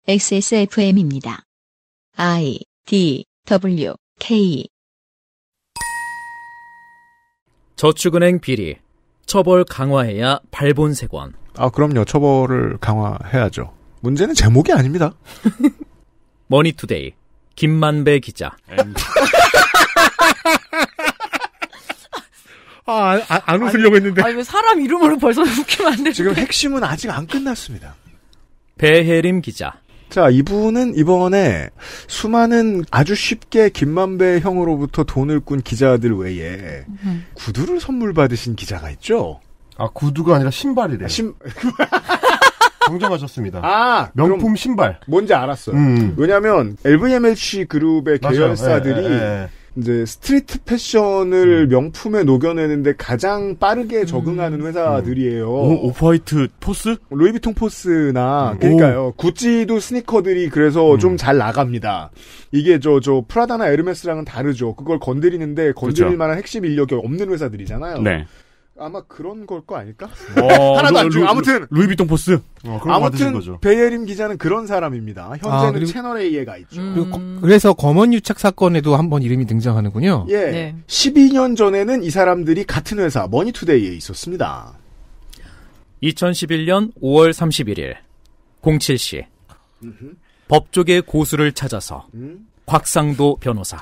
XSFM입니다. I, D, W, K. 저축은행 비리. 처벌 강화해야 발본색원. 그럼요. 처벌을 강화해야죠. 문제는 제목이 아닙니다. 머니투데이. 김만배 기자. 안 웃으려고 했는데. 왜 사람 이름으로 벌써 웃기면 안 되는데. 지금 핵심은 아직 안 끝났습니다. 배혜림 기자. 자, 이분은 이번에 수많은 아주 쉽게 김만배 형으로부터 돈을 꾼 기자들 외에 구두를 선물 받으신 기자가 있죠? 구두가 아니라 신발이래요. 정정하셨습니다. 명품 신발. 뭔지 알았어요. 왜냐면 LVMH 그룹의 계열사들이 이제 스트리트 패션을 명품에 녹여내는데 가장 빠르게 적응하는 회사들이에요. 오프화이트 포스? 루이비통 포스나 그러니까요. 구찌도 스니커들이 그래서 좀 잘 나갑니다. 이게 저 프라다나 에르메스랑은 다르죠. 그걸 건드리는데 건드릴 그렇죠. 만한 핵심 인력이 없는 회사들이잖아요. 네. 아마 그런 걸 거 아닐까? 하나도 안 중. 아무튼 루이비통 포스. 아무튼 배예림 기자는 그런 사람입니다. 현재는 채널 A에가 있죠. 그래서 검언 유착 사건에도 한번 이름이 등장하는군요. 예. 네. 12년 전에는 이 사람들이 같은 회사 머니투데이에 있었습니다. 2011년 5월 31일 07시 법조계 고수를 찾아서 곽상도 변호사.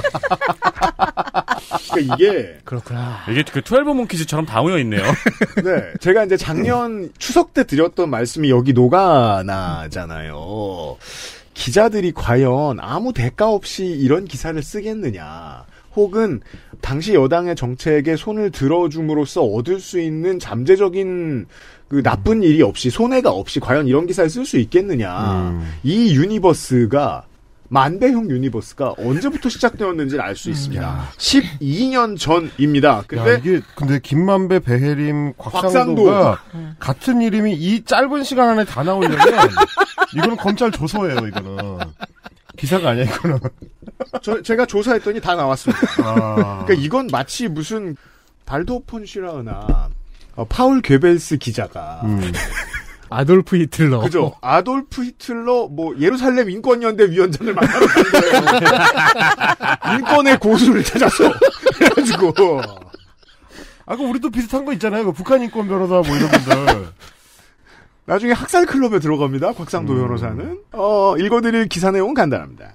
그러니까 이게 그렇구나. 이게 그 12 몽키즈처럼 다 모여 있네요. 네, 제가 이제 작년 추석 때 드렸던 말씀이 여기 녹아나잖아요. 기자들이 과연 아무 대가 없이 이런 기사를 쓰겠느냐, 혹은 당시 여당의 정책에 손을 들어줌으로써 얻을 수 있는 잠재적인 그 나쁜 일이 없이, 손해가 없이 과연 이런 기사를 쓸 수 있겠느냐. 이 유니버스가, 만배형 유니버스가 언제부터 시작되었는지를 알 수 있습니다. 12년 전입니다. 근데 김만배, 배혜림, 곽상도가 같은 이름이 이 짧은 시간 안에 다 나오려면 이거는 검찰 조서예요. 이거는 기사가 아니야. 이거는. 제가 조사했더니 다 나왔습니다. 그러니까 이건 마치 무슨 발도 폰시라우나 파울 괴벨스 기자가 아돌프 히틀러. 그죠. 아돌프 히틀러, 예루살렘 인권연대 위원장을 만나러 간 거예요. 인권의 고수를 찾았어. 그래가지고. 우리도 비슷한 거 있잖아요. 북한 인권 변호사 이런 분들. 나중에 학살 클럽에 들어갑니다. 곽상도 변호사는. 읽어드릴 기사 내용은 간단합니다.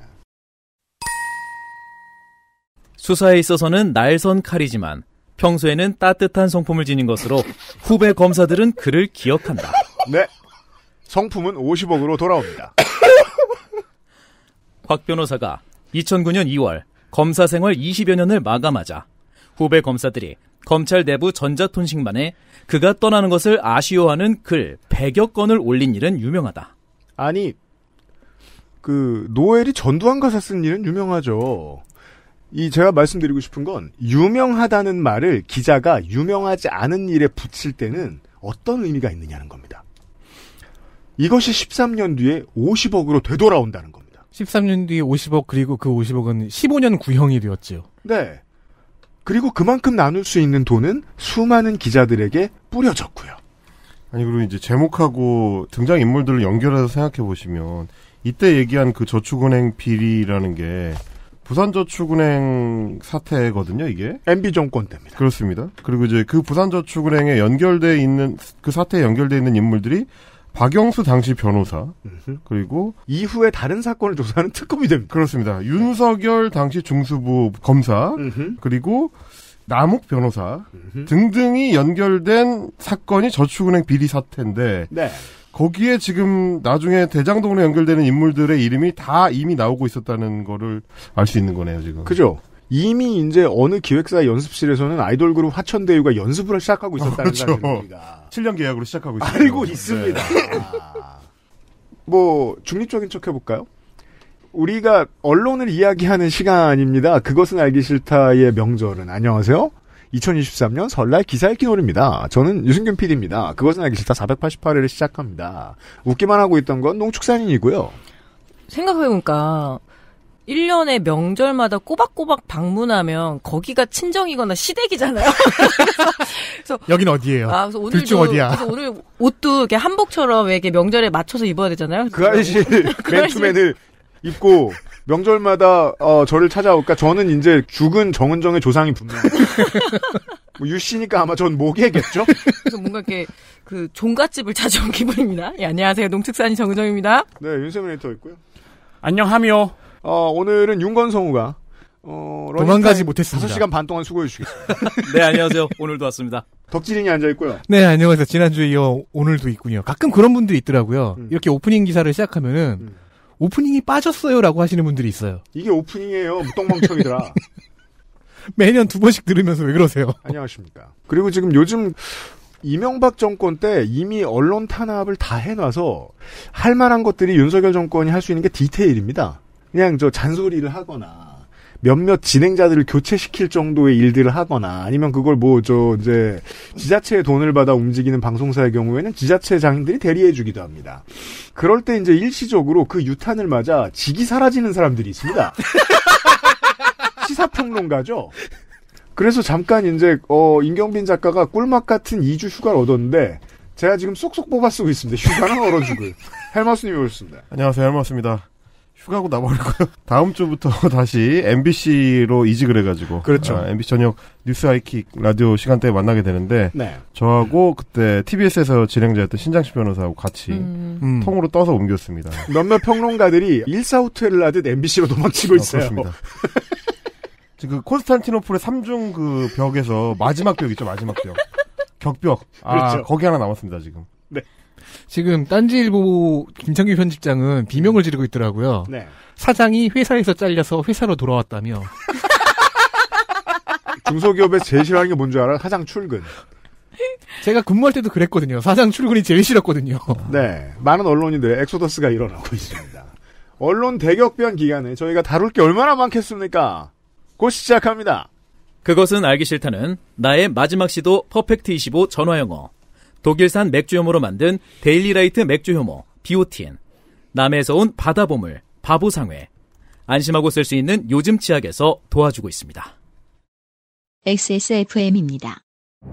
수사에 있어서는 날선 칼이지만 평소에는 따뜻한 성품을 지닌 것으로 후배 검사들은 그를 기억한다. 네. 성품은 50억으로 돌아옵니다. 곽 변호사가 2009년 2월 검사 생활 20여 년을 마감하자 후배 검사들이 검찰 내부 전자통신망에 그가 떠나는 것을 아쉬워하는 글 100여 건을 올린 일은 유명하다. 아니, 노엘이 전두환 가사 쓴 일은 유명하죠. 제가 말씀드리고 싶은 건, 유명하다는 말을 기자가 유명하지 않은 일에 붙일 때는 어떤 의미가 있느냐는 겁니다. 이것이 13년 뒤에 50억으로 되돌아온다는 겁니다. 13년 뒤에 50억, 그리고 그 50억은 15년 구형이 되었죠. 네. 그리고 그만큼 나눌 수 있는 돈은 수많은 기자들에게 뿌려졌고요. 그리고 이제 제목하고 등장인물들을 연결해서 생각해보시면, 이때 얘기한 그 저축은행 비리라는 게, 부산저축은행 사태거든요, 이게. MB정권 때입니다. 그렇습니다. 그리고 이제 그 부산저축은행에 연결돼 있는, 그 사태에 연결돼 있는 인물들이 박영수 당시 변호사, 그리고 이후에 다른 사건을 조사하는 특검이 됩니다. 그렇습니다. 윤석열 당시 중수부 검사, 그리고 남욱 변호사 등등이 연결된 사건이 저축은행 비리 사태인데, 네. 거기에 지금 나중에 대장동으로 연결되는 인물들의 이름이 다 이미 나오고 있었다는 거를 알 수 있는 거네요, 지금. 그죠. 이미 이제 어느 기획사 연습실에서는 아이돌 그룹 화천대유가 연습을 시작하고 있었다는 사실입니다. 7년 계약으로 시작하고 있습니다. 알고 있습니다. 네. 중립적인 척 해볼까요? 우리가 언론을 이야기하는 시간입니다. 그것은 알기 싫다의 명절은. 안녕하세요. 2023년 설날 기사 읽기 놀입니다. 저는 유승균 PD입니다. 그것은 알기 싫다 488회를 시작합니다. 웃기만 하고 있던 건 농축산인이고요. 생각해보니까 1년에 명절마다 꼬박꼬박 방문하면 거기가 친정이거나 시댁이잖아요. 그래서 여긴 어디예요? 그래서 오늘도 둘 중 어디야? 그래서 오늘 옷도 이렇게 한복처럼 왜 이렇게 명절에 맞춰서 입어야 되잖아요. 그 아저씨 맨투맨을 입고 명절마다 저를 찾아올까? 저는 이제 죽은 정은정의 조상이 분명해요. 뭐 유씨니까 아마 전 모계겠죠? 그래서 뭔가 이렇게 그 종갓집을 찾아온 기분입니다. 예, 안녕하세요. 농축산인 정은정입니다. 네, 윤세민 에디터 있고요. 안녕하며. 오늘은 윤건성우가 도망가지 못했습니다. 5시간 반 동안 수고해 주시겠습니다. 네, 안녕하세요. 오늘도 왔습니다. 덕질인이 앉아있고요. 네, 안녕하세요. 지난주에 이어 오늘도 있군요. 가끔 그런 분들이 있더라고요. 이렇게 오프닝 기사를 시작하면은 오프닝이 빠졌어요라고 하시는 분들이 있어요. 이게 오프닝이에요. 무똥멍청이더라. 매년 2번씩 들으면서 왜 그러세요? 안녕하십니까. 그리고 지금 요즘 이명박 정권 때 이미 언론 탄압을 다 해놔서 할 만한 것들이 윤석열 정권이 할 수 있는 게 디테일입니다. 그냥 잔소리를 하거나 몇몇 진행자들을 교체시킬 정도의 일들을 하거나 아니면 그걸 이제 지자체의 돈을 받아 움직이는 방송사의 경우에는 지자체 장인들이 대리해주기도 합니다. 그럴 때 이제 일시적으로 그 유탄을 맞아 직이 사라지는 사람들이 있습니다. 시사평론가죠. 그래서 잠깐 이제 임경빈 작가가 꿀맛 같은 2주 휴가를 얻었는데 제가 지금 쏙쏙 뽑아 쓰고 있습니다. 휴가는 얼어죽을. 헬마우스님이 오셨습니다. 안녕하세요, 헬마우스입니다. 휴가고 나버리고요. 다음 주부터 다시 MBC로 이직을 해가지고. 그렇죠. MBC 저녁 뉴스 하이킥 라디오 시간대에 만나게 되는데. 네. 저하고 그때 TBS에서 진행자였던 신장식 변호사하고 같이 통으로 떠서 옮겼습니다. 몇몇 평론가들이 일사후퇴를 하듯 MBC로 도망치고 있어요. 그렇습니다. 지금 그 콘스탄티노플의 3중 그 벽에서 마지막 벽 있죠, 마지막 벽. 격벽. 그렇죠. 거기 하나 남았습니다, 지금. 네. 지금 딴지일보 김창규 편집장은 비명을 지르고 있더라고요. 네. 사장이 회사에서 잘려서 회사로 돌아왔다며. 중소기업에서 제일 싫어하는 게 뭔 줄 알아? 사장 출근. 제가 근무할 때도 그랬거든요. 사장 출근이 제일 싫었거든요. 네. 많은 언론인들의 엑소더스가 일어나고 있습니다. 언론 대격변 기간에 저희가 다룰 게 얼마나 많겠습니까? 곧 시작합니다. 그것은 알기 싫다는 나의 마지막 시도 퍼펙트 25 전화영어. 독일산 맥주 효모로 만든 데일리라이트 맥주 효모 비오틴. 남해에서 온 바다보물 바보상회. 안심하고 쓸 수 있는 요즘 치약에서 도와주고 있습니다. XSFM입니다.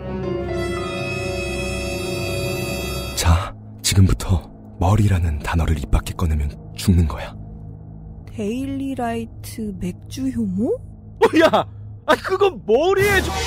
자, 지금부터 머리라는 단어를 입 밖에 꺼내면 죽는 거야. 데일리라이트 맥주 효모? 야! 그건 머리에 좀...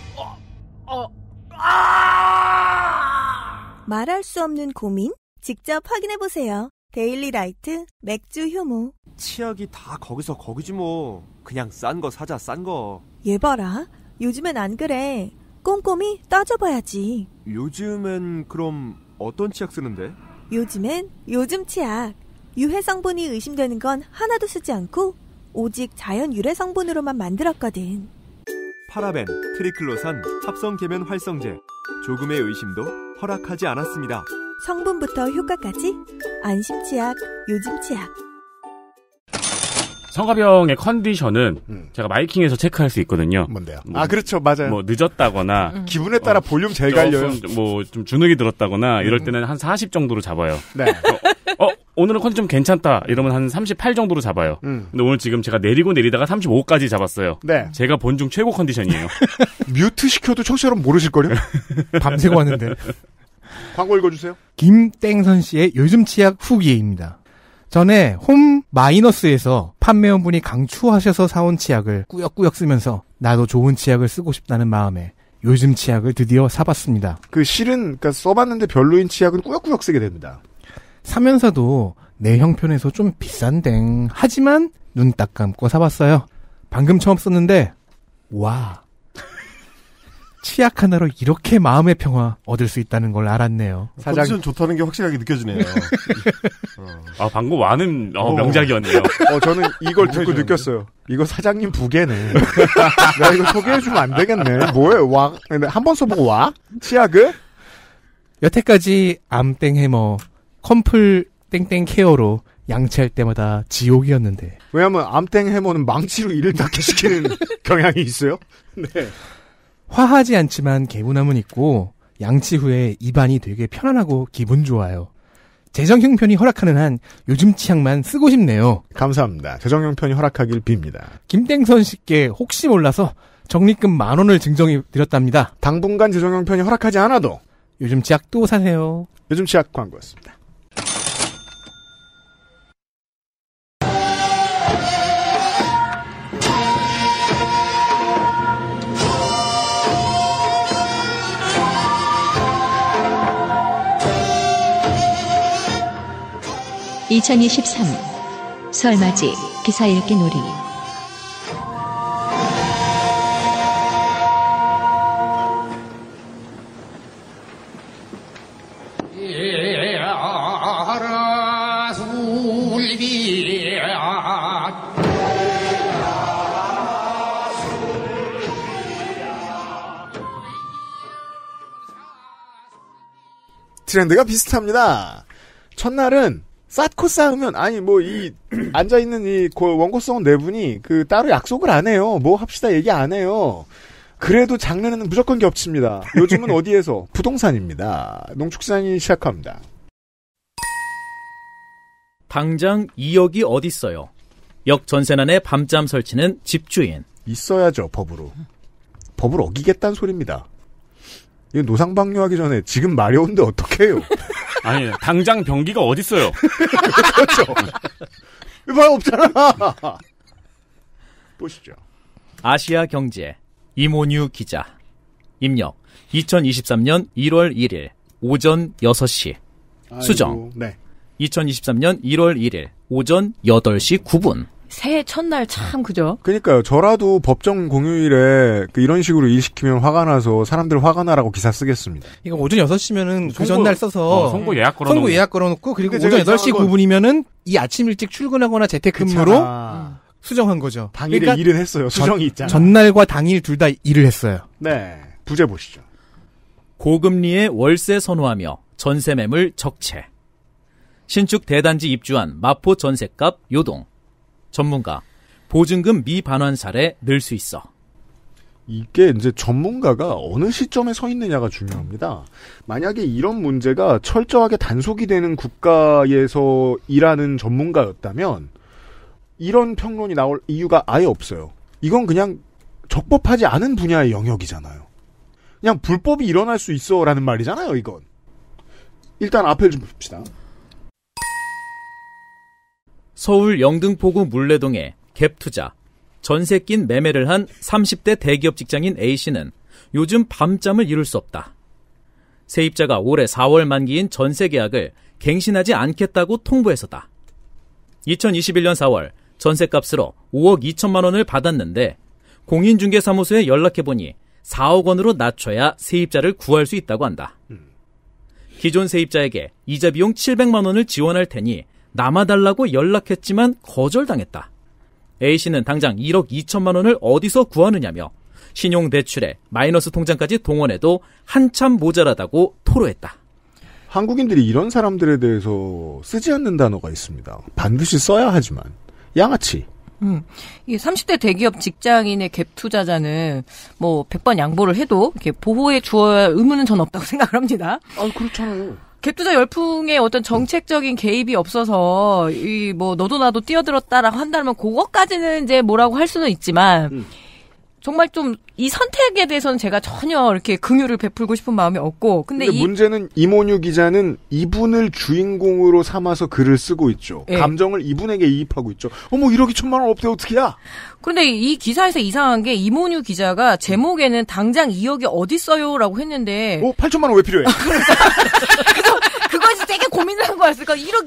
말할 수 없는 고민? 직접 확인해보세요. 데일리라이트 맥주 효모. 치약이 다 거기지 뭐. 그냥 싼 거 사자, 싼 거. 얘 봐라. 요즘엔 안 그래. 꼼꼼히 따져봐야지. 요즘엔 그럼 어떤 치약 쓰는데? 요즘엔 요즘 치약. 유해 성분이 의심되는 건 하나도 쓰지 않고 오직 자연 유래 성분으로만 만들었거든. 파라벤, 트리클로산, 합성 계면 활성제. 조금의 의심도 허락하지 않았습니다. 성분부터 효과까지 안심 치약, 요즘 치약. 성가병의 컨디션은 제가 마이킹에서 체크할 수 있거든요. 뭔데요? 그렇죠. 맞아요. 뭐 늦었다거나 기분에 따라 볼륨 제일 갈려요. 좀 주눅이 들었다거나 이럴 때는 한 40 정도로 잡아요. 네. 오늘은 컨디션 괜찮다 이러면 한 38 정도로 잡아요. 근데 오늘 지금 제가 내리다가 35까지 잡았어요. 네. 제가 본중 최고 컨디션이에요. 뮤트 시켜도 청취자 여러분 모르실걸요? 밤새고 왔는데. 광고 읽어주세요. 김땡선 씨의 요즘 치약 후기입니다. 전에 홈 마이너스에서 판매원분이 강추하셔서 사온 치약을 꾸역꾸역 쓰면서 나도 좋은 치약을 쓰고 싶다는 마음에 요즘 치약을 드디어 사봤습니다. 그러니까 써봤는데 별로인 치약은 꾸역꾸역 쓰게 됩니다. 사면서도 내 형편에서 좀 비싼댕. 하지만 눈 딱 감고 사봤어요. 방금 처음 썼는데 와. 치약 하나로 이렇게 마음의 평화 얻을 수 있다는 걸 알았네요. 컨디션 좋다는 게 확실하게 느껴지네요. 방금 와는 명작이었네요. 저는 이걸 듣고 느꼈어요. 이거 사장님 부계네. 나 이거 소개해주면 안 되겠네. 뭐예요? 한 번 써보고 와? 치약을? 여태까지 암땡 해머, 컴플 땡땡 케어로 양치할 때마다 지옥이었는데. 왜냐면 암땡 해머는 망치로 이를 닦게 시키는 경향이 있어요. 네. 화하지 않지만 개운함은 있고 양치 후에 입안이 되게 편안하고 기분 좋아요. 재정 형편이 허락하는 한 요즘 치약만 쓰고 싶네요. 감사합니다. 재정 형편이 허락하길 빕니다. 김땡선 씨께 혹시 몰라서 적립금 10,000원을 증정해 드렸답니다. 당분간 재정 형편이 허락하지 않아도 요즘 치약 또 사세요. 요즘 치약 광고였습니다. (2023) 설맞이 기사 읽기 놀이. 트렌드가 비슷합니다. 첫날은 쌓고 쌓으면 아니 뭐 이 앉아 있는 이 원고성 네 분이 그 따로 약속을 안 해요. 뭐 합시다 얘기 안 해요. 그래도 장르는 무조건 겹칩니다. 요즘은 어디에서? 부동산입니다. 농축산인이 시작합니다. 당장 2억이 어딨어요. 역 전세난의 밤잠 설치는 집주인. 있어야죠, 법으로. 법을 어기겠다는 소리입니다. 이거 노상방뇨하기 전에 지금 마려운데 어떡해요? 아니, 당장 변기가 어딨어요? 그렇죠. 이거 없잖아. 보시죠. 아시아 경제 이모뉴 기자. 입력 2023년 1월 1일 오전 6시. 수정. 아이고, 네. 2023년 1월 1일 오전 8시 9분. 새해 첫날 참 그죠? 그러니까요. 저라도 법정 공휴일에 이런 식으로 일 시키면 화가 나서 사람들 화가 나라고 기사 쓰겠습니다. 이거 오전 6시면은 그 전날 써서 선고 예약 걸어놓고. 선고 예약 걸어놓고 그리고 근데 오전 제가 8시 9분이면은 이 아침 일찍 출근하거나 재택근무로 수정한 거죠. 당일에 그러니까 일은 했어요. 수정이 있잖아. 전날과 당일 둘 다 일을 했어요. 네. 부제 보시죠. 고금리의 월세 선호하며 전세 매물 적체. 신축 대단지 입주한 마포 전셋값 요동. 전문가, 보증금 미반환 사례 늘 수 있어. 이게 이제 전문가가 어느 시점에 서 있느냐가 중요합니다. 만약에 이런 문제가 철저하게 단속이 되는 국가에서 일하는 전문가였다면 이런 평론이 나올 이유가 아예 없어요. 이건 그냥 적법하지 않은 분야의 영역이잖아요. 그냥 불법이 일어날 수 있어라는 말이잖아요, 이건. 일단 앞을 좀 봅시다. 서울 영등포구 물레동에 갭투자, 전세 낀 매매를 한 30대 대기업 직장인 A씨는 요즘 밤잠을 이룰 수 없다. 세입자가 올해 4월 만기인 전세 계약을 갱신하지 않겠다고 통보해서다. 2021년 4월 전세값으로 5억 2천만 원을 받았는데 공인중개사무소에 연락해보니 4억 원으로 낮춰야 세입자를 구할 수 있다고 한다. 기존 세입자에게 이자 비용 700만 원을 지원할 테니 남아달라고 연락했지만 거절당했다. A씨는 당장 1억 2천만 원을 어디서 구하느냐며 신용대출에 마이너스 통장까지 동원해도 한참 모자라다고 토로했다. 한국인들이 이런 사람들에 대해서 쓰지 않는 단어가 있습니다. 반드시 써야 하지만. 양아치. 이게 30대 대기업 직장인의 갭 투자자는 뭐 100번 양보를 해도 이렇게 보호해 주어야 할 의무는 전 없다고 생각을 합니다. 아, 그렇잖아요. 갭투자 열풍에 어떤 정책적인 개입이 없어서 이 뭐 너도 나도 뛰어들었다라고 한다면 그것까지는 이제 뭐라고 할 수는 있지만 정말 좀 이 선택에 대해서는 제가 전혀 이렇게 긍휼을 베풀고 싶은 마음이 없고 근데 문제는 이모뉴 기자는 이분을 주인공으로 삼아서 글을 쓰고 있죠. 네. 감정을 이분에게 이입하고 있죠. 어머 1억 2천만 원 없대 어떡해야. 그런데 이 기사에서 이상한 게 이모뉴 기자가 제목에는 당장 2억이 어딨어요라고 했는데 8천만 원 왜 필요해? 그래서 그것이 되게 고민을 한 거였을까. 1억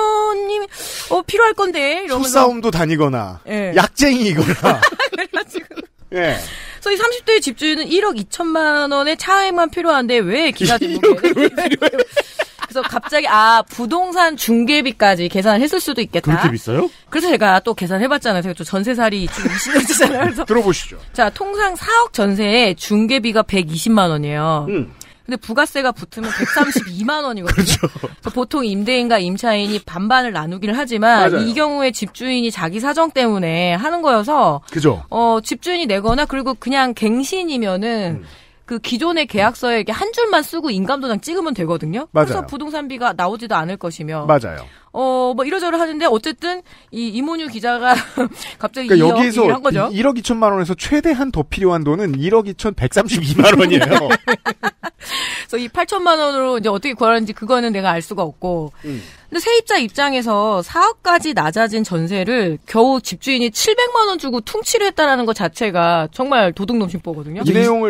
2천님이 필요할 건데 이러면서 소싸움도 다니거나 네. 약쟁이이거나 그래가지고 예. 그래서 이 30대의 집주인은 1억 2천만 원의 차액만 필요한데 왜 기사 제목에 그래서 갑자기 부동산 중개비까지 계산을 했을 수도 있겠다. 그렇게 비싸요? 그래서 제가 또 계산해봤잖아요. 제가 또 전세살이 지금 20년째잖아요. 그래서 들어보시죠. 자, 통상 4억 전세에 중개비가 120만 원이에요. 근데 부가세가 붙으면 132만 원이거든요. 그렇죠. 그래서 보통 임대인과 임차인이 반반을 나누기를 하지만 맞아요. 이 경우에 집주인이 자기 사정 때문에 하는 거여서 그죠. 집주인이 내거나 그리고 그냥 갱신이면은 그 기존의 계약서에 이렇게 한 줄만 쓰고 인감도장 찍으면 되거든요. 맞아요. 그래서 부동산비가 나오지도 않을 것이며. 맞아요. 뭐 이러저러 하는데 어쨌든 이 이문유 기자가 갑자기 그러니까 여기서 한 거죠. 1억 2천만 원에서 최대한 더 필요한 돈은 1억 2,132만 원이에요. 그래서 이 8천만 원으로 이제 어떻게 구하는지 그거는 내가 알 수가 없고. 근데 세입자 입장에서 4억까지 낮아진 전세를 겨우 집주인이 700만 원 주고 퉁치를 했다라는 것 자체가 정말 도둑놈심보거든요.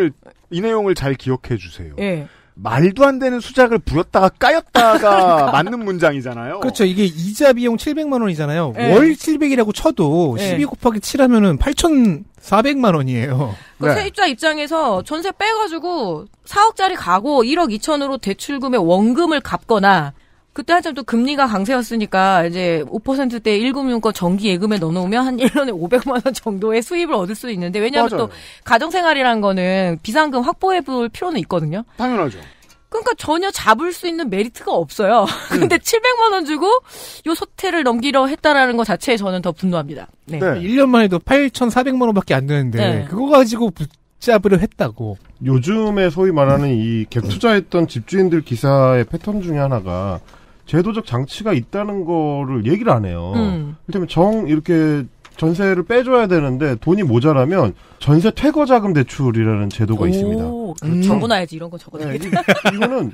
이 내용을 잘 기억해 주세요. 예. 말도 안 되는 수작을 부렸다가 까였다가 맞는 문장이잖아요. 그렇죠. 이게 이자 비용 700만 원이잖아요. 네. 월 700이라고 쳐도 네. 12 곱하기 7하면은 8,400만 원이에요. 그 세입자 입장에서 전세 빼가지고 4억짜리 가고 1억 2천으로 대출금의 원금을 갚거나 그때 한참 또 금리가 강세였으니까 이제 5%대 1금융권 정기 예금에 넣어놓으면 한 1년에 500만 원 정도의 수입을 얻을 수 있는데 왜냐하면 맞아요. 또 가정생활이라는 거는 비상금 확보해볼 필요는 있거든요. 당연하죠. 그러니까 전혀 잡을 수 있는 메리트가 없어요. 근데 700만 원 주고 요 소태를 넘기려 했다라는 것 자체에 저는 더 분노합니다. 네. 1년만 해도 8,400만 원밖에 안 되는데 네. 그거 가지고 붙잡으려 했다고. 요즘에 소위 말하는 이 갭 투자했던 집주인들 기사의 패턴 중에 하나가 제도적 장치가 있다는 거를 얘기를 안 해요. 이를테면 이렇게 전세를 빼줘야 되는데 돈이 모자라면 전세 퇴거자금 대출이라는 제도가 있습니다. 적어놔야지 이런 거 적어놔야지. 이거는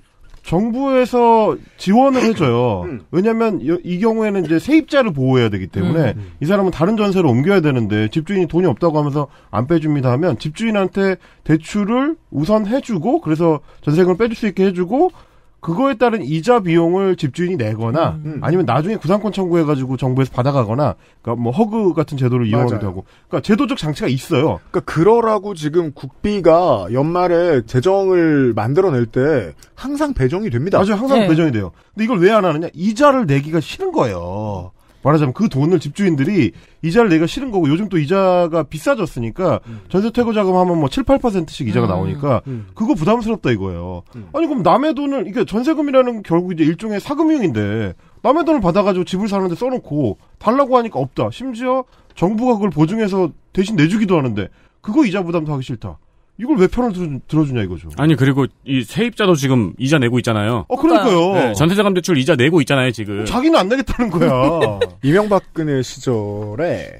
정부에서 지원을 해줘요. 왜냐하면 이 경우에는 이제 세입자를 보호해야 되기 때문에 이 사람은 다른 전세로 옮겨야 되는데 집주인이 돈이 없다고 하면서 안 빼줍니다 하면 집주인한테 대출을 우선 해주고 그래서 전세금을 빼줄 수 있게 해주고 그거에 따른 이자 비용을 집주인이 내거나 아니면 나중에 구상권 청구해가지고 정부에서 받아가거나 그러니까 뭐 허그 같은 제도를 이용하기도 하고 그러니까 제도적 장치가 있어요. 그러니까 그러라고 지금 국비가 연말에 재정을 만들어낼 때 항상 배정이 됩니다. 맞아요. 항상 배정이 돼요. 근데 이걸 왜 안 하느냐? 이자를 내기가 싫은 거예요. 말하자면 그 돈을 집주인들이 이자를 내기가 싫은 거고 요즘 또 이자가 비싸졌으니까 전세 퇴거 자금 하면 뭐 7, 8%씩 이자가 나오니까 그거 부담스럽다 이거예요. 아니 그럼 남의 돈을 이게 전세금이라는 결국 이제 일종의 사금융인데 남의 돈을 받아가지고 집을 사는데 써놓고 달라고 하니까 없다. 심지어 정부가 그걸 보증해서 대신 내주기도 하는데 그거 이자 부담도 하기 싫다. 이걸 왜 편을 들어주냐 이거죠. 아니 그리고 이 세입자도 지금 이자 내고 있잖아요. 그러니까요. 네, 전세자금 대출 이자 내고 있잖아요 지금. 자기는 안 내겠다는 거야. 이명박근혜 시절에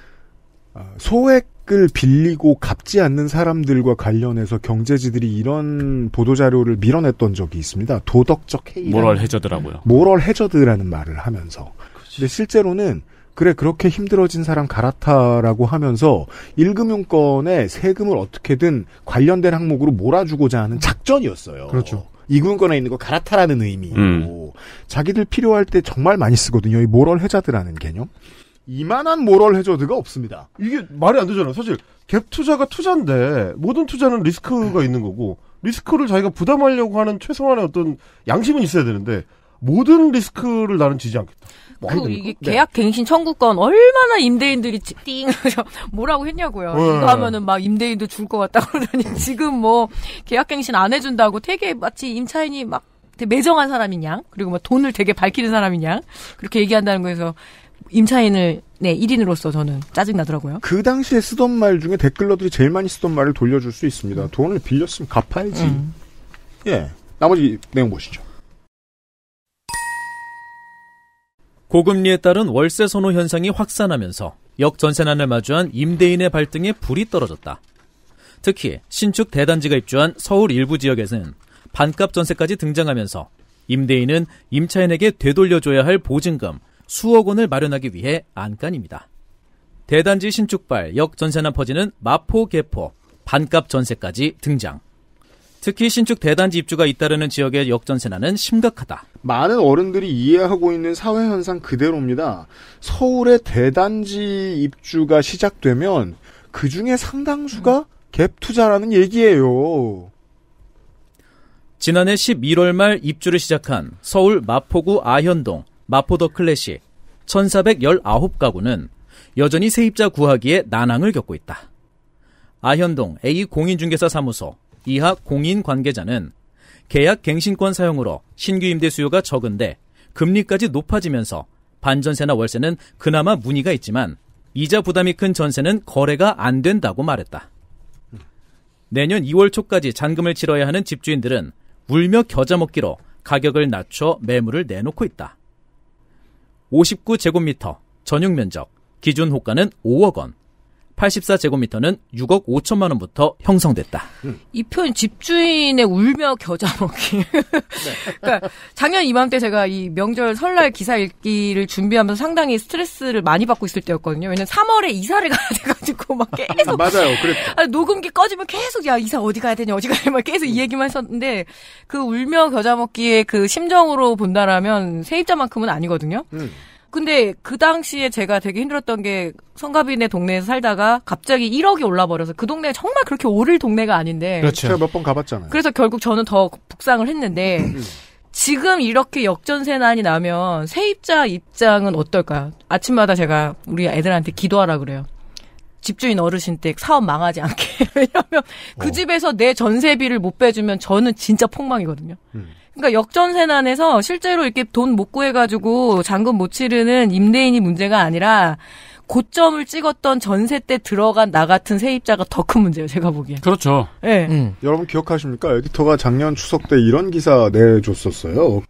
소액을 빌리고 갚지 않는 사람들과 관련해서 경제지들이 이런 보도자료를 밀어냈던 적이 있습니다. 도덕적 해이. 모럴 해저드라고요. 모럴 해저드라는 말을 하면서. 근데 실제로는 그래 그렇게 힘들어진 사람 갈아타라고 하면서 1금융권의 세금을 어떻게든 관련된 항목으로 몰아주고자 하는 작전이었어요. 그렇죠. 2금융권에 있는 거 갈아타라는 의미고 자기들 필요할 때 정말 많이 쓰거든요. 이 모럴 해저드라는 개념. 이만한 모럴 해저드가 없습니다. 이게 말이 안 되잖아요. 사실 갭 투자가 투자인데 모든 투자는 리스크가 있는 거고 리스크를 자기가 부담하려고 하는 최소한의 어떤 양심은 있어야 되는데 모든 리스크를 나는 지지 않겠다. 이게 계약 갱신 청구권 얼마나 임대인들이 띵 뭐라고 했냐고요. 이거 하면은 막 임대인도 줄 것 같다 그러더니 지금 뭐 계약 갱신 안 해준다고 되게 마치 임차인이 막 되게 매정한 사람이냐 그리고 막 돈을 되게 밝히는 사람이냐 그렇게 얘기한다는 거에서 임차인을 1인으로서 저는 짜증나더라고요. 그 당시에 쓰던 말 중에 댓글러들이 제일 많이 쓰던 말을 돌려줄 수 있습니다. 돈을 빌렸으면 갚아야지. 예, 나머지 내용 보시죠. 고금리에 따른 월세 선호 현상이 확산하면서 역전세난을 마주한 임대인의 발등에 불이 떨어졌다. 특히 신축 대단지가 입주한 서울 일부 지역에서는 반값 전세까지 등장하면서 임대인은 임차인에게 되돌려줘야 할 보증금 수억 원을 마련하기 위해 안간입니다. 대단지 신축발 역전세난 퍼지는 마포, 개포, 반값 전세까지 등장. 특히 신축 대단지 입주가 잇따르는 지역의 역전세난은 심각하다. 많은 어른들이 이해하고 있는 사회현상 그대로입니다. 서울의 대단지 입주가 시작되면 그중에 상당수가 갭 투자라는 얘기예요. 지난해 11월 말 입주를 시작한 서울 마포구 아현동 마포더 클래식 1419가구는 여전히 세입자 구하기에 난항을 겪고 있다. 아현동 A 공인중개사 사무소 이하 공인 관계자는 계약 갱신권 사용으로 신규 임대 수요가 적은데 금리까지 높아지면서 반전세나 월세는 그나마 문의가 있지만 이자 부담이 큰 전세는 거래가 안 된다고 말했다. 내년 2월 초까지 잔금을 치러야 하는 집주인들은 울며 겨자 먹기로 가격을 낮춰 매물을 내놓고 있다. 59제곱미터 전용 면적 기준 호가는 5억 원, 84제곱미터는 6억 5천만 원부터 형성됐다. 이 표현 집주인의 울며 겨자 먹기. 그러니까 작년 이맘때 제가 이 명절 설날 기사 읽기를 준비하면서 상당히 스트레스를 많이 받고 있을 때였거든요. 왜냐면 3월에 이사를 가야 돼가지고 막 계속 맞아요. 그랬죠. 녹음기 꺼지면 계속 야 이사 어디 가야 되냐 막 계속 이 얘기만 했었는데 그 울며 겨자 먹기의 그 심정으로 본다라면 세입자만큼은 아니거든요. 근데 그 당시에 제가 되게 힘들었던 게 성가비네 동네에서 살다가 갑자기 1억이 올라버려서 그 동네가 정말 그렇게 오를 동네가 아닌데. 그렇죠. 제가 몇 번 가봤잖아요. 그래서 결국 저는 더 북상을 했는데 지금 이렇게 역전세난이 나면 세입자 입장은 어떨까요? 아침마다 제가 우리 애들한테 기도하라 그래요. 집주인 어르신 댁 사업 망하지 않게. 왜냐하면 그 집에서 내 전세비를 못 빼주면 저는 진짜 폭망이거든요. 그러니까 역전세난에서 실제로 이렇게 돈 못 구해가지고 잔금 못 치르는 임대인이 문제가 아니라 고점을 찍었던 전세 때 들어간 나 같은 세입자가 더 큰 문제예요. 제가 보기엔. 그렇죠. 네. 여러분 기억하십니까? 에디터가 작년 추석 때 이런 기사 내줬었어요.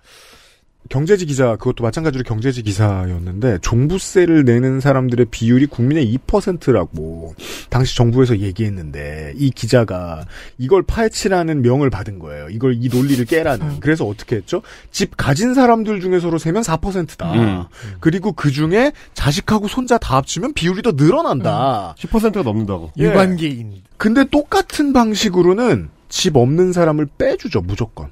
경제지 기자, 그것도 마찬가지로 경제지 기사였는데 종부세를 내는 사람들의 비율이 국민의 2%라고 당시 정부에서 얘기했는데 이 기자가 이걸 파헤치라는 명을 받은 거예요. 이 논리를 깨라는. 그래서 어떻게 했죠? 집 가진 사람들 중에서로 세면 4%다. 그리고 그중에 자식하고 손자 다 합치면 비율이 더 늘어난다. 10%가 넘는다고. 예. 유관계인. 근데 똑같은 방식으로는 집 없는 사람을 빼주죠. 무조건.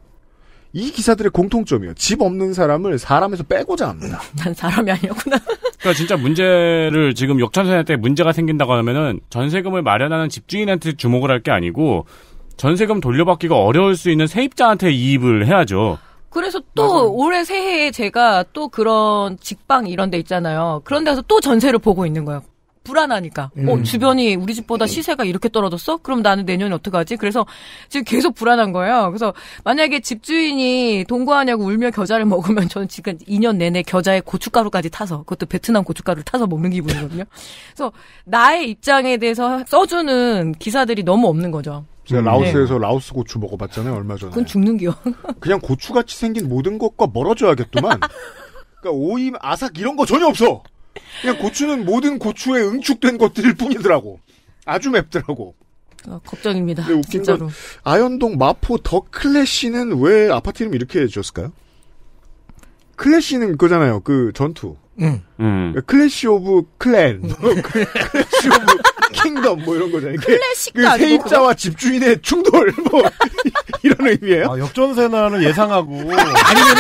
이 기사들의 공통점이에요. 집 없는 사람을 사람에서 빼고자 합니다. 난 사람이 아니었구나. 그러니까 진짜 문제를 지금 역전세난 때 문제가 생긴다고 하면은 전세금을 마련하는 집주인한테 주목을 할 게 아니고 전세금 돌려받기가 어려울 수 있는 세입자한테 이입을 해야죠. 그래서 또 맞아요. 올해 새해에 제가 또 그런 직방 이런 데 있잖아요. 그런 데서 또 전세를 보고 있는 거예요. 불안하니까. 주변이 우리 집보다 시세가 이렇게 떨어졌어? 그럼 나는 내년에 어떡하지? 그래서 지금 계속 불안한 거예요. 그래서 만약에 집주인이 돈 구하냐고 울며 겨자를 먹으면 저는 지금 2년 내내 겨자에 고춧가루까지 타서, 그것도 베트남 고춧가루를 타서 먹는 기분이거든요. 그래서 나의 입장에 대해서 써주는 기사들이 너무 없는 거죠. 제가 라오스에서 라오스 고추 먹어봤잖아요, 얼마 전에. 그건 죽는기요. 그냥 고추같이 생긴 모든 것과 멀어져야겠더만. 그러니까 오이, 아삭 이런 거 전혀 없어. 그냥 고추는 모든 고추에 응축된 것들일 뿐이더라고. 아주 맵더라고. 걱정입니다. 웃긴 진짜로. 건 아현동 마포 더 클래시는 왜 아파트 이름 이렇게 지었을까요? 클래시는 그거잖아요. 그 전투. 클래시 오브 클랜, 클래시 오브 킹덤 뭐 이런 거잖아요. 클래식도 그 아니고 세입자와 집주인의 충돌 뭐 이런 의미예요. 아, 역전세난을 예상하고 아니면은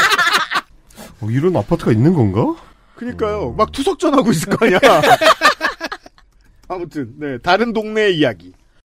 이런 아파트가 있는 건가? 그러니까요. 막 투석전하고 있을 거 아니야. 아무튼 네, 다른 동네의 이야기.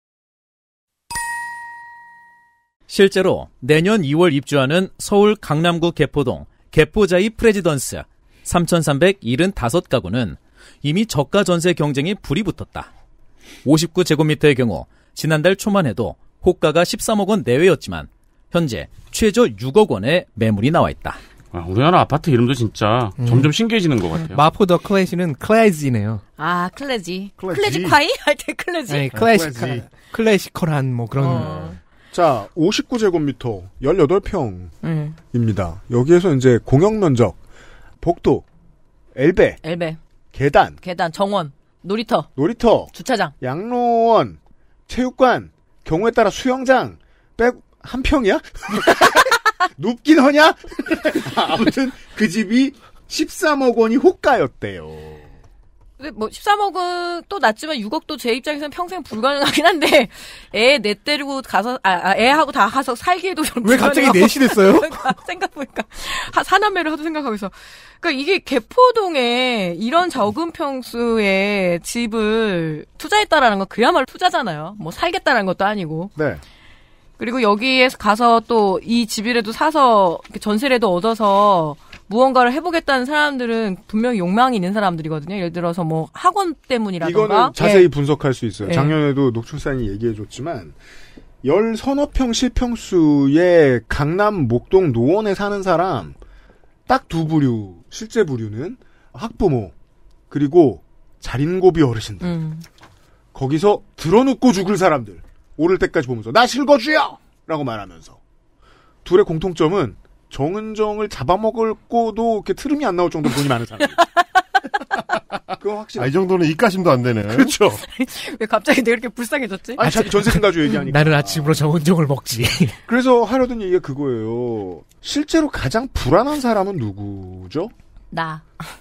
실제로 내년 2월 입주하는 서울 강남구 개포동 개포자이 프레지던스 3,375가구는 이미 저가 전세 경쟁에 불이 붙었다. 59제곱미터의 경우 지난달 초만 해도 호가가 13억 원 내외였지만 현재 최저 6억 원의 매물이 나와 있다. 우리나라 아파트 이름도 진짜 점점 신기해지는 것 같아요. 마포 더 클래시는 클래지네요. 아, 클래지콰이? 할 때 클래지? 네, 클래시컬한 뭐 그런. 자, 59제곱미터 18평입니다. 여기에서 이제 공영면적, 복도, 엘베, 계단, 정원, 놀이터, 주차장, 양로원, 체육관, 경우에 따라 수영장, 빼고 한 평이야? 높긴 하냐? 아무튼 그 집이 13억 원이 호가였대요. 근데 뭐 13억은 또 낮지만 6억도 제 입장에서는 평생 불가능하긴 한데 애 데리고 가서 애하고 다 가서 살기에도 왜 갑자기 넷이 됐어요? 생각해보니까 사남매를 하도 생각하고 있어. 그러니까 이게 개포동에 이런 적은 평수의 집을 투자했다라는 건 그야말로 투자잖아요. 뭐 살겠다라는 것도 아니고. 네. 그리고 여기에서 가서 또 이 집이라도 사서 전세라도 얻어서 무언가를 해보겠다는 사람들은 분명히 욕망이 있는 사람들이거든요. 예를 들어서 뭐 학원 때문이라든가. 이거는 자세히 분석할 수 있어요. 작년에도 녹출산이 얘기해줬지만 10서너 평 실평수의 강남 목동 노원에 사는 사람 딱 두 부류, 실제 부류는 학부모 그리고 자린고비 어르신들. 거기서 들어눕고 죽을 사람들. 오를 때까지 보면서 나 실거주요! 라고 말하면서 둘의 공통점은 정은정을 잡아먹을고도 이렇게 트름이 안 나올 정도로 돈이 많은 사람. 그거 확실히. 이 정도는 입가심도 안 되네. 그렇죠. 왜 갑자기 내가 이렇게 불쌍해졌지? 아니, 자기 전세금 가지고 얘기하니까. 나는 아침으로 정은정을 먹지. 그래서 하려던 얘기가 그거예요. 실제로 가장 불안한 사람은 누구죠? 나.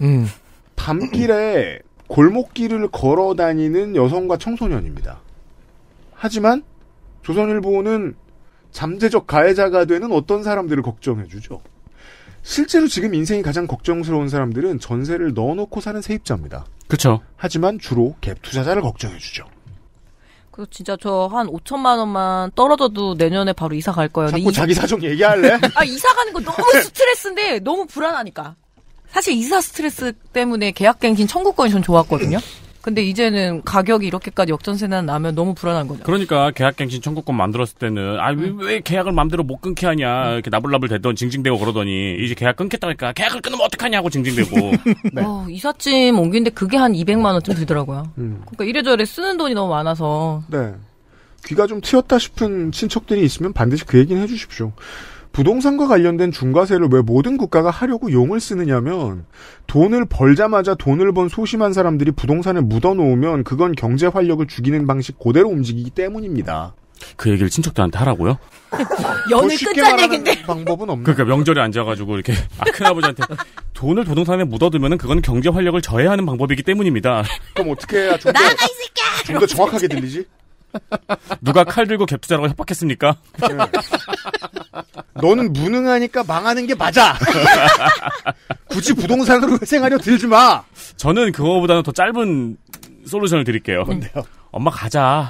밤길에 골목길을 걸어 다니는 여성과 청소년입니다. 하지만 조선일보는 잠재적 가해자가 되는 어떤 사람들을 걱정해주죠. 실제로 지금 인생이 가장 걱정스러운 사람들은 전세를 넣어놓고 사는 세입자입니다. 그렇죠. 하지만 주로 갭 투자자를 걱정해주죠. 그 진짜 저 한 5천만 원만 떨어져도 내년에 바로 이사 갈 거예요. 자꾸 자기 사정 얘기할래? 이사 가는 거 너무 스트레스인데 너무 불안하니까. 사실 이사 스트레스 때문에 계약갱신 청구권이 전 좋았거든요. 근데 이제는 가격이 이렇게까지 역전세난 나면 너무 불안한 거죠. 그러니까 계약갱신 청구권 만들었을 때는 왜 계약을 마음대로 못 끊게 하냐 이렇게 나불나불 대던 징징대고 그러더니 이제 계약 끊겠다 그러니까 계약을 끊으면 어떡하냐고 징징대고. 네. 이삿짐 옮기는데 그게 한 200만 원쯤 들더라고요. 그러니까 이래저래 쓰는 돈이 너무 많아서. 네. 귀가 좀 튀었다 싶은 친척들이 있으면 반드시 그 얘기는 해주십시오. 부동산과 관련된 중과세를 왜 모든 국가가 하려고 용을 쓰느냐면 돈을 벌자마자 돈을 번 소심한 사람들이 부동산에 묻어놓으면 그건 경제 활력을 죽이는 방식 그대로 움직이기 때문입니다. 그 얘기를 친척들한테 하라고요? 연을 끝자는 얘긴데. 방법은 없나? 그러니까 명절에 앉아가지고 이렇게 큰아버지한테 돈을 부동산에 묻어두면은 그건 경제 활력을 저해하는 방법이기 때문입니다. 그럼 어떻게 해야 좀 나가 이 새끼야! 좀 더 정확하게 들리지? 누가 칼 들고 갭 투자라고 협박했습니까? 네. 너는 무능하니까 망하는 게 맞아. 굳이 부동산으로 생활려 들지 마. 저는 그거보다는 더 짧은 솔루션을 드릴게요. 뭔데요? 엄마 가자.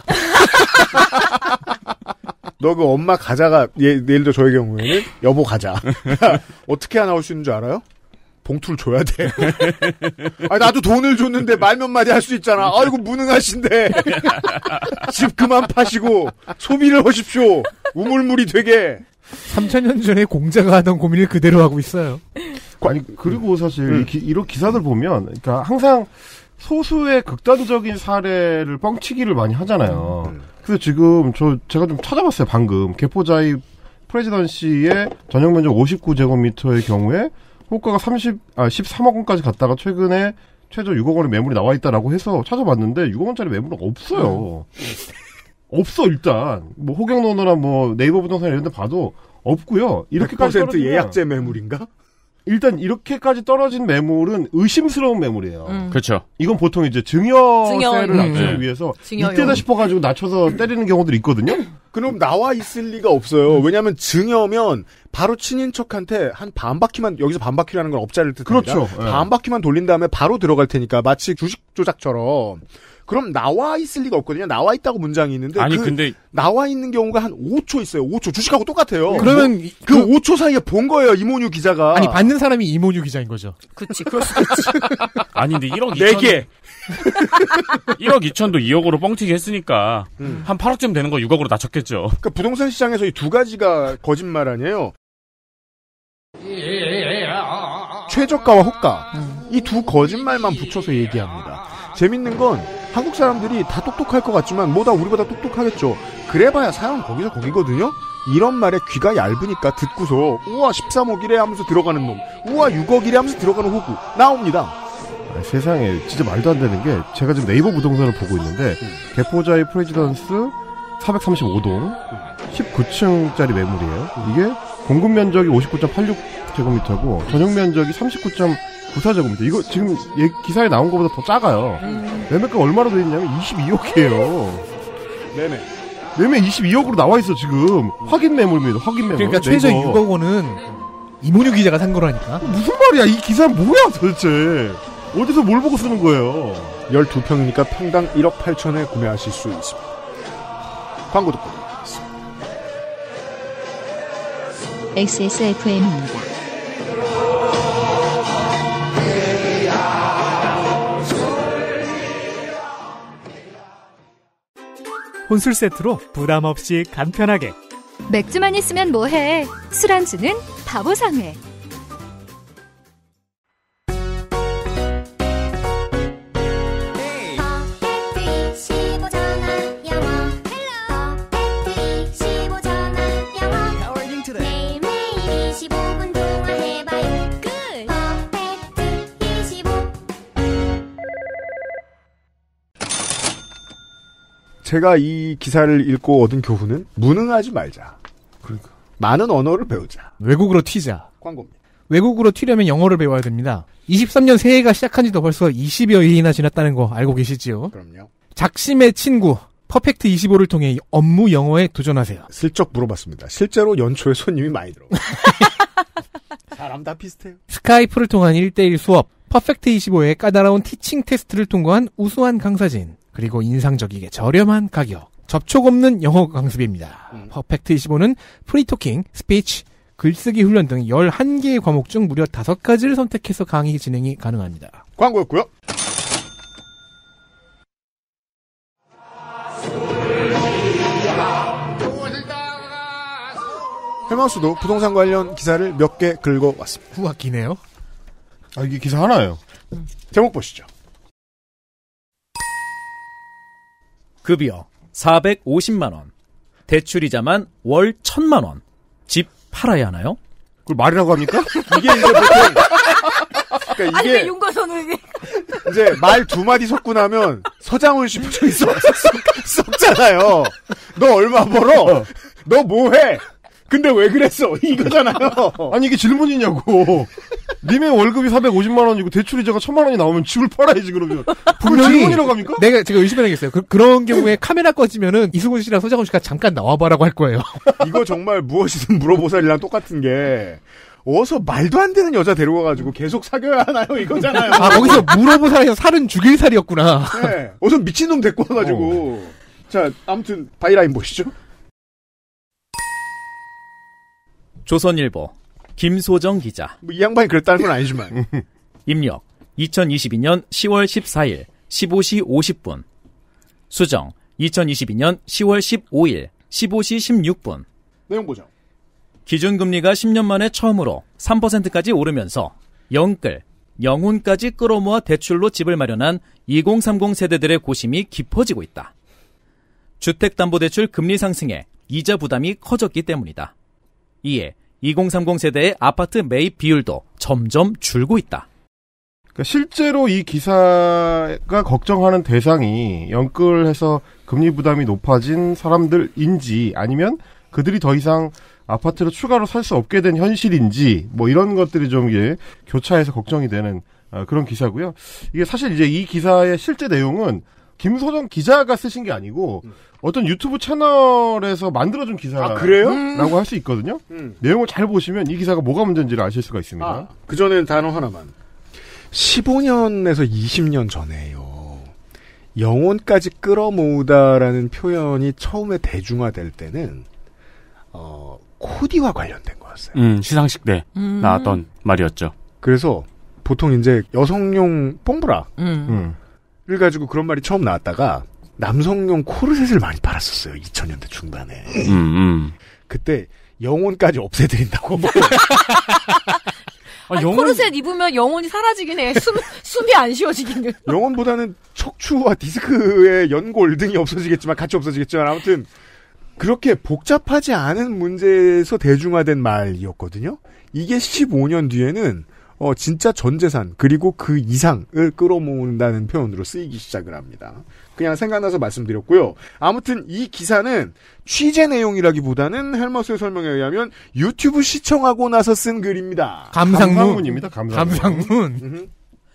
너 그 엄마 가자가 예를 들어 저의 경우에는 여보 가자. 어떻게 나올 수 있는 줄 알아요? 봉투를 줘야 돼. 나도 돈을 줬는데 말 몇 마디 할 수 있잖아. 아이고 무능하신데. 집 그만 파시고 소비를 하십시오. 우물물이 되게. 3,000년 전에 공자가 하던 고민을 그대로 하고 있어요. 아니 그리고 사실 이런 기사들 보면 그러니까 항상 소수의 극단적인 사례를 뻥치기를 많이 하잖아요. 그래서 지금 제가 좀 찾아봤어요. 방금 개포자이 프레지던시의 전용 면적 59제곱미터의 경우에 호가가 13억 원까지 갔다가 최근에 최저 6억 원의 매물이 나와 있다라고 해서 찾아봤는데 6억 원짜리 매물은 없어요. 없어 일단 뭐 호경노노나 뭐 네이버 부동산 이런 데 봐도 없고요. 이렇게까지 100% 예약제 매물인가? 일단 이렇게까지 떨어진 매물은 의심스러운 매물이에요. 그렇죠. 이건 보통 이제 증여세를 낮추기 위해서 증여용. 이때다 싶어가지고 낮춰서 때리는 경우들이 있거든요. 그럼 나와 있을 리가 없어요. 왜냐하면 증여면 바로 친인척한테 한 반 바퀴만 여기서 반 바퀴라는 건 업자를 뜻합니다. 그렇죠. 반 바퀴만 돌린 다음에 바로 들어갈 테니까 마치 주식 조작처럼. 그럼 나와 있을 리가 없거든요. 나와 있다고 문장이 있는데 근데 나와 있는 경우가 한 5초 있어요. 5초 주식하고 똑같아요. 그러면 그 5초 사이에 본 거예요. 이모뉴 기자가. 아니 받는 사람이 이모뉴 기자인 거죠. 그치, 그럴 수 있지. 아니 근데 1억 2천 4개. 1억 2천도 2억으로 뻥튀기 했으니까 한 8억쯤 되는 거 6억으로 낮췄겠죠. 그러니까 부동산 시장에서 이 두 가지가 거짓말 아니에요. 최저가와 호가. 이 두 거짓말만 붙여서 얘기합니다. 재밌는 건 한국 사람들이 다 똑똑할 것 같지만 뭐다 우리보다 똑똑하겠죠. 그래봐야 사람 거기서 거기거든요. 이런 말에 귀가 얇으니까 듣고서 우와 13억이래 하면서 들어가는 놈, 우와 6억이래 하면서 들어가는 호구 나옵니다. 세상에 진짜 말도 안 되는 게 제가 지금 네이버 부동산을 보고 있는데 개포자이 프레지던스 435동 19층짜리 매물이에요. 이게 공급 면적이 59.86제곱미터고 전용 면적이 39.94제곱미터. 이거 지금 기사에 나온 것보다 더 작아요. 매매가 얼마나 돼 있냐면 22억이에요. 매매 22억으로 나와 있어 지금. 확인 매물입니다. 확인 매물. 그러니까 최저 6억 원은 이모뉴 기자가 산 거라니까. 무슨 말이야? 이 기사는 뭐야 도대체? 어디서 뭘 보고 쓰는 거예요? 12평이니까 평당 1억 8천에 구매하실 수 있습니다. 광고 듣고 드리겠습니다. XSFM입니다. 혼술 세트로 부담 없이 간편하게. 맥주만 있으면 뭐해? 술안주는 바보상회. 제가 이 기사를 읽고 얻은 교훈은 무능하지 말자. 그러니까. 많은 언어를 배우자. 외국으로 튀자. 광고입니다. 외국으로 튀려면 영어를 배워야 됩니다. 23년 새해가 시작한 지도 벌써 20여일이나 지났다는 거 알고 계시지요? 그럼요. 작심의 친구 퍼펙트 25를 통해 업무 영어에 도전하세요. 슬쩍 물어봤습니다. 실제로 연초에 손님이 많이 들어와요. 사람 다 비슷해요. 스카이프를 통한 1대1 수업, 퍼펙트 25의 까다로운 티칭 테스트를 통과한 우수한 강사진, 그리고 인상적이게 저렴한 가격, 접촉 없는 영어 강습입니다. 퍼펙트 25는 프리토킹, 스피치, 글쓰기 훈련 등 11개의 과목 중 무려 5가지를 선택해서 강의 진행이 가능합니다. 광고였고요. 헬마우스도 부동산 관련 기사를 몇 개 긁어왔습니다. 후학기네요. 아, 이게 기사 하나예요. 제목 보시죠. 급여 450만원. 대출이자만 월 1000만원. 집 팔아야 하나요? 그걸 말이라고 합니까? 이게 이제 보통 그러니까 아니 이게 왜 윤거선을 이제 말 두 마디 섞고 나면 서장훈 씨 표정이 썩잖아요. 너 얼마 벌어? 너 뭐해? 근데 왜 그랬어? 이거잖아요. 아니 이게 질문이냐고. 님의 월급이 450만 원이고 대출이자가 1000만 원이 나오면 집을 팔아야지 그러면. 분명히 질문이라고 합니까? 제가 의심해야겠어요. 그런 경우에 카메라 꺼지면은 이수근 씨랑 서장훈 씨가 잠깐 나와봐라고 할 거예요. 이거 정말 무엇이든 물어보살이랑 똑같은 게 어서 말도 안 되는 여자 데려와가지고 계속 사귀어야 하나요? 이거잖아요. 아 거기서 물어보살에서 살은 죽일 살이었구나. 네. 어서 미친놈 데리고 와가지고. 자 아무튼 바이라인 보시죠. 조선일보 김소정 기자. 뭐 이 양반이 그랬다는 건 아니지만. 입력 2022년 10월 14일 15시 50분. 수정 2022년 10월 15일 15시 16분. 내용 보죠. 기준금리가 10년 만에 처음으로 3%까지 오르면서 영끌, 영혼까지 끌어모아 대출로 집을 마련한 2030 세대들의 고심이 깊어지고 있다. 주택담보대출 금리 상승에 이자 부담이 커졌기 때문이다. 이에 2030 세대의 아파트 매입 비율도 점점 줄고 있다. 그러니까 실제로 이 기사가 걱정하는 대상이 연끌해서 금리 부담이 높아진 사람들인지 아니면 그들이 더 이상 아파트를 추가로 살 수 없게 된 현실인지 뭐 이런 것들이 좀 이게 교차해서 걱정이 되는 그런 기사고요. 이게 사실 이제 이 기사의 실제 내용은 김소정 기자가 쓰신 게 아니고 어떤 유튜브 채널에서 만들어준 기사라고 그래요? 할 수 있거든요. 내용을 잘 보시면 이 기사가 뭐가 문제인지를 아실 수가 있습니다. 그 전에 단어 하나만. 15년에서 20년 전에요. 영혼까지 끌어모으다라는 표현이 처음에 대중화될 때는 코디와 관련된 거였어요. 시상식 때 나왔던 말이었죠. 그래서 보통 이제 여성용 뽕브라 를 가지고 그런 말이 처음 나왔다가 남성용 코르셋을 많이 팔았었어요. 2000년대 중반에. 그때 영혼까지 없애드린다고. 코르셋 입으면 영혼이 사라지긴 해. 숨이 안 쉬어지긴 해. 영혼보다는 척추와 디스크의 연골 등이 없어지겠지만 같이 없어지겠지만 아무튼 그렇게 복잡하지 않은 문제에서 대중화된 말이었거든요. 이게 15년 뒤에는 진짜 전 재산 그리고 그 이상을 끌어모은다는 표현으로 쓰이기 시작을 합니다. 그냥 생각나서 말씀드렸고요. 아무튼 이 기사는 취재 내용이라기보다는 헬머스의 설명에 의하면 유튜브 시청하고 나서 쓴 글입니다. 감상문입니다. 감상문.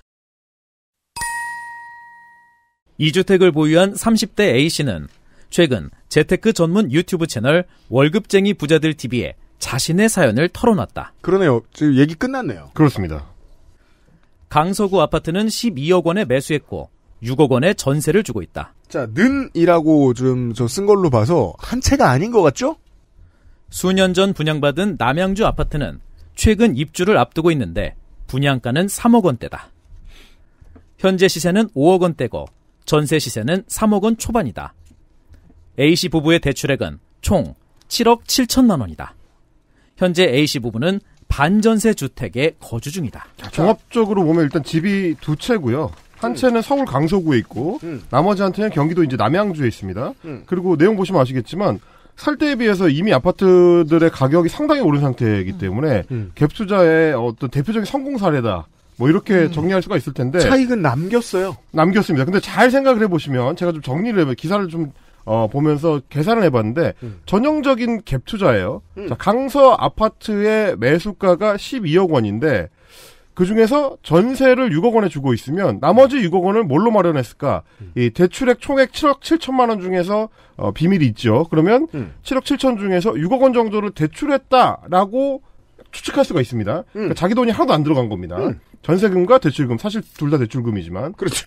2주택을 보유한 30대 A씨는 최근 재테크 전문 유튜브 채널 월급쟁이 부자들 TV에 자신의 사연을 털어놨다. 그러네요. 지금 얘기 끝났네요. 그렇습니다. 강서구 아파트는 12억 원에 매수했고 6억 원에 전세를 주고 있다. 자, 는이라고 좀 저 쓴 걸로 봐서 한 채가 아닌 것 같죠? 수년 전 분양받은 남양주 아파트는 최근 입주를 앞두고 있는데 분양가는 3억 원대다. 현재 시세는 5억 원대고 전세 시세는 3억 원 초반이다. A씨 부부의 대출액은 총 7억 7천만 원이다. 현재 A씨 부부는 반전세 주택에 거주 중이다. 종합적으로 보면 일단 집이 두 채고요. 한 채는 서울 강서구에 있고 나머지 한 채는 경기도 이제 남양주에 있습니다. 그리고 내용 보시면 아시겠지만 살 때에 비해서 이미 아파트들의 가격이 상당히 오른 상태이기 때문에 갭 투자의 어떤 대표적인 성공 사례다. 뭐 이렇게 정리할 수가 있을 텐데 차익은 남겼어요. 남겼습니다. 근데 잘 생각을 해보시면 제가 좀 정리를 해봐요. 기사를 좀 보면서 계산을 해봤는데 전형적인 갭 투자예요. 자, 강서 아파트의 매수가가 12억 원인데 그 중에서 전세를 6억 원에 주고 있으면 나머지 6억 원을 뭘로 마련했을까? 이 대출액 총액 7억 7천만 원 중에서 비밀이 있죠. 그러면 7억 7천 중에서 6억 원 정도를 대출했다라고 추측할 수가 있습니다. 그러니까 자기 돈이 하나도 안 들어간 겁니다. 전세금과 대출금, 사실 둘 다 대출금이지만. 그렇죠.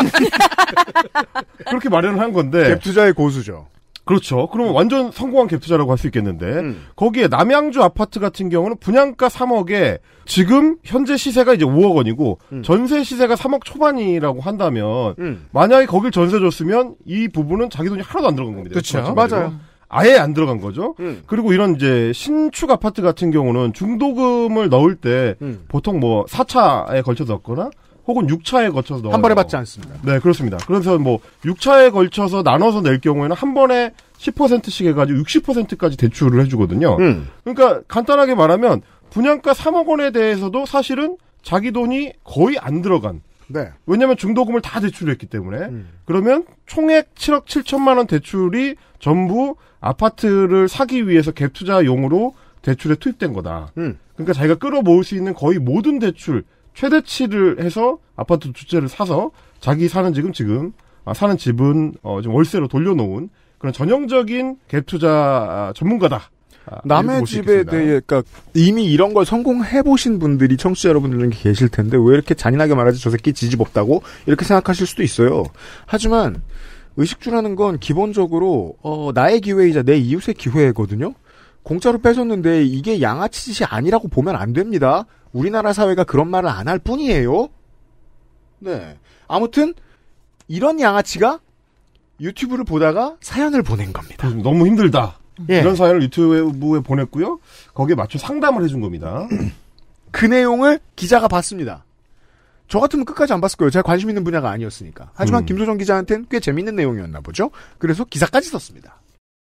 그렇게 마련을 한 건데. 갭 투자의 고수죠. 그렇죠. 그러면 완전 성공한 갭 투자라고 할 수 있겠는데 거기에 남양주 아파트 같은 경우는 분양가 3억에 지금 현재 시세가 이제 5억 원이고 전세 시세가 3억 초반이라고 한다면 만약에 거길 전세 줬으면 이 부분은 자기 돈이 하나도 안 들어간 겁니다. 그렇죠. 맞아요. 아예 안 들어간 거죠. 그리고 이런 이제 신축 아파트 같은 경우는 중도금을 넣을 때 보통 뭐 4차에 걸쳐서 넣거나 혹은 6차에 걸쳐서 넣어요. 한 번에 받지 않습니다. 네, 그렇습니다. 그래서 뭐 6차에 걸쳐서 나눠서 낼 경우에는 한 번에 10%씩 해가지고 60%까지 대출을 해주거든요. 그러니까 간단하게 말하면 분양가 3억 원에 대해서도 사실은 자기 돈이 거의 안 들어간. 네. 왜냐하면 중도금을 다 대출했기 때문에. 그러면 총액 7억 7천만 원 대출이 전부 아파트를 사기 위해서 갭 투자용으로 대출에 투입된 거다. 그러니까 자기가 끌어모을 수 있는 거의 모든 대출 최대치를 해서 아파트 두 채를 사서 자기 사는 집은 지금 월세로 돌려놓은 그런 전형적인 갭 투자 전문가다. 남의 집에 대해, 그러니까 이미 이런 걸 성공해보신 분들이 청취자 여러분들 중에 계실 텐데 왜 이렇게 잔인하게 말하지 저 새끼 지집 없다고 이렇게 생각하실 수도 있어요. 하지만 의식주라는 건 기본적으로 나의 기회이자 내 이웃의 기회거든요. 공짜로 뺏었는데 이게 양아치 짓이 아니라고 보면 안 됩니다. 우리나라 사회가 그런 말을 안 할 뿐이에요. 네. 아무튼 이런 양아치가 유튜브를 보다가 사연을 보낸 겁니다. 너무 힘들다. 예. 이런 사연을 유튜브에 보냈고요. 거기에 맞춰 상담을 해준 겁니다. 그 내용을 기자가 봤습니다. 저 같으면 끝까지 안 봤을 거예요. 제가 관심 있는 분야가 아니었으니까. 하지만 김소정 기자한테는 꽤 재밌는 내용이었나 보죠. 그래서 기사까지 썼습니다.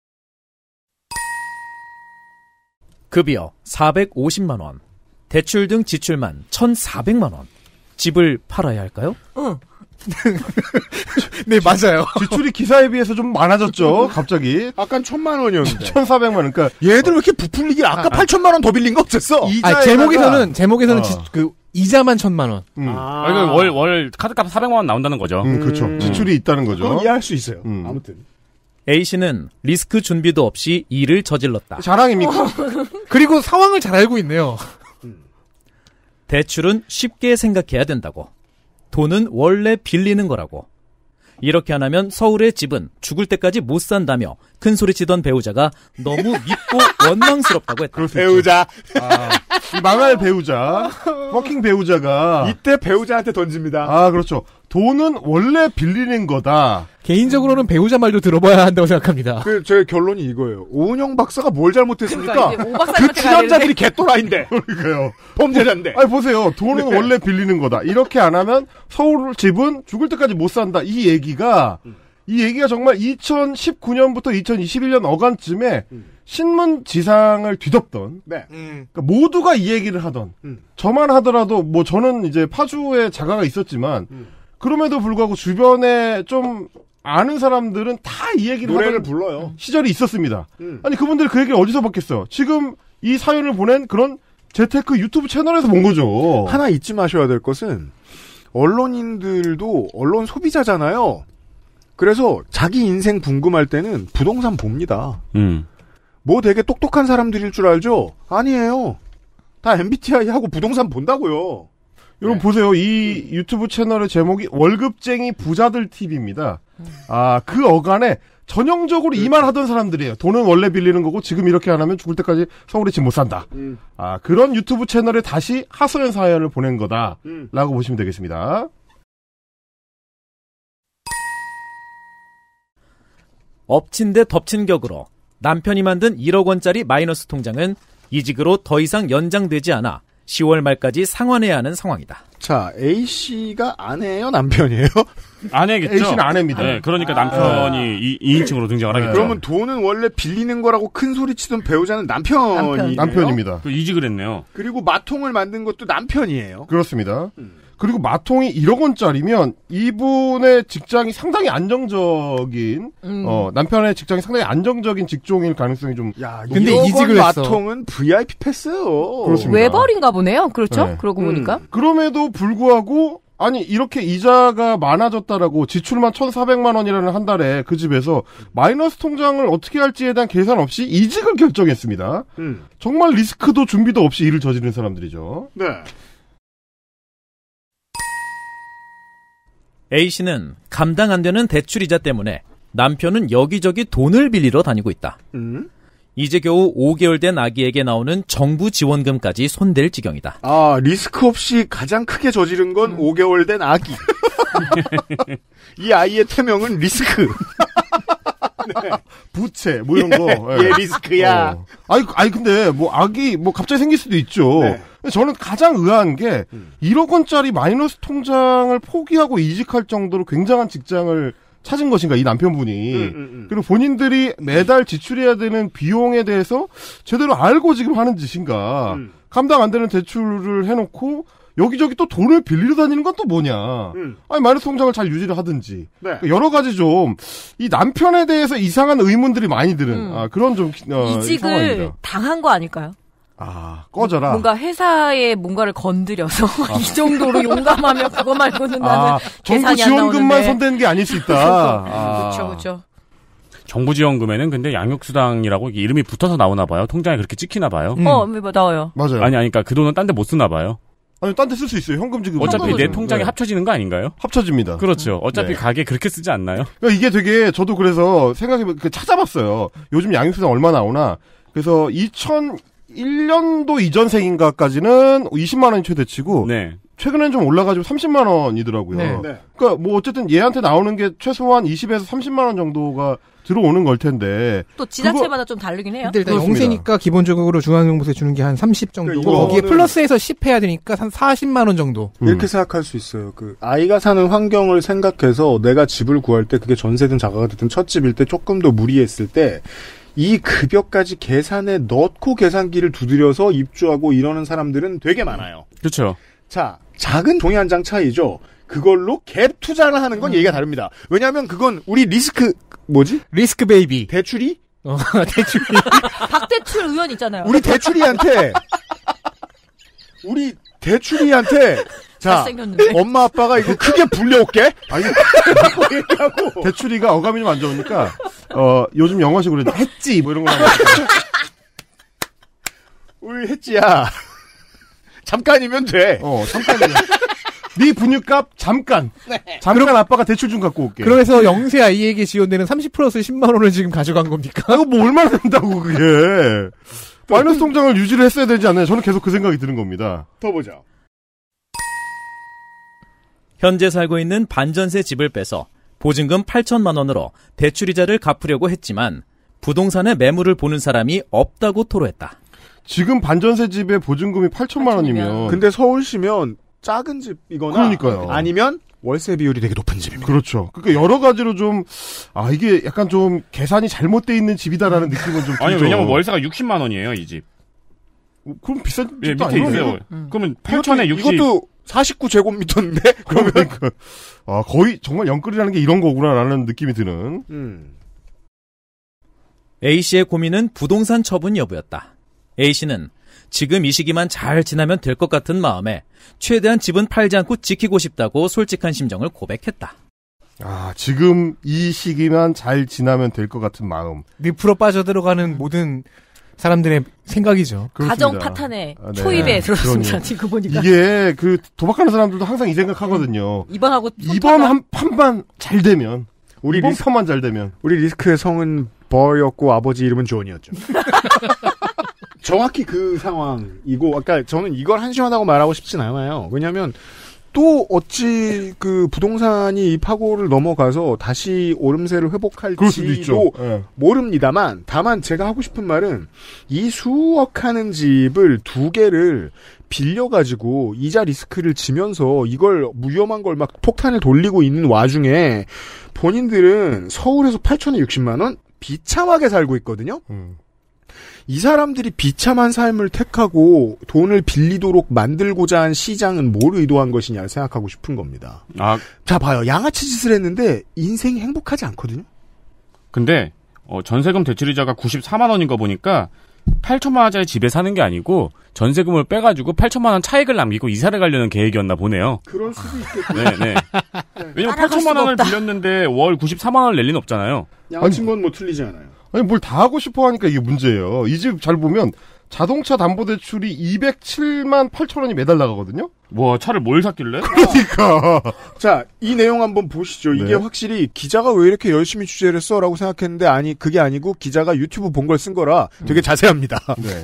급여 450만 원. 대출 등 지출만 1,400만 원. 집을 팔아야 할까요? 응. 네, 맞아요. 지출이 기사에 비해서 좀 많아졌죠, 갑자기. 아깐 1,000만 원이었는데. 1,400만 원. 그러니까. 얘들 왜 이렇게 부풀리길 아까 8,000만 원 더 빌린 거 없었어? 제목에서는 이자만 1,000만 원. 그러니까 월 카드값 400만 원 나온다는 거죠. 그렇죠. 지출이 있다는 거죠. 그건 이해할 수 있어요. 아무튼. A씨는 리스크 준비도 없이 일을 저질렀다. 자랑입니까? 그리고 상황을 잘 알고 있네요. 대출은 쉽게 생각해야 된다고. 돈은 원래 빌리는 거라고. 이렇게 안 하면 서울의 집은 죽을 때까지 못 산다며 큰소리치던 배우자가 너무 밉고 원망스럽다고 했다. 배우자. 이 망할 배우자. 워킹 배우자가. 이때 배우자한테 던집니다. 아, 그렇죠. 돈은 원래 빌리는 거다. 개인적으로는 배우자 말도 들어봐야 한다고 생각합니다. 제 결론이 이거예요. 오은영 박사가 뭘 잘못했습니까? 그러니까 그 출연자들이 개또라인데. 그러니까요. 범죄자인데. 아니, 보세요. 돈은 원래 빌리는 거다. 이렇게 안 하면 서울 집은 죽을 때까지 못 산다. 이 얘기가 정말 2019년부터 2021년 어간쯤에 신문 지상을 뒤덮던. 네. 그러니까 모두가 이 얘기를 하던. 저만 하더라도 뭐 저는 이제 파주에 자가가 있었지만 그럼에도 불구하고 주변에 좀 아는 사람들은 다 이 얘기를 노래를 불러요. 시절이 있었습니다. 아니 그분들이 그 얘기를 어디서 받겠어요? 지금 이 사연을 보낸 그런 재테크 유튜브 채널에서 본 거죠. 하나 잊지 마셔야 될 것은 언론인들도 언론 소비자잖아요. 그래서 자기 인생 궁금할 때는 부동산 봅니다. 뭐 되게 똑똑한 사람들일 줄 알죠? 아니에요. 다 MBTI하고 부동산 본다고요. 여러분 보세요. 이 유튜브 채널의 제목이 월급쟁이 부자들 TV입니다. 그 어간에 전형적으로 이 말 하던 사람들이에요. 돈은 원래 빌리는 거고 지금 이렇게 안 하면 죽을 때까지 서울에 집 못 산다. 그런 유튜브 채널에 다시 하소연 사연을 보낸 거다라고 보시면 되겠습니다. 엎친 데 덮친 격으로 남편이 만든 1억 원짜리 마이너스 통장은 이직으로 더 이상 연장되지 않아 10월 말까지 상환해야 하는 상황이다. 자, A씨가 아내예요? 남편이에요? 아내겠죠. A씨는 아내입니다. 네, 그러니까 남편이 2인칭으로 등장을 하겠죠. 그러면 돈은 원래 빌리는 거라고 큰 소리 치던 배우자는 남편입니다. 남편입니다. 이직을 했네요. 그리고 마통을 만든 것도 남편이에요. 그렇습니다. 그리고 마통이 1억 원짜리면 이분의 직장이 상당히 안정적인 남편의 직장이 상당히 안정적인 직종일 가능성이 좀. 야, 근데 이직을 했어. 마통은 VIP 패스요. 그렇습니다. 외벌인가 보네요. 그렇죠? 네. 그러고 보니까. 그럼에도 불구하고 아니 이렇게 이자가 많아졌다라고 지출만 1,400만 원이라는 한 달에 그 집에서 마이너스 통장을 어떻게 할지에 대한 계산 없이 이직을 결정했습니다. 정말 리스크도 준비도 없이 일을 저지른 사람들이죠. 네. A씨는 감당 안 되는 대출이자 때문에 남편은 여기저기 돈을 빌리러 다니고 있다. 이제 겨우 5개월 된 아기에게 나오는 정부 지원금까지 손댈 지경이다. 아, 리스크 없이 가장 크게 저지른 건 5개월 된 아기. 이 아이의 태명은 리스크. 네. 부채 뭐 이런 거. 예, 리스크야. 아니 근데 뭐 아기 뭐 갑자기 생길 수도 있죠. 네. 저는 가장 의아한 게 1억 원짜리 마이너스 통장을 포기하고 이직할 정도로 굉장한 직장을 찾은 것인가 이 남편분이. 그리고 본인들이 매달 지출해야 되는 비용에 대해서 제대로 알고 지금 하는 짓인가. 감당 안 되는 대출을 해놓고 여기저기 또 돈을 빌리러 다니는 건 또 뭐냐. 아니 마이너스 통장을 잘 유지를 하든지. 네. 여러 가지 좀 이 남편에 대해서 이상한 의문들이 많이 드는 그런 좀 이직을 상황입니다. 당한 거 아닐까요? 아, 꺼져라. 뭔가 회사에 뭔가를 건드려서 이 정도로 용감하면 그거 말고는 나는 정부 계산이 안 지원금만 나오는데. 손댄 게 아닐 수 있다. 그렇죠. 정부 지원금에는 근데 양육수당이라고 이게 이름이 붙어서 나오나 봐요. 통장에 그렇게 찍히나 봐요. 나와요. 맞아요. 아니, 그러니까 그 돈은 딴 데 못 쓰나 봐요. 아니, 딴 데 쓸 수 있어요. 현금 지급. 어차피 내 통장에 합쳐지는 거 아닌가요? 합쳐집니다. 그렇죠. 어차피 네. 가게 그렇게 쓰지 않나요? 그러니까 이게 되게 저도 그래서 찾아봤어요. 요즘 양육수당 얼마 나오나. 그래서 2001년도 이전생인가까지는 20만 원이 최대치고 네. 최근엔 좀 올라가지고 30만 원이더라고요. 네. 그러니까 뭐 어쨌든 얘한테 나오는 게 최소한 20에서 30만 원 정도가 들어오는 걸 텐데. 또 지자체마다 좀 다르긴 해요. 근데 일단 영세니까 기본적으로 중앙정부세 주는 게 한 30 정도고 그러니까 거기에 플러스해서 10 해야 되니까 한 40만 원 정도. 이렇게 생각할 수 있어요. 그 아이가 사는 환경을 생각해서 내가 집을 구할 때 그게 전세든 자가가 됐든 첫 집일 때 조금 더 무리했을 때 이 급여까지 계산에 넣고 계산기를 두드려서 입주하고 이러는 사람들은 되게 많아요. 그렇죠. 자, 작은 종이 한 장 차이죠. 그걸로 갭 투자를 하는 건 얘기가 다릅니다. 왜냐하면 그건 우리 리스크 베이비. 대출이? 대출이. 박대출 의원 있잖아요. 우리 대출이한테 자, 잘생겼는데. 엄마 아빠가 이거 크게 불려올게. 아니, 대출이가 어감이 좀 안 좋으니까 요즘 영어식으로 했지 뭐 이런 거 하면 우리 했지야. 잠깐이면 돼. 잠깐이면. 네 분유값 잠깐. 잠깐 아빠가 대출 좀 갖고 올게. 그래서 영세 아이에게 지원되는 30 플러스 10만 원을 지금 가져간 겁니까? 이거 뭐 얼마나 된다고 그게. 마이너스 통장을 유지를 했어야 되지 않나요? 저는 계속 그 생각이 드는 겁니다. 더 보죠. 현재 살고 있는 반전세 집을 빼서 보증금 8천만 원으로 대출이자를 갚으려고 했지만 부동산의 매물을 보는 사람이 없다고 토로했다. 지금 반전세 집의 보증금이 8천만 원이면. 근데 서울시면 작은 집이거나 그러니까요. 아니면 월세 비율이 되게 높은 집입니다. 그렇죠. 그러니까 여러 가지로 좀 이게 약간 좀 계산이 잘못돼 있는 집이다라는 느낌은 좀 아니 들죠. 왜냐면 월세가 60만 원이에요 이 집. 그럼 비싼 집도 예, 밑에 아니에요. 있어요. 그러면 8천에 60. 이것도 49제곱미터인데 그러면 거의 정말 영끌이라는 게 이런 거구나라는 느낌이 드는. A씨의 고민은 부동산 처분 여부였다. A씨는 지금 이 시기만 잘 지나면 될 것 같은 마음에 최대한 집은 팔지 않고 지키고 싶다고 솔직한 심정을 고백했다. 지금 이 시기만 잘 지나면 될 것 같은 마음. 늪으로 빠져들어가는 모든 사람들의 생각이죠. 가정 파탄에 초입에 들었습니다. 지금 보니까. 이게 그 도박하는 사람들도 항상 이 생각하거든요. 이번 한 판만 잘 되면 이번 판만 잘 되면 우리 리스크의 성은 버였고 아버지 이름은 존이었죠. 정확히 그 상황이고, 아까 저는 이걸 한심하다고 말하고 싶진 않아요. 왜냐하면 또 어찌 그 부동산이 이 파고를 넘어가서 다시 오름세를 회복할지도 모릅니다만, 다만 제가 하고 싶은 말은 이 수억 하는 집을 2개를 빌려가지고 이자 리스크를 지면서 이걸 위험한 걸 막 폭탄을 돌리고 있는 와중에 본인들은 서울에서 8천에 60만 원 비참하게 살고 있거든요. 이 사람들이 비참한 삶을 택하고 돈을 빌리도록 만들고자 한 시장은 뭘 의도한 것이냐 생각하고 싶은 겁니다. 자, 봐요. 양아치 짓을 했는데 인생이 행복하지 않거든요. 근데 전세금 대출이자가 94만 원인 거 보니까 8천만 원짜리 집에 사는 게 아니고 전세금을 빼가지고 8천만 원 차익을 남기고 이사를 가려는 계획이었나 보네요. 그럴 수도 있겠죠. 네. 왜냐면 8천만 원을 빌렸는데 월 94만 원을 낼 리는 없잖아요. 양아친 건 뭐 틀리지 않아요. 아니 뭘 다 하고 싶어 하니까 이게 문제예요. 이 집 잘 보면 자동차 담보대출이 207만 8천 원이 매달 나가거든요. 와, 차를 뭘 샀길래? 그러니까. 자, 이 내용 한번 보시죠. 이게 확실히 기자가 왜 이렇게 열심히 취재를 했어라고 생각했는데 아니 그게 아니고 기자가 유튜브 본 걸 쓴 거라 되게 자세합니다. 네.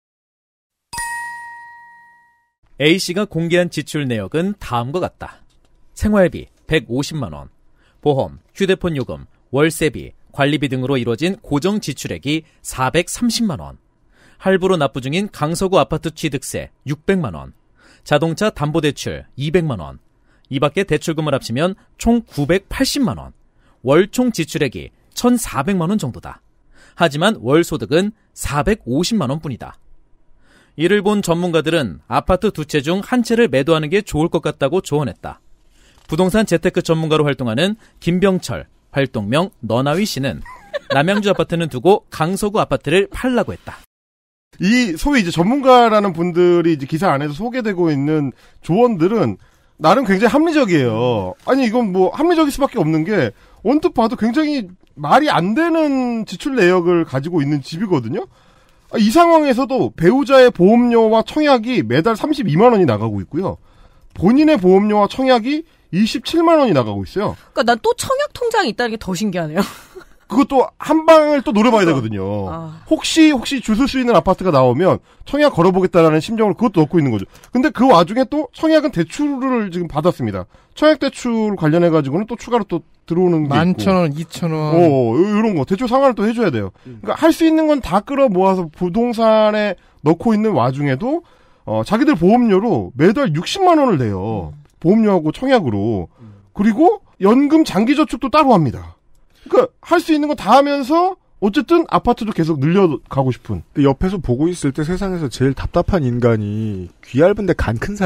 A씨가 공개한 지출 내역은 다음과 같다. 생활비 150만 원, 보험, 휴대폰 요금, 월세비, 관리비 등으로 이루어진 고정 지출액이 430만 원, 할부로 납부 중인 강서구 아파트 취득세 600만 원, 자동차 담보대출 200만 원, 이 밖에 대출금을 합치면 총 980만 원, 월 총 지출액이 1,400만 원 정도다. 하지만 월 소득은 450만 원 뿐이다. 이를 본 전문가들은 아파트 두 채 중 한 채를 매도하는 게 좋을 것 같다고 조언했다. 부동산 재테크 전문가로 활동하는 김병철, 활동명 너나위 씨는 남양주 아파트는 두고 강서구 아파트를 팔라고 했다. 이 소위 이제 전문가라는 분들이 이제 기사 안에서 소개되고 있는 조언들은 나름 굉장히 합리적이에요. 아니 이건 뭐 합리적일 수밖에 없는 게 언뜻 봐도 굉장히 말이 안 되는 지출 내역을 가지고 있는 집이거든요. 이 상황에서도 배우자의 보험료와 청약이 매달 32만 원이 나가고 있고요. 본인의 보험료와 청약이 27만 원이 나가고 있어요. 그러니까 난 또 청약 통장이 있다는 게 더 신기하네요. 그것도 한 방을 또 노려봐야 되거든요. 혹시 주술 수 있는 아파트가 나오면 청약 걸어보겠다라는 심정을 그것도 넣고 있는 거죠. 근데 그 와중에 또 청약은 대출을 지금 받았습니다. 청약 대출 관련해가지고는 또 추가로 또 들어오는 게 있고. 11,000원, 2,000원. 이런 거. 대출 상환을 또 해줘야 돼요. 그러니까 할 수 있는 건 다 끌어 모아서 부동산에 넣고 있는 와중에도, 자기들 보험료로 매달 60만 원을 내요. 보험료하고 청약으로. 그리고 연금 장기저축도 따로 합니다. 그러니까 할 수 있는 거 다 하면서 어쨌든 아파트도 계속 늘려가고 싶은. 근데 옆에서 보고 있을 때 세상에서 제일 답답한 인간이 귀 얇은데 간 큰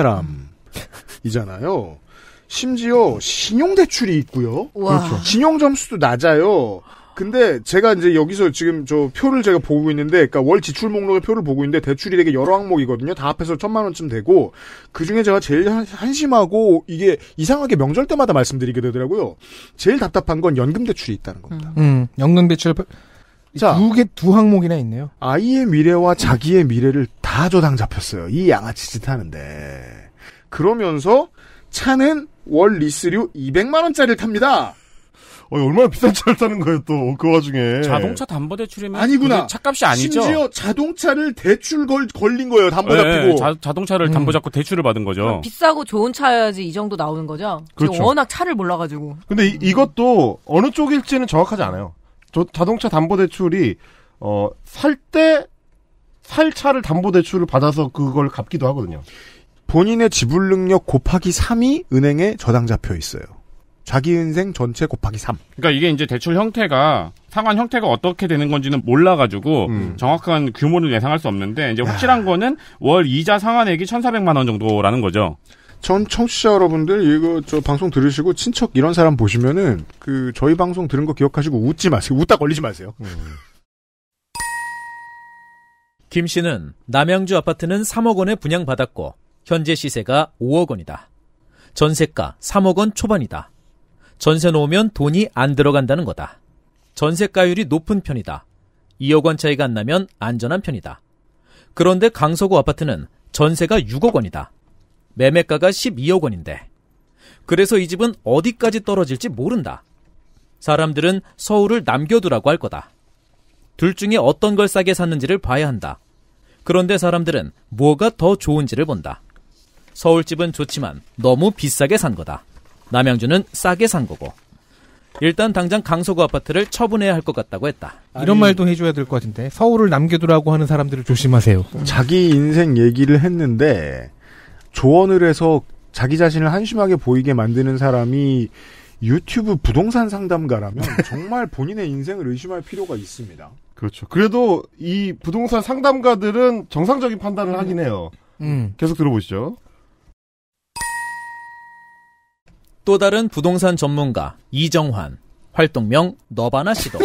사람이잖아요. 심지어 신용대출이 있고요. 그렇죠. 신용점수도 낮아요. 근데 제가 이제 여기서 지금 저 표를 제가 보고 있는데, 그러니까 월 지출 목록의 표를 보고 있는데 대출이 되게 여러 항목이거든요. 다 합해서 1,000만 원쯤 되고, 그 중에 제가 제일 한심하고 이게 이상하게 명절 때마다 말씀드리게 되더라고요. 제일 답답한 건 연금 대출이 있다는 겁니다. 연금 대출 자, 두 항목이나 있네요. 아이의 미래와 자기의 미래를 다 조당 잡혔어요. 이 양아치 짓 하는데. 그러면서 차는 월 리스료 200만 원짜리를 탑니다. 얼마나 비싼 차를 타는 거예요, 또, 그 와중에. 자동차 담보대출이면. 아니구나. 차값이 아니죠. 심지어 자동차를 대출 걸린 거예요, 담보 잡히고. 자동차를 담보 잡고 대출을 받은 거죠. 비싸고 좋은 차여야지 이 정도 나오는 거죠. 그렇죠. 워낙 차를 몰라가지고. 근데 이것도 어느 쪽일지는 정확하지 않아요. 자동차 담보대출이, 살 차를 담보대출을 받아서 그걸 갚기도 하거든요. 본인의 지불 능력 곱하기 3이 은행에 저당 잡혀 있어요. 자기 인생 전체 곱하기 3. 그러니까 이게 이제 대출 형태가 상환 형태가 어떻게 되는 건지는 몰라가지고 정확한 규모를 예상할 수 없는데 이제 확실한 거는 월 이자 상환액이 1,400만 원 정도라는 거죠. 전 청취자 여러분들 이거 저 방송 들으시고 친척 이런 사람 보시면은 그 저희 방송 들은 거 기억하시고 웃지 마세요. 웃다 걸리지 마세요. 김 씨는 남양주 아파트는 3억 원에 분양받았고 현재 시세가 5억 원이다. 전세가 3억 원 초반이다. 전세 놓으면 돈이 안 들어간다는 거다. 전세가율이 높은 편이다. 2억 원 차이가 안 나면 안전한 편이다. 그런데 강서구 아파트는 전세가 6억 원이다. 매매가가 12억 원인데. 그래서 이 집은 어디까지 떨어질지 모른다. 사람들은 서울을 남겨두라고 할 거다. 둘 중에 어떤 걸 싸게 샀는지를 봐야 한다. 그런데 사람들은 뭐가 더 좋은지를 본다. 서울집은 좋지만 너무 비싸게 산 거다. 남양주는 싸게 산 거고. 일단 당장 강서구 아파트를 처분해야 할 것 같다고 했다. 이런 말도 해줘야 될 것 같은데 서울을 남겨두라고 하는 사람들을 조심하세요. 자기 인생 얘기를 했는데 조언을 해서 자기 자신을 한심하게 보이게 만드는 사람이 유튜브 부동산 상담가라면 정말 본인의 인생을 의심할 필요가 있습니다. 그렇죠. 그래도 이 부동산 상담가들은 정상적인 판단을 하긴 해요. 계속 들어보시죠. 또 다른 부동산 전문가 이정환, 활동명 너바나 씨도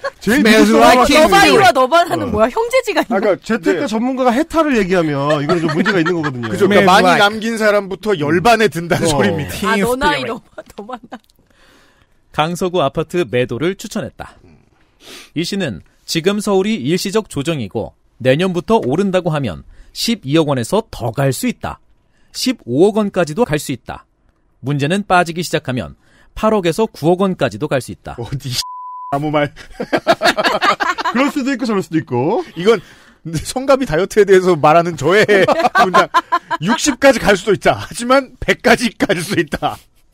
너바이와 너바나는 뭐야? 형제지간이야. 그러니까 재테크 전문가가 해탈을 얘기하면 이건 좀 문제가 있는 거거든요. 그죠. 그러니까 많이 남긴 사람부터 열반에 든다는 소리입니다. 아, 너나이 너바나. 강서구 아파트 매도를 추천했다. 이 씨는 지금 서울이 일시적 조정이고 내년부터 오른다고 하면 12억 원에서 더 갈 수 있다. 15억 원까지도 갈 수 있다. 문제는 빠지기 시작하면 8억에서 9억 원까지도 갈 수 있다. 어디 아무 말. 그럴 수도 있고 저럴 수도 있고. 이건 성가비 다이어트에 대해서 말하는 저의 문장. 60까지 갈 수도 있다. 하지만 100까지 갈 수 있다.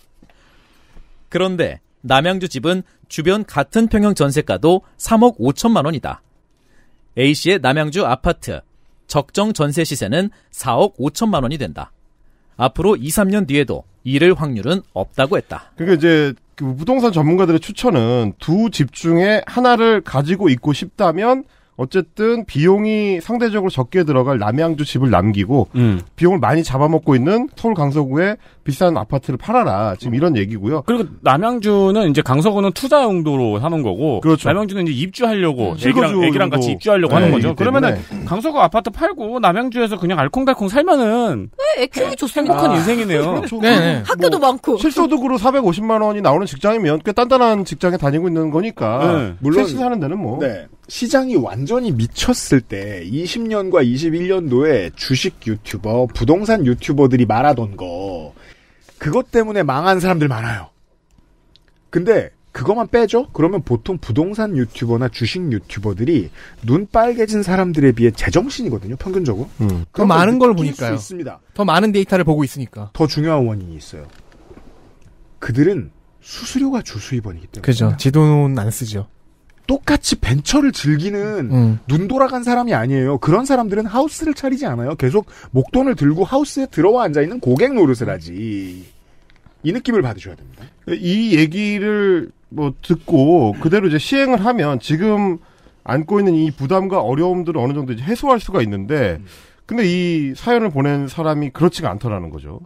그런데 남양주 집은 주변 같은 평형 전세가도 3억 5천만 원이다. A씨의 남양주 아파트 적정 전세 시세는 4억 5천만 원이 된다. 앞으로 2, 3년 뒤에도 이를 확률은 없다고 했다. 그러니까 이제 그 부동산 전문가들의 추천은 두 집 중에 하나를 가지고 있고 싶다면 어쨌든 비용이 상대적으로 적게 들어갈 남양주 집을 남기고 비용을 많이 잡아먹고 있는 서울 강서구의 비싼 아파트를 팔아라. 지금 이런 얘기고요. 그리고 남양주는 이제 강서구는 투자 용도로 사는 거고, 그렇죠. 남양주는 이제 입주하려고 애기랑 같이 입주하려고 하는 거죠. 그러면은 강서구 아파트 팔고 남양주에서 그냥 알콩달콩 살면은 애 키우기 좋습니다. 행복한 인생이네요. 그렇죠. 네. 학교도 많고. 실소득으로 450만 원이 나오는 직장이면 꽤 단단한 직장에 다니고 있는 거니까. 물론 셋이 사는 데는 뭐. 네. 시장이 완전히 미쳤을 때 20년과 21년도에 주식 유튜버, 부동산 유튜버들이 말하던 거 그것 때문에 망한 사람들 많아요. 근데 그것만 빼죠? 그러면 보통 부동산 유튜버나 주식 유튜버들이 눈 빨개진 사람들에 비해 제정신이거든요. 평균적으로. 더 많은 걸 느낄 보니까요. 수 있습니다. 더 많은 데이터를 보고 있으니까. 더 중요한 원인이 있어요. 그들은 수수료가 주수입원이기 때문에. 그죠. 지돈 안 쓰죠. 똑같이 벤처를 즐기는 눈 돌아간 사람이 아니에요. 그런 사람들은 하우스를 차리지 않아요. 계속 목돈을 들고 하우스에 들어와 앉아있는 고객 노릇을 하지. 이 느낌을 받으셔야 됩니다. 이 얘기를 뭐 듣고 그대로 이제 시행을 하면 지금 안고 있는 이 부담과 어려움들을 어느 정도 이제 해소할 수가 있는데 근데 이 사연을 보낸 사람이 그렇지가 않더라는 거죠.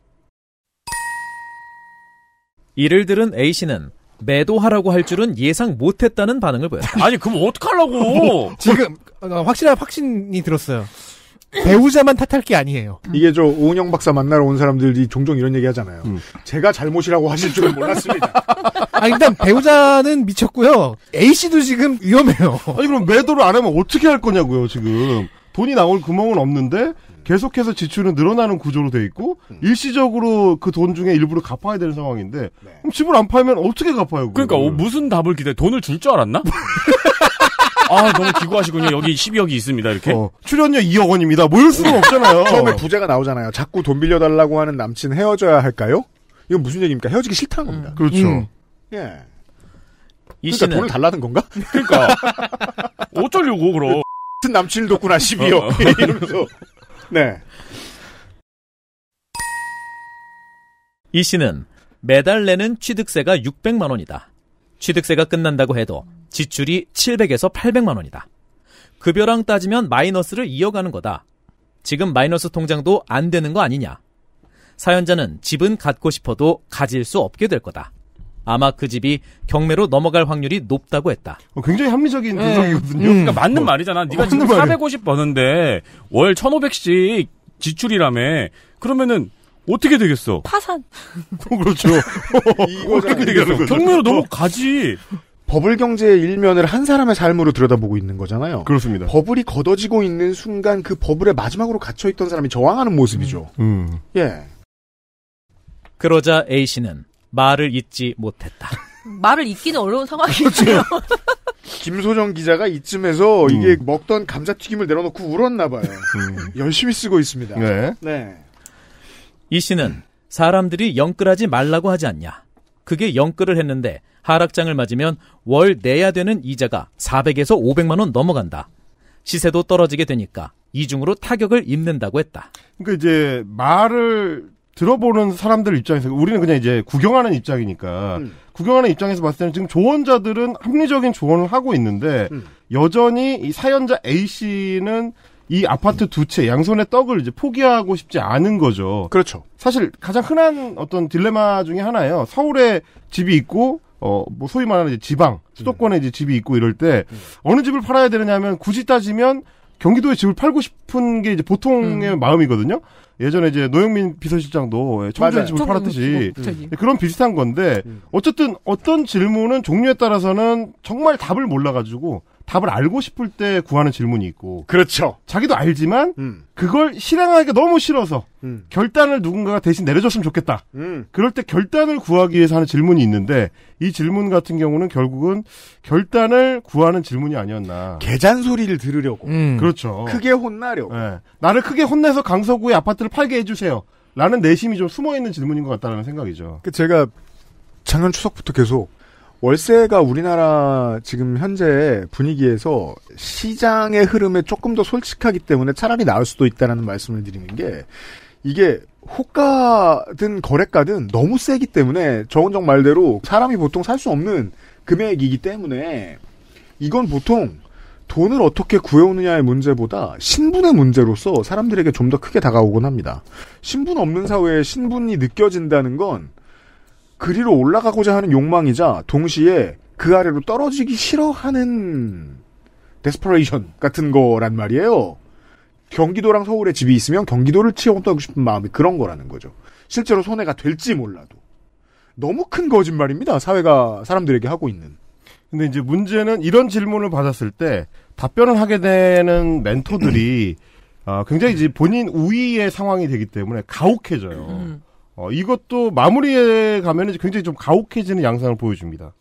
이를 들은 A씨는 매도하라고 할 줄은 예상 못했다는 반응을 보였다. 아니 그럼 어떡하려고. 지금 확실한 확신이 들었어요. 배우자만 탓할 게 아니에요. 이게 저 오은영 박사 만나러 온 사람들이 종종 이런 얘기 하잖아요. 제가 잘못이라고 하실 줄은 몰랐습니다. 일단 배우자는 미쳤고요. A씨도 지금 위험해요. 아니 그럼 매도를 안 하면 어떻게 할 거냐고요 지금. 돈이 나올 구멍은 없는데 계속해서 지출은 늘어나는 구조로 돼 있고 일시적으로 그 돈 중에 일부를 갚아야 되는 상황인데 그럼 집을 안 팔면 어떻게 갚아요? 그러니까 무슨 답을 기대? 돈을 줄 줄 알았나? 아 너무 기구하시군요. 여기 12억이 있습니다. 이렇게 출연료 2억 원입니다. 모일 수는 없잖아요. 처음에 부재가 나오잖아요. 자꾸 돈 빌려달라고 하는 남친 헤어져야 할까요? 이건 무슨 얘기입니까? 헤어지기 싫다는 겁니다. 그렇죠. 예. 이 그러니까 씨는 돈을 달라는 건가? 그러니까 어쩌려고 그럼. 같은 남친을 뒀구나 12억 이러면서. 네. 이 씨는 매달 내는 취득세가 600만 원이다. 취득세가 끝난다고 해도 지출이 700에서 800만 원이다. 급여랑 따지면 마이너스를 이어가는 거다. 지금 마이너스 통장도 안 되는 거 아니냐. 사연자는 집은 갖고 싶어도 가질 수 없게 될 거다. 아마 그 집이 경매로 넘어갈 확률이 높다고 했다. 굉장히 합리적인 분석이거든요. 그러니까 맞는 말이잖아. 네가 지금 450 버는데 월 1,500씩 지출이라며. 그러면은 어떻게 되겠어? 파산. 그렇죠. 어떻게 되겠어? 경매로 넘어가지. 버블 경제의 일면을 한 사람의 삶으로 들여다보고 있는 거잖아요. 그렇습니다. 버블이 걷어지고 있는 순간 그 버블의 마지막으로 갇혀있던 사람이 저항하는 모습이죠. 예. 그러자 A씨는 말을 잇지 못했다. 말을 잇기는 어려운 상황이죠. 김소정 기자가 이쯤에서 이게 먹던 감자튀김을 내려놓고 울었나 봐요. 열심히 쓰고 있습니다. 네. 이 씨는 사람들이 영끌하지 말라고 하지 않냐. 그게 영끌을 했는데 하락장을 맞으면 월 내야 되는 이자가 400에서 500만 원 넘어간다. 시세도 떨어지게 되니까 이중으로 타격을 입는다고 했다. 그러니까 이제 말을 들어보는 사람들 입장에서 우리는 그냥 이제 구경하는 입장이니까 구경하는 입장에서 봤을 때는 지금 조언자들은 합리적인 조언을 하고 있는데 여전히 이 사연자 A 씨는 이 아파트 두 채 양손의 떡을 이제 포기하고 싶지 않은 거죠. 그렇죠. 사실 가장 흔한 어떤 딜레마 중에 하나예요. 서울에 집이 있고 뭐 소위 말하는 이제 지방 수도권에 이제 집이 있고 이럴 때 어느 집을 팔아야 되느냐면 굳이 따지면 경기도에 집을 팔고 싶은 게 이제 보통의 마음이거든요. 예전에 이제 노영민 비서실장도 청주에 집을 팔았듯이 그런 비슷한 건데 어쨌든 어떤 질문은 종류에 따라서는 정말 답을 몰라가지고 답을 알고 싶을 때 구하는 질문이 있고 그렇죠. 자기도 알지만 그걸 실행하기가 너무 싫어서 결단을 누군가가 대신 내려줬으면 좋겠다. 그럴 때 결단을 구하기 위해서 하는 질문이 있는데 이 질문 같은 경우는 결국은 결단을 구하는 질문이 아니었나. 개잔소리를 들으려고. 그렇죠. 크게 혼나려고. 네. 나를 크게 혼내서 강서구의 아파트를 팔게 해주세요. 라는 내심이 좀 숨어있는 질문인 것 같다는 생각이죠. 제가 작년 추석부터 계속 월세가 우리나라 지금 현재 분위기에서 시장의 흐름에 조금 더 솔직하기 때문에 차라리 나을 수도 있다는 말씀을 드리는 게 이게 호가든 거래가든 너무 세기 때문에 정은정 말대로 사람이 보통 살 수 없는 금액이기 때문에 이건 보통 돈을 어떻게 구해오느냐의 문제보다 신분의 문제로서 사람들에게 좀 더 크게 다가오곤 합니다. 신분 없는 사회에 신분이 느껴진다는 건 그리로 올라가고자 하는 욕망이자 동시에 그 아래로 떨어지기 싫어하는 데스퍼레이션 같은 거란 말이에요. 경기도랑 서울에 집이 있으면 경기도를 치워보고 싶은 마음이 그런 거라는 거죠. 실제로 손해가 될지 몰라도. 너무 큰 거짓말입니다. 사회가 사람들에게 하고 있는. 근데 이제 문제는 이런 질문을 받았을 때 답변을 하게 되는 멘토들이 굉장히 이제 본인 우위의 상황이 되기 때문에 가혹해져요. 이것도 마무리에 가면 굉장히 좀 가혹해지는 양상을 보여줍니다.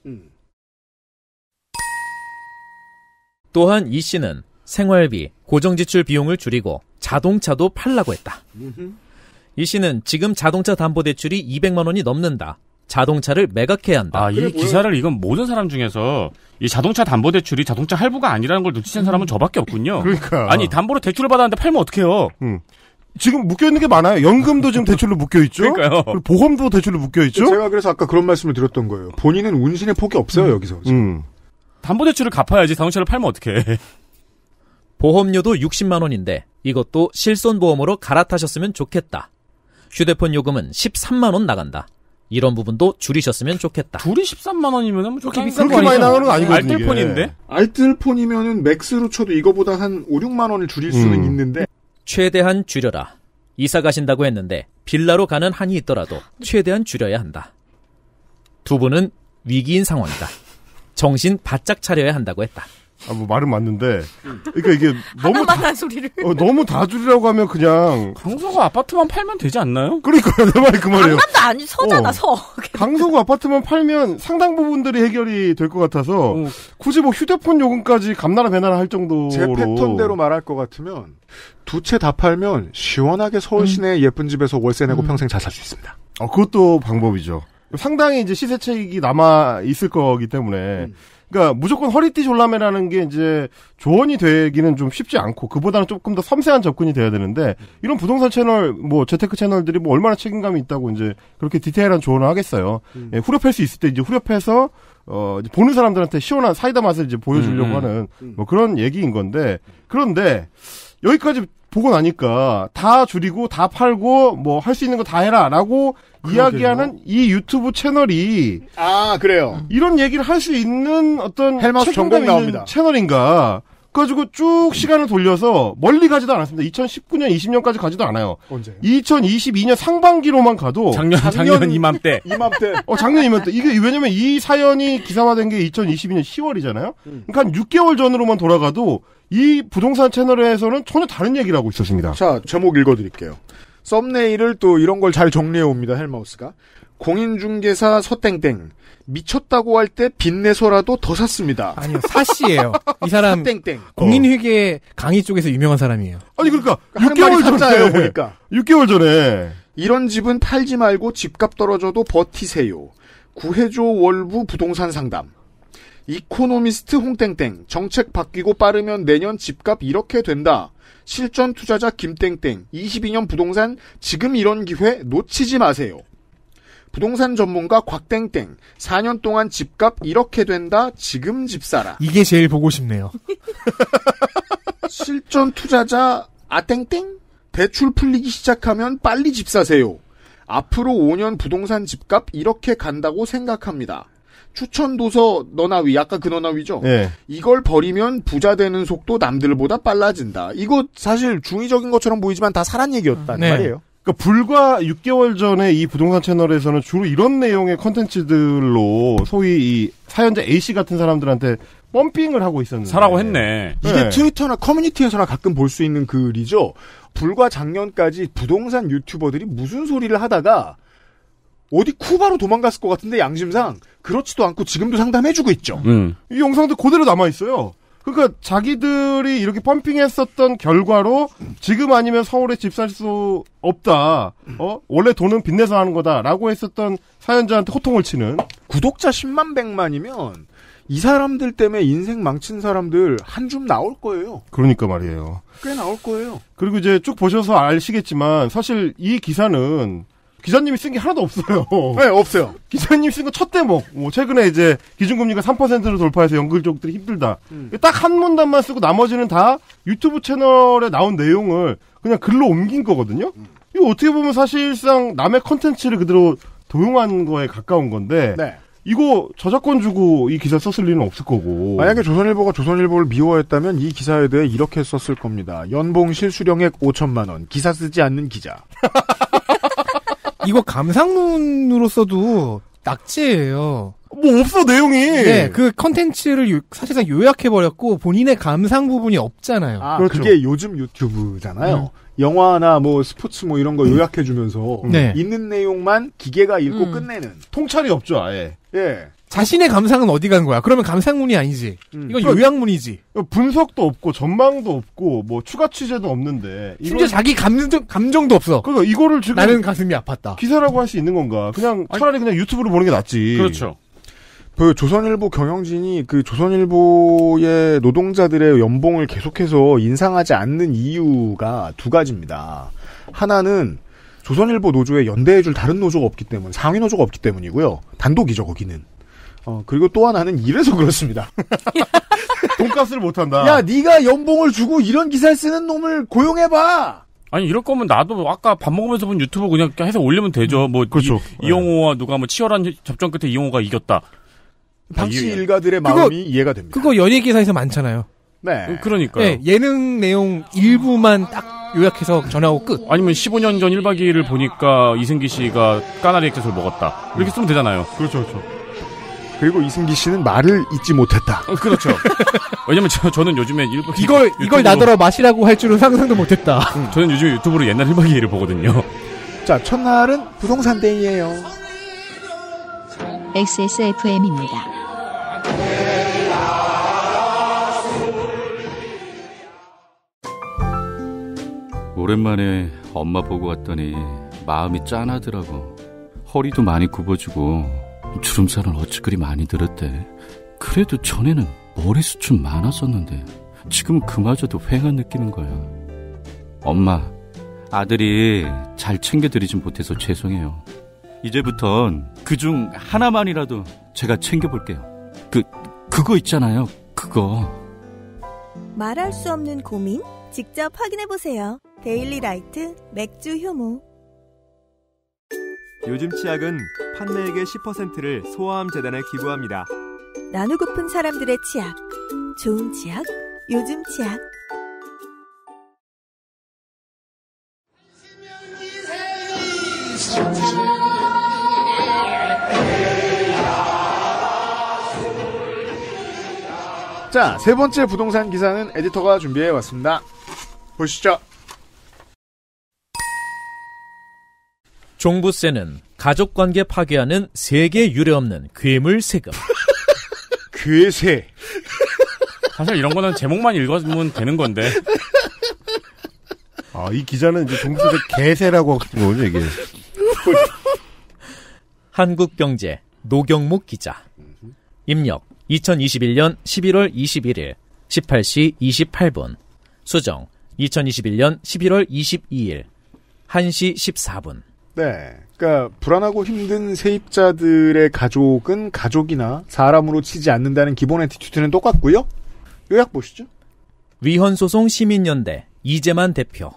또한 이 씨는 생활비, 고정지출 비용을 줄이고 자동차도 팔라고 했다. 이 씨는 지금 자동차 담보대출이 200만 원이 넘는다. 자동차를 매각해야 한다. 이 기사를 읽은 모든 사람 중에서 이 자동차 담보대출이 자동차 할부가 아니라는 걸 눈치챈 사람은 저밖에 없군요. 그러니까. 아니 담보로 대출을 받았는데 팔면 어떡해요? 지금 묶여있는 게 많아요. 연금도 지금 대출로 묶여있죠. 그러니까요. 그리고 보험도 대출로 묶여있죠. 제가 그래서 아까 그런 말씀을 드렸던 거예요. 본인은 운신의 폭이 없어요. 여기서. 담보대출을 갚아야지 자동차를 팔면 어떡해. 보험료도 60만 원인데 이것도 실손보험으로 갈아타셨으면 좋겠다. 휴대폰 요금은 13만 원 나간다. 이런 부분도 줄이셨으면 좋겠다. 둘이 13만 원이면 뭐 그렇게 비싼 거 그렇게 많이 나가는 거 아니거든요. 알뜰폰인데? 알뜰폰이면은 맥스로 쳐도 이거보다 한 5, 6만 원을 줄일 수는 있는데 최대한 줄여라. 이사 가신다고 했는데 빌라로 가는 한이 있더라도 최대한 줄여야 한다. 두 분은 위기인 상황이다. 정신 바짝 차려야 한다고 했다. 뭐 말은 맞는데, 그러니까 이게 너무 하나만한 소리를 너무 다 줄이라고 하면 그냥 강서구 아파트만 팔면 되지 않나요? 그러니까요, 내 말이 그 말이에요. 강남도 아니 서잖아 서. 강서구 아파트만 팔면 상당 부분들이 해결이 될 것 같아서 굳이 뭐 휴대폰 요금까지 감나라 배나라 할 정도로 제 패턴대로 말할 것 같으면 두 채 다 팔면 시원하게 서울 시내 예쁜 집에서 월세 내고 평생 잘 살 수 있습니다. 그것도 방법이죠. 상당히 이제 시세 차익이 남아 있을 거기 때문에. 그러니까 무조건 허리띠 졸라매라는 게 이제 조언이 되기는 좀 쉽지 않고 그보다는 조금 더 섬세한 접근이 돼야 되는데 이런 부동산 채널 뭐 재테크 채널들이 뭐 얼마나 책임감이 있다고 이제 그렇게 디테일한 조언을 하겠어요. 예, 후려팰 수 있을 때 이제 후려패서 이제 보는 사람들한테 시원한 사이다 맛을 이제 보여주려고 하는 뭐 그런 얘기인 건데 그런데 여기까지 보고 나니까 다 줄이고 다 팔고 뭐 할 수 있는 거 다 해라라고 이야기하는 이 유튜브 채널이 그래요. 이런 얘기를 할 수 있는 어떤 헬마우스 전공 나옵니다. 채널인가? 가지고 쭉 시간을 돌려서 멀리 가지도 않았습니다. 2019년, 20년까지 가지도 않아요. 언제? 2022년 상반기로만 가도 작년 이맘때. 작년 이맘때. 이게 왜냐면 이 사연이 기사화된 게 2022년 10월이잖아요. 그러니까 한 6개월 전으로만 돌아가도 이 부동산 채널에서는 전혀 다른 얘기를 하고 있었습니다. 자, 제목 읽어드릴게요. 썸네일을 또 이런 걸 잘 정리해 옵니다. 헬마우스가. 공인중개사 서땡땡. 미쳤다고 할 때 빚내서라도 더 샀습니다. 아니요, 사씨예요. 이 사람 땡땡. 공인회계 강의 쪽에서 유명한 사람이에요. 아니 그러니까 하는 말이 사자예요, 보니까. 6개월 전에 이런 집은 팔지 말고 집값 떨어져도 버티세요. 구해줘 월부 부동산 상담. 이코노미스트 홍땡땡. 정책 바뀌고 빠르면 내년 집값 이렇게 된다. 실전 투자자 김땡땡. 22년 부동산 지금 이런 기회 놓치지 마세요. 부동산 전문가 곽땡땡. 4년 동안 집값 이렇게 된다. 지금 집 사라. 이게 제일 보고 싶네요. 실전 투자자 아땡땡. 대출 풀리기 시작하면 빨리 집 사세요. 앞으로 5년 부동산 집값 이렇게 간다고 생각합니다. 추천 도서 너나위, 아까 그 너나위죠? 네. 이걸 버리면 부자 되는 속도 남들보다 빨라진다. 이거 사실 중의적인 것처럼 보이지만 다 사란 얘기였다는 네. 말이에요. 그러니까 불과 6개월 전에 이 부동산 채널에서는 주로 이런 내용의 컨텐츠들로 소위 이 사연자 A씨 같은 사람들한테 펌핑을 하고 있었는데. 사라고 했네. 이게 네. 트위터나 커뮤니티에서나 가끔 볼 수 있는 글이죠. 불과 작년까지 부동산 유튜버들이 무슨 소리를 하다가 어디 쿠바로 도망갔을 것 같은데 양심상 그렇지도 않고 지금도 상담해주고 있죠. 이 영상도 그대로 남아있어요. 그러니까 자기들이 이렇게 펌핑했었던 결과로 지금 아니면 서울에 집 살 수 없다. 원래 돈은 빚내서 하는 거다라고 했었던 사연자한테 호통을 치는. 구독자 10만 100만이면 이 사람들 때문에 인생 망친 사람들 한 줌 나올 거예요. 그러니까 말이에요. 꽤 나올 거예요. 그리고 이제 쭉 보셔서 아시겠지만 사실 이 기사는 기자님이 쓴 게 하나도 없어요. 네, 없어요. 기자님이 쓴 거 첫 대목. 최근에 이제 기준금리가 3%를 돌파해서 연끌족들이 힘들다. 딱 한 문단만 쓰고 나머지는 다 유튜브 채널에 나온 내용을 그냥 글로 옮긴 거거든요. 이거 어떻게 보면 사실상 남의 컨텐츠를 그대로 도용한 거에 가까운 건데 네. 이거 저작권 주고 이 기사 썼을 리는 없을 거고. 만약에 조선일보가 조선일보를 미워했다면 이 기사에 대해 이렇게 썼을 겁니다. 연봉 실수령액 5천만 원. 기사 쓰지 않는 기자. 이거 감상문으로서도 낙제예요. 뭐 없어 내용이. 네, 그 컨텐츠를 사실상 요약해버렸고 본인의 감상 부분이 없잖아요. 아, 그렇죠. 그게 요즘 유튜브잖아요. 영화나 뭐 스포츠 뭐 이런 거 요약해주면서 네. 있는 내용만 기계가 읽고 끝내는. 통찰이 없죠 아예. 예. 자신의 감상은 어디 간 거야? 그러면 감상문이 아니지. 이건 요약문이지. 분석도 없고 전망도 없고 뭐 추가 취재도 없는데. 심지어 자기 감정도 없어. 그러니까 이거를 지금 나는 가슴이 아팠다. 기사라고 할 수 있는 건가? 그냥 차라리 그냥 유튜브로 보는 게 낫지. 그렇죠. 그 조선일보 경영진이 그 조선일보의 노동자들의 연봉을 계속해서 인상하지 않는 이유가 두 가지입니다. 하나는 조선일보 노조에 연대해줄 다른 노조가 없기 때문, 상위 노조가 없기 때문이고요. 단독이죠, 거기는. 그리고 또 하나는 이래서 그렇습니다. 돈가스를 못한다. 야, 네가 연봉을 주고 이런 기사를 쓰는 놈을 고용해봐! 아니 이럴 거면 나도 아까 밥 먹으면서 본 유튜브 그냥 해서 올리면 되죠. 뭐 그렇죠. 이용호와 누가 뭐 치열한 접전 끝에 이용호가 이겼다. 방치 일가들의 마음이 이해가 됩니다. 그거 연예 기사에서 많잖아요. 네. 그러니까요. 네, 예능 내용 일부만 딱 요약해서 전하고 끝. 아니면 15년 전 1박 2일을 보니까 이승기 씨가 까나리 액젓을 먹었다. 이렇게 쓰면 되잖아요. 그렇죠, 그렇죠. 그리고 이승기 씨는 말을 잊지 못했다. 그렇죠. 왜냐면 저는 요즘에 이걸 나더러 마시라고 할 줄은 상상도 못했다. 저는 요즘 유튜브로 옛날 1박 2일을 보거든요. 자, 첫날은 부동산 데이예요. XSFM입니다. 오랜만에 엄마 보고 왔더니 마음이 짠하더라고. 허리도 많이 굽어지고 주름살은 어찌 그리 많이 들었대. 그래도 전에는 머리숱은 많았었는데 지금은 그마저도 휑한 느끼는 거야. 엄마, 아들이 잘 챙겨드리진 못해서 죄송해요. 이제부턴 그중 하나만이라도 제가 챙겨볼게요. 그거 있잖아요. 그거. 말할 수 없는 고민? 직접 확인해보세요. 데일리라이트 맥주 효모. 요즘 치약은 판매액의 10%를 소아암 재단에 기부합니다. 나누고픈 사람들의 치약. 좋은 치약, 요즘 치약. 자, 세 번째 부동산 기사는 에디터가 준비해 왔습니다. 보시죠. 종부세는 가족관계 파괴하는 세계 유례없는 괴물 세금. 괴세. 사실 이런 거는 제목만 읽으면 되는 건데. 아, 이 기자는 이제 종부세 개세라고 하고 싶은 거죠, 이게. 한국경제 노경목 기자. 입력 2021년 11월 21일 18시 28분. 수정 2021년 11월 22일 1시 14분. 네. 그러니까 불안하고 힘든 세입자들의 가족은 가족이나 사람으로 치지 않는다는 기본 애티튜드는 똑같고요. 요약 보시죠. 위헌소송 시민연대 이재만 대표.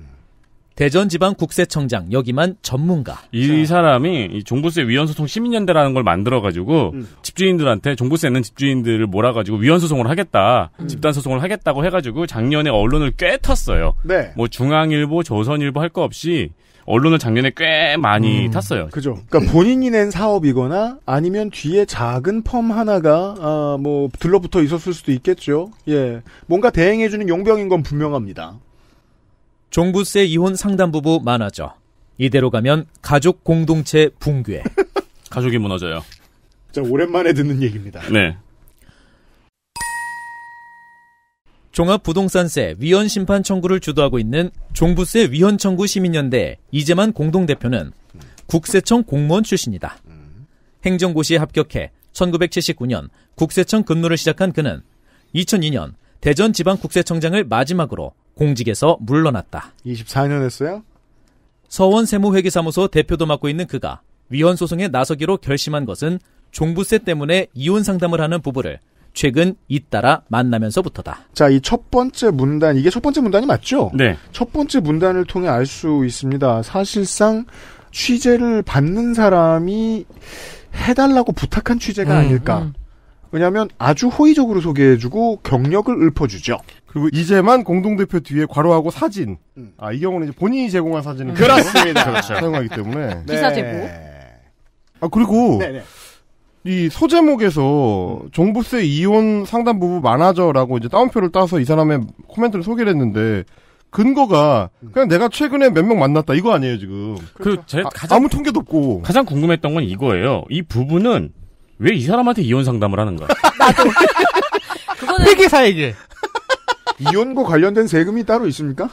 대전지방국세청장 여기만 전문가. 이 사람이 이 종부세 위헌소송 시민연대라는 걸 만들어가지고 집주인들한테 종부세 내는 집주인들을 몰아가지고 위헌소송을 하겠다, 집단소송을 하겠다고 해가지고 작년에 언론을 꽤 탔어요. 네. 뭐 중앙일보, 조선일보 할 거 없이 언론을 작년에 꽤 많이 탔어요. 그죠. 그러니까 본인이 낸 사업이거나 아니면 뒤에 작은 펌 하나가 뭐 들러붙어 있었을 수도 있겠죠. 예, 뭔가 대행해주는 용병인 건 분명합니다. 종부세 이혼 상담부부 많아져. 이대로 가면 가족 공동체 붕괴. 가족이 무너져요. 진짜 오랜만에 듣는 얘기입니다. 네. 종합부동산세 위헌 심판 청구를 주도하고 있는 종부세 위헌 청구 시민연대 이재만 공동대표는 국세청 공무원 출신이다. 행정고시에 합격해 1979년 국세청 근무를 시작한 그는 2002년 대전지방국세청장을 마지막으로 공직에서 물러났다. 24년 했어요? 서원세무회계사무소 대표도 맡고 있는 그가 위헌 소송에 나서기로 결심한 것은 종부세 때문에 이혼 상담을 하는 부부를 최근 잇따라 만나면서부터다. 자, 이 첫 번째 문단, 이게 첫 번째 문단이 맞죠? 네. 첫 번째 문단을 통해 알 수 있습니다. 사실상 취재를 받는 사람이 해달라고 부탁한 취재가 아닐까. 왜냐하면 아주 호의적으로 소개해주고 경력을 읊어주죠. 그리고 이재만 공동대표 뒤에 괄호하고 사진. 이 경우는 이제 본인이 제공한 사진을 그렇습니다. 그렇죠. 사용하기 때문에. 기사 제보. 그리고 네네. 이 소제목에서 종부세 이혼 상담 부부 많아져라고 이제 따옴표를 따서 이 사람의 코멘트를 소개를 했는데 근거가 그냥 내가 최근에 몇 명 만났다 이거 아니에요 지금. 그렇죠. 제 가장 아무 통계도 없고. 가장 궁금했던 건 이거예요. 이 부부는 왜 이 사람한테 이혼 상담을 하는가? 나도. 그거는 회계사에게. 이혼과 관련된 세금이 따로 있습니까?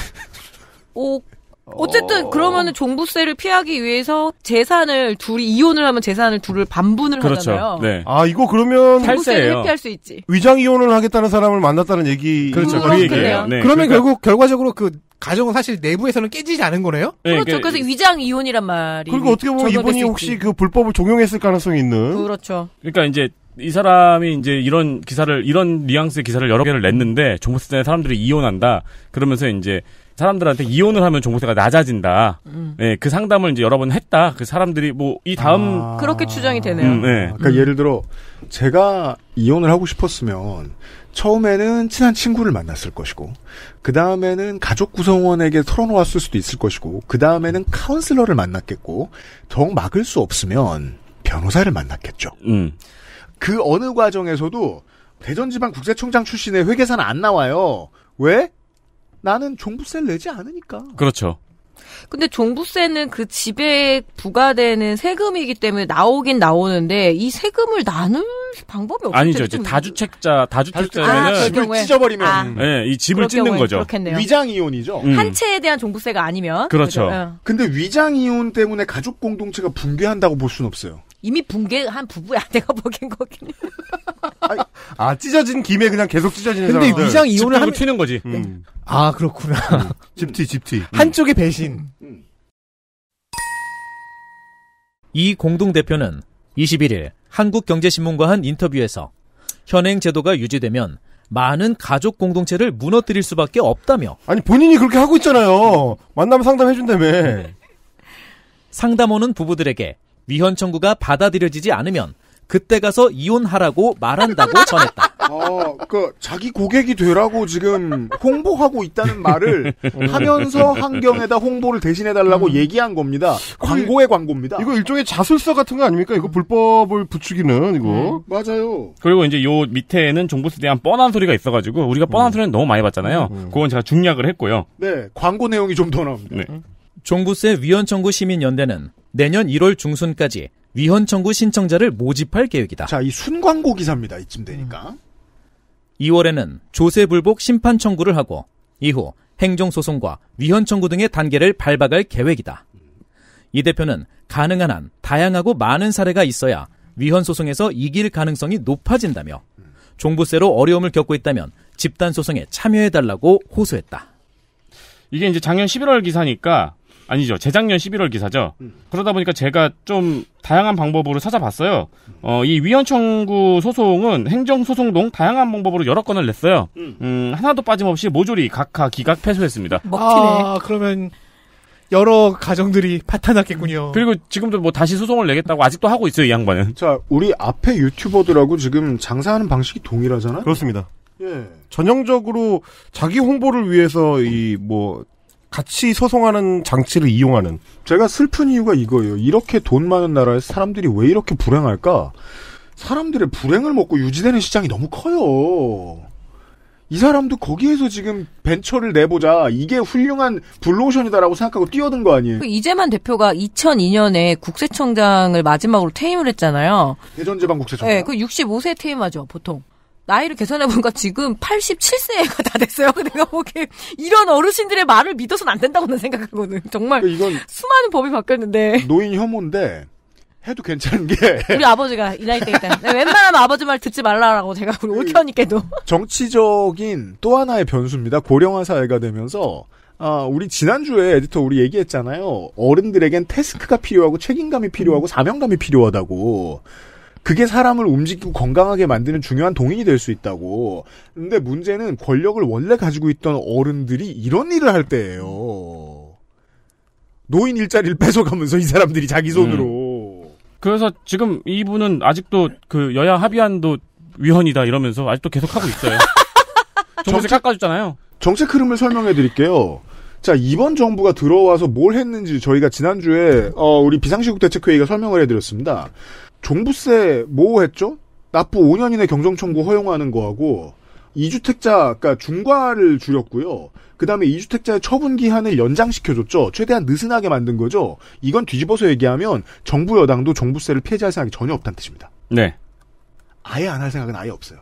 어쨌든 그러면은 종부세를 피하기 위해서 재산을 둘이 이혼을 하면 재산을 둘을 반분을 그렇죠. 하잖아요. 네. 이거 그러면 종부세를 탈세예요. 회피할 수 있지. 위장 이혼을 하겠다는 사람을 만났다는 얘기. 그렇죠. 그 얘기예요. 네. 그러면 결국 결과적으로 그 가정은 사실 내부에서는 깨지지 않은 거네요? 네, 그렇죠. 그래서 위장 이혼이란 말이. 그리고 어떻게 보면 이분이 혹시 그 불법을 종용했을 가능성이 있는. 그렇죠. 그러니까 이제 이 사람이 이제 이런 뉘앙스의 기사를 여러 개를 냈는데 종부세 때문에 사람들이 이혼한다. 그러면서 이제 사람들한테 이혼을 하면 종부세가 낮아진다. 네, 그 상담을 이제 여러 번 했다. 그 사람들이 뭐 이 다음 그렇게 추정이 되네요. 네. 그러니까 예를 들어 제가 이혼을 하고 싶었으면 처음에는 친한 친구를 만났을 것이고 그 다음에는 가족 구성원에게 털어놓았을 수도 있을 것이고 그 다음에는 카운슬러를 만났겠고 더욱 막을 수 없으면 변호사를 만났겠죠. 그 어느 과정에서도 대전지방국세청장 출신의 회계사는 안 나와요. 왜? 나는 종부세를 내지 않으니까. 그렇죠. 근데 종부세는 그 집에 부과되는 세금이기 때문에 나오긴 나오는데 이 세금을 나눌 방법이 없을 아니죠. 텐데 이제 다주택자면은 집을 찢어버리면 네, 이 집을 찢는 거죠. 그렇겠네요. 위장 이혼이죠. 한 채에 대한 종부세가 아니면 그렇죠. 근데 위장 이혼 때문에 가족 공동체가 붕괴한다고 볼 수는 없어요. 이미 붕괴한 부부야. 내가 보기엔 거긴. 찢어진 김에 그냥 계속 찢어지는 근데 사람들. 위장 이혼을 하면 튀는 거지. 그렇구나. 집티. 한쪽의 배신. 이 공동대표는 21일 한국경제신문과 한 인터뷰에서 현행 제도가 유지되면 많은 가족 공동체를 무너뜨릴 수밖에 없다며. 아니 본인이 그렇게 하고 있잖아요. 만나면 상담해준다며. 상담원은 부부들에게 위헌 청구가 받아들여지지 않으면 그때 가서 이혼하라고 말한다고 전했다. 자기 고객이 되라고 지금 홍보하고 있다는 말을 하면서 환경에다 홍보를 대신해달라고 얘기한 겁니다. 광고의 광고입니다. 이거 일종의 자술서 같은 거 아닙니까? 이거 불법을 부추기는 이거. 맞아요. 그리고 이제 요 밑에는 종부세에 대한 뻔한 소리가 있어가지고 우리가 뻔한 소리는 너무 많이 봤잖아요. 그건 제가 중략을 했고요. 네, 광고 내용이 좀 더 나옵니다. 네. 종부세 위헌 청구 시민연대는 내년 1월 중순까지 위헌 청구 신청자를 모집할 계획이다. 자, 이 순광고 기사입니다. 이쯤 되니까. 2월에는 조세불복 심판 청구를 하고 이후 행정소송과 위헌 청구 등의 단계를 밟아갈 계획이다. 이 대표는 가능한 한 다양하고 많은 사례가 있어야 위헌 소송에서 이길 가능성이 높아진다며 종부세로 어려움을 겪고 있다면 집단 소송에 참여해달라고 호소했다. 이게 이제 작년 11월 기사니까 아니죠. 재작년 11월 기사죠. 그러다 보니까 제가 좀 다양한 방법으로 찾아봤어요. 이 위헌 청구 소송은 행정소송동 다양한 방법으로 여러 건을 냈어요. 하나도 빠짐없이 모조리 각하 기각 패소했습니다. 아, 그러면 여러 가정들이 파탄났겠군요. 그리고 지금도 뭐 다시 소송을 내겠다고 아직도 하고 있어요, 이 양반은. 자, 우리 앞에 유튜버들하고 지금 장사하는 방식이 동일하잖아요? 그렇습니다. 예. 전형적으로 자기 홍보를 위해서 같이 소송하는 장치를 이용하는. 제가 슬픈 이유가 이거예요. 이렇게 돈 많은 나라에서 사람들이 왜 이렇게 불행할까? 사람들의 불행을 먹고 유지되는 시장이 너무 커요. 이 사람도 거기에서 지금 벤처를 내보자. 이게 훌륭한 블루오션이다라고 생각하고 뛰어든 거 아니에요? 이재만 대표가 2002년에 국세청장을 마지막으로 퇴임을 했잖아요. 대전지방국세청장. 네, 그 65세 퇴임하죠, 보통. 나이를 계산해보니까 지금 87세가 다 됐어요. 내가 보기에 이런 어르신들의 말을 믿어서는 안 된다고 는 생각하거든. 정말 이건 수많은 법이 바뀌었는데. 노인 혐오인데 해도 괜찮은 게 우리 아버지가 이 나이 때 있다. 웬만하면 아버지 말 듣지 말라라고 제가 우리 올케언니께도. 정치적인 또 하나의 변수입니다. 고령화 사회가 되면서 우리 지난주에 에디터 우리 얘기했잖아요. 어른들에겐 태스크가 필요하고 책임감이 필요하고 사명감이 필요하다고. 그게 사람을 움직이고 건강하게 만드는 중요한 동인이 될 수 있다고. 근데 문제는 권력을 원래 가지고 있던 어른들이 이런 일을 할 때예요. 노인 일자리를 뺏어가면서 이 사람들이 자기 손으로. 그래서 지금 이분은 아직도 그 여야 합의안도 위헌이다 이러면서 아직도 계속 하고 있어요. 정책 깎아줬잖아요. 정책 흐름을 설명해 드릴게요. 자, 이번 정부가 들어와서 뭘 했는지 저희가 지난주에 우리 비상시국 대책회의가 설명을 해드렸습니다. 종부세 뭐 했죠? 납부 5년 이내 경정청구 허용하는 거하고 2주택자, 그러니까 중과를 줄였고요. 그 다음에 2주택자의 처분 기한을 연장시켜줬죠. 최대한 느슨하게 만든 거죠. 이건 뒤집어서 얘기하면 정부 여당도 종부세를 폐지할 생각이 전혀 없다는 뜻입니다. 네. 아예 안 할 생각은 아예 없어요.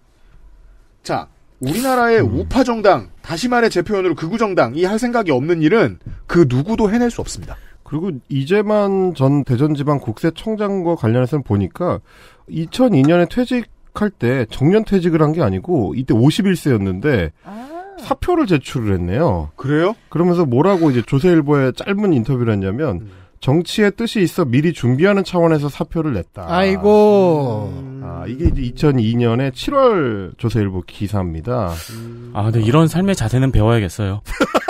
자, 우리나라의 우파 정당, 다시 말해 제 표현으로 극우 정당이 할 생각이 없는 일은 그 누구도 해낼 수 없습니다. 그리고 이재만 전 대전지방국세청장과 관련해서는 보니까 2002년에 퇴직할 때 정년 퇴직을 한 게 아니고 이때 51세였는데 사표를 제출을 했네요. 그래요? 그러면서 뭐라고 이제 조선일보에 짧은 인터뷰를 했냐면 정치의 뜻이 있어 미리 준비하는 차원에서 사표를 냈다. 아이고. 이게 이제 2002년에 7월 조선일보 기사입니다. 근데 이런 삶의 자세는 배워야겠어요.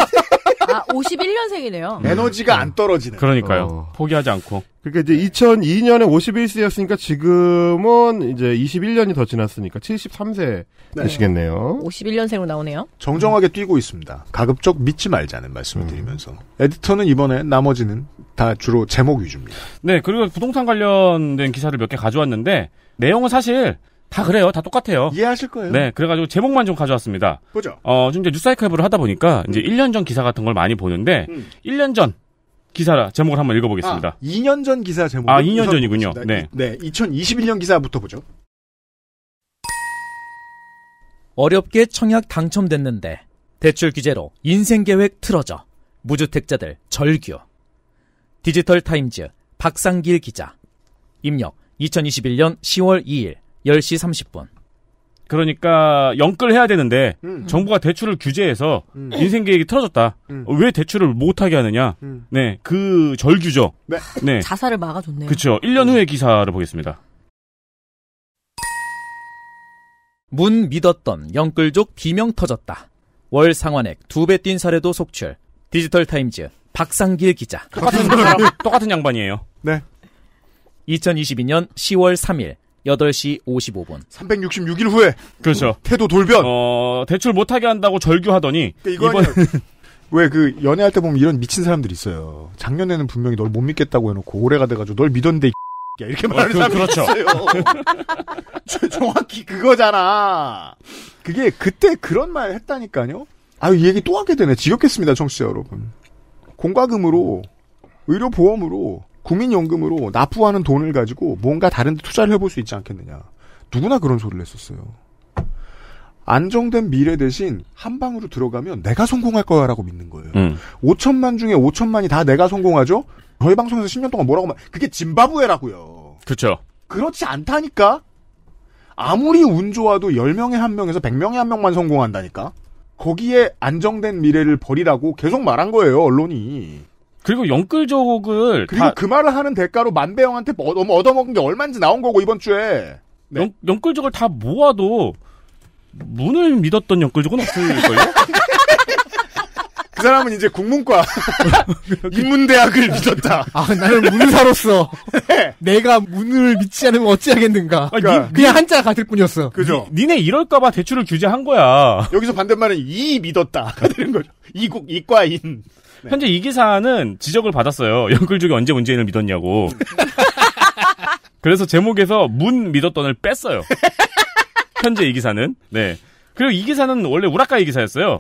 51년생이네요. 에너지가 안 떨어지네. 그러니까요. 포기하지 않고. 그러니까 이제 2002년에 51세였으니까 지금은 이제 21년이 더 지났으니까 73세 되시겠네요. 51년생으로 나오네요. 정정하게 뛰고 있습니다. 가급적 믿지 말자는 말씀을 드리면서. 에디터는 이번에 나머지는 다 주로 제목 위주입니다. 네, 그리고 부동산 관련된 기사를 몇 개 가져왔는데 내용은 사실 다 그래요. 다 똑같아요. 이해하실 거예요. 네, 그래가지고 제목만 좀 가져왔습니다. 보죠. 좀 이제 뉴스아이카이브를 하다 보니까 이제 1년 전 기사 같은 걸 많이 보는데 1년 전 기사 제목을 한번 읽어보겠습니다. 2년 전 기사 제목. 2년 전이군요. 네. 네, 2021년 기사부터 보죠. 어렵게 청약 당첨됐는데 대출 규제로 인생계획 틀어져 무주택자들 절규. 디지털 타임즈 박상길 기자. 입력 2021년 10월 2일 10시 30분. 그러니까 영끌해야 되는데 정부가 대출을 규제해서 인생계획이 틀어졌다. 왜 대출을 못하게 하느냐. 네, 그 절규죠. 네. 자살을 막아줬네요. 그렇죠. 1년 후의 기사를 보겠습니다. 문 믿었던 영끌족 비명 터졌다. 월 상환액 2배 뛴 사례도 속출. 디지털 타임즈 박상길 기자. 똑같은 양반이에요. 네. 2022년 10월 3일 8시 55분. 366일 후에. 그렇죠. 태도 돌변. 대출 못하게 한다고 절규하더니. 이번 왜 그 연애할 때 보면 이런 미친 사람들이 있어요. 작년에는 분명히 널 못 믿겠다고 해놓고 올해가 돼가지고 널 믿었는데 이렇게 말하는 사람이 그렇죠. 있어요. 정확히 그거잖아. 그게 그때 그런 말 했다니까요. 이 얘기 또 하게 되네. 지겹겠습니다, 청취자 여러분. 공과금으로, 의료보험으로, 국민연금으로 납부하는 돈을 가지고 뭔가 다른 데 투자를 해볼 수 있지 않겠느냐. 누구나 그런 소리를 했었어요. 안정된 미래 대신 한 방으로 들어가면 내가 성공할 거야라고 믿는 거예요. 5천만 중에 5천만이 다 내가 성공하죠? 저희 방송에서 10년 동안 뭐라고 그게 짐바브웨라고요. 그렇죠. 그렇지 않다니까? 아무리 운 좋아도 10명에 1명에서 100명에 1명만 성공한다니까? 거기에 안정된 미래를 버리라고 계속 말한 거예요, 언론이. 그리고 영끌족을 그리고 그 말을 하는 대가로 만배영한테 얻어먹은 게 얼마인지 나온 거고, 이번 주에. 네. 영끌족을 다 모아도 문을 믿었던 영끌족은 없을걸요? 그 사람은 이제 국문과 인문대학을 믿었다. 아, 나는 문사로서 내가 문을 믿지 않으면 어찌하겠는가. 그냥 한자 같을 뿐이었어. 그죠? 니네 이럴까봐 대출을 규제한 거야. 여기서 반대말은 이 믿었다가 되는 거죠. 이과인. 네. 현재 이 기사는 지적을 받았어요. 영끌족이 언제 문재인을 믿었냐고. 그래서 제목에서 문 믿었던을 뺐어요. 현재 이 기사는. 네. 그리고 이 기사는 원래 우라카이 기사였어요.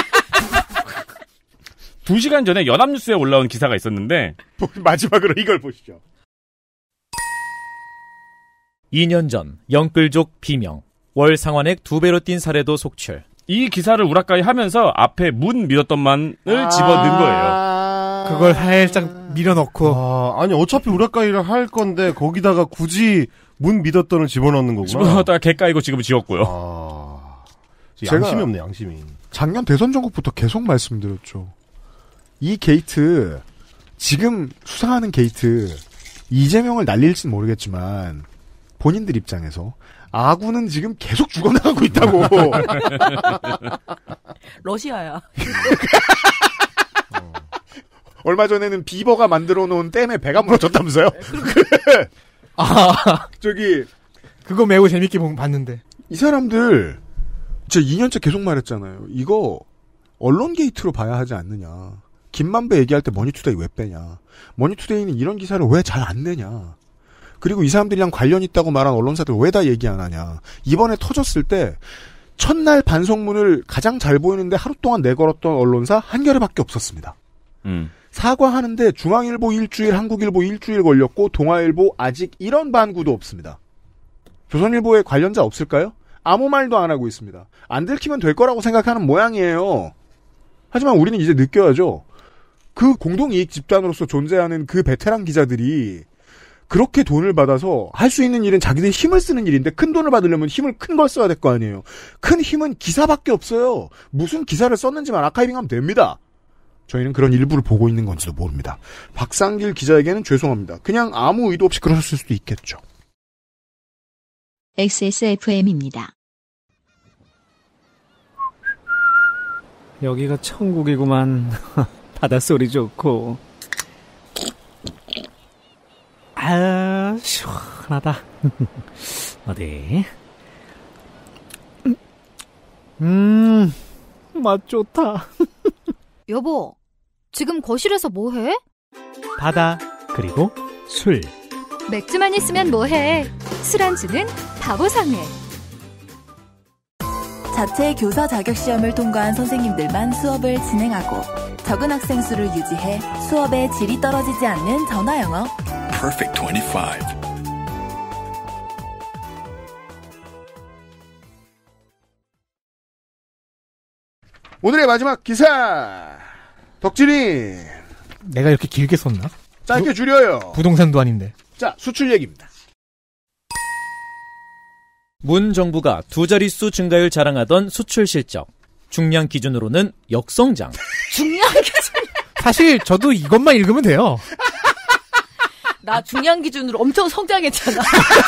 2시간 전에 연합뉴스에 올라온 기사가 있었는데 마지막으로 이걸 보시죠. 2년 전 영끌족 비명. 월 상환액 2배로 뛴 사례도 속출. 이 기사를 우라카이 하면서 앞에 문 믿었던만을 집어넣은 거예요. 그걸 살짝 밀어넣고. 아니 어차피 우라카이를 할 건데 거기다가 굳이 문 믿었던을 집어넣는 거구나. 집어넣었다가 개 까이고 지금 지웠고요. 양심이 없네, 양심이. 작년 대선 전국부터 계속 말씀드렸죠. 이 게이트, 지금 수상하는 게이트, 이재명을 날릴진 모르겠지만 본인들 입장에서 아군은 지금 계속 죽어나가고 있다고. 러시아야. 얼마 전에는 비버가 만들어 놓은 댐에 배가 무너졌다면서요? 저기 그거 매우 재밌게 봤는데. 이 사람들 제가 2년째 계속 말했잖아요. 이거 언론 게이트로 봐야 하지 않느냐. 김만배 얘기할 때 머니투데이 왜 빼냐. 머니투데이는 이런 기사를 왜 잘 안 내냐. 그리고 이 사람들이랑 관련 있다고 말한 언론사들 왜 다 얘기 안 하냐. 이번에 터졌을 때 첫날 반성문을 가장 잘 보이는데 하루 동안 내걸었던 언론사 한겨레밖에 없었습니다. 사과하는데 중앙일보 일주일, 한국일보 일주일 걸렸고 동아일보 아직 이런 반구도 없습니다. 조선일보에 관련자 없을까요? 아무 말도 안 하고 있습니다. 안 들키면 될 거라고 생각하는 모양이에요. 하지만 우리는 이제 느껴야죠. 그 공동이익 집단으로서 존재하는 그 베테랑 기자들이 그렇게 돈을 받아서 할 수 있는 일은 자기들이 힘을 쓰는 일인데 큰 돈을 받으려면 힘을 큰 걸 써야 될 거 아니에요. 큰 힘은 기사밖에 없어요. 무슨 기사를 썼는지만 아카이빙하면 됩니다. 저희는 그런 일부를 보고 있는 건지도 모릅니다. 박상길 기자에게는 죄송합니다. 그냥 아무 의도 없이 그러셨을 수도 있겠죠. XSFM입니다. 여기가 천국이구만. 바닷소리 좋고. 아, 시원하다. 어디? 맛 좋다. 여보, 지금 거실에서 뭐해? 바다, 그리고 술. 맥주만 있으면 뭐해? 술안주는 바보상회. 자체 교사 자격시험을 통과한 선생님들만 수업을 진행하고 적은 학생 수를 유지해 수업의 질이 떨어지지 않는 전화영어 Perfect 25. 오늘의 마지막 기사. 덕진이. 내가 이렇게 길게 썼나? 짧게 줄여요. 부동산도 아닌데. 자, 수출 얘기입니다. 문 정부가 2자릿수 증가율 자랑하던 수출 실적. 중량 기준으로는 역성장. 중량 기준? 사실 저도 이것만 읽으면 돼요. 나 중량 기준으로 엄청 성장했잖아.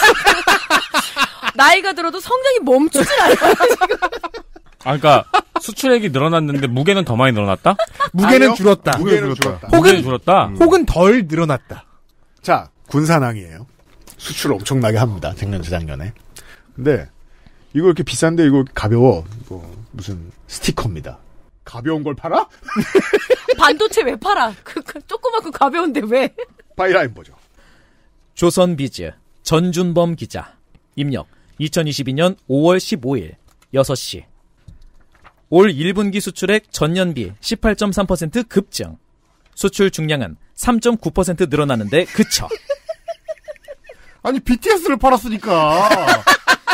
나이가 들어도 성장이 멈추질 않아요. 그러니까 수출액이 늘어났는데 무게는 더 많이 늘어났다? 무게는 아니요. 줄었다. 무게는 줄었다. 혹은 줄었다. 혹은 덜 늘어났다. 자, 군산항이에요. 수출을 엄청나게 합니다. 작년, 재작년에. 근데 이거 이렇게 비싼데 이거 가벼워. 이거 무슨 스티커입니다. 가벼운 걸 팔아? 반도체 왜 팔아? 조그맣고 가벼운데 왜? 바이라인 보죠. 조선비즈 전준범 기자. 입력 2022년 5월 15일 6시. 올 1분기 수출액 전년비 18.3% 급증. 수출 중량은 3.9% 늘어나는데 그쳐. 아니 BTS를 팔았으니까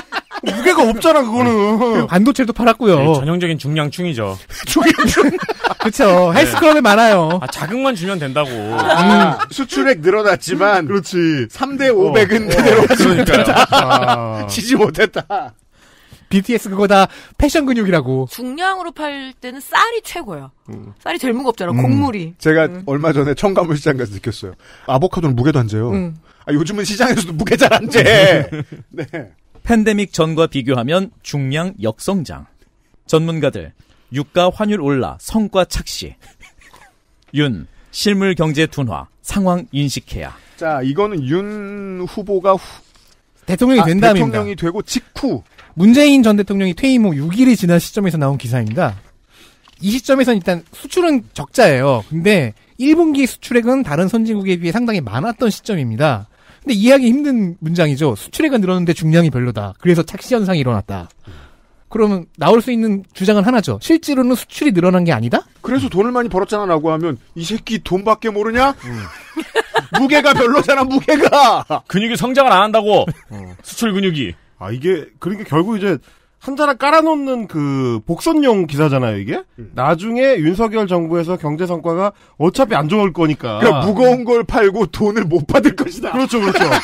무게가 없잖아 그거는. 반도체도 팔았고요. 전형적인 중량충이죠. 그렇죠. 헬스클럽에 많아요. 자극만 주면 된다고. 수출액 늘어났지만 그렇지. 3대 500은 그대로 하지 그러니까요. 지지 못했다. BTS 그거 다 패션 근육이라고. 중량으로 팔 때는 쌀이 최고야. 쌀이 제일 무겁잖아. 곡물이. 제가 얼마 전에 청가물 시장 가서 느꼈어요. 아보카도는 무게도 안 재요. 요즘은 시장에서도 무게 잘 안 재. 네. 팬데믹 전과 비교하면 중량 역성장. 전문가들 유가 환율 올라 성과 착시. 윤 실물 경제 둔화 상황 인식해야. 자, 이거는 윤 후보가 대통령이 된 다음입니다. 대통령이 되고 직후 문재인 전 대통령이 퇴임 후 6일이 지난 시점에서 나온 기사입니다. 이 시점에서는 일단 수출은 적자예요. 근데 1분기 수출액은 다른 선진국에 비해 상당히 많았던 시점입니다. 근데 이해하기 힘든 문장이죠. 수출액은 늘었는데 중량이 별로다. 그래서 착시 현상이 일어났다. 그러면 나올 수 있는 주장은 하나죠. 실제로는 수출이 늘어난 게 아니다? 그래서 돈을 많이 벌었잖아 라고 하면 이 새끼 돈밖에 모르냐? 무게가 별로잖아 무게가. 근육이 성장을 안 한다고. 수출 근육이. 이게 그러니까 결국 이제 한 자락 깔아놓는 그 복선용 기사잖아요 이게. 나중에 윤석열 정부에서 경제 성과가 어차피 안 좋을 거니까. 그러니까 무거운 걸 팔고 돈을 못 받을 것이다. 그렇죠.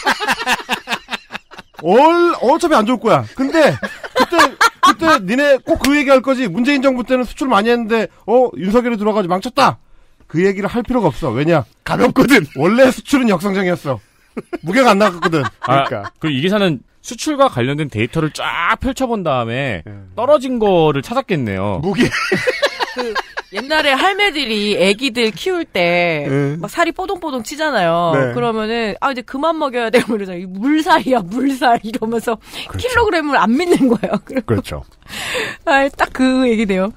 어차피 안 좋을 거야. 근데 그때 니네 꼭 그 얘기 할 거지. 문재인 정부 때는 수출 많이 했는데 윤석열이 들어가지 망쳤다. 그 얘기를 할 필요가 없어. 왜냐? 가볍거든. 원래 수출은 역성장이었어. 무게가 안 나갔거든. 그러니까. 이 기사는 수출과 관련된 데이터를 쫙 펼쳐본 다음에 떨어진 거를 찾았겠네요. 무게. 옛날에 할매들이 애기들 키울 때 막 살이 뽀동뽀동 치잖아요. 네. 그러면은 이제 그만 먹여야 돼. 그러죠. 물살이야 물살 이러면서 그렇죠. 킬로그램을 안 믿는 거예요. 그렇죠. 딱 그 얘기네요.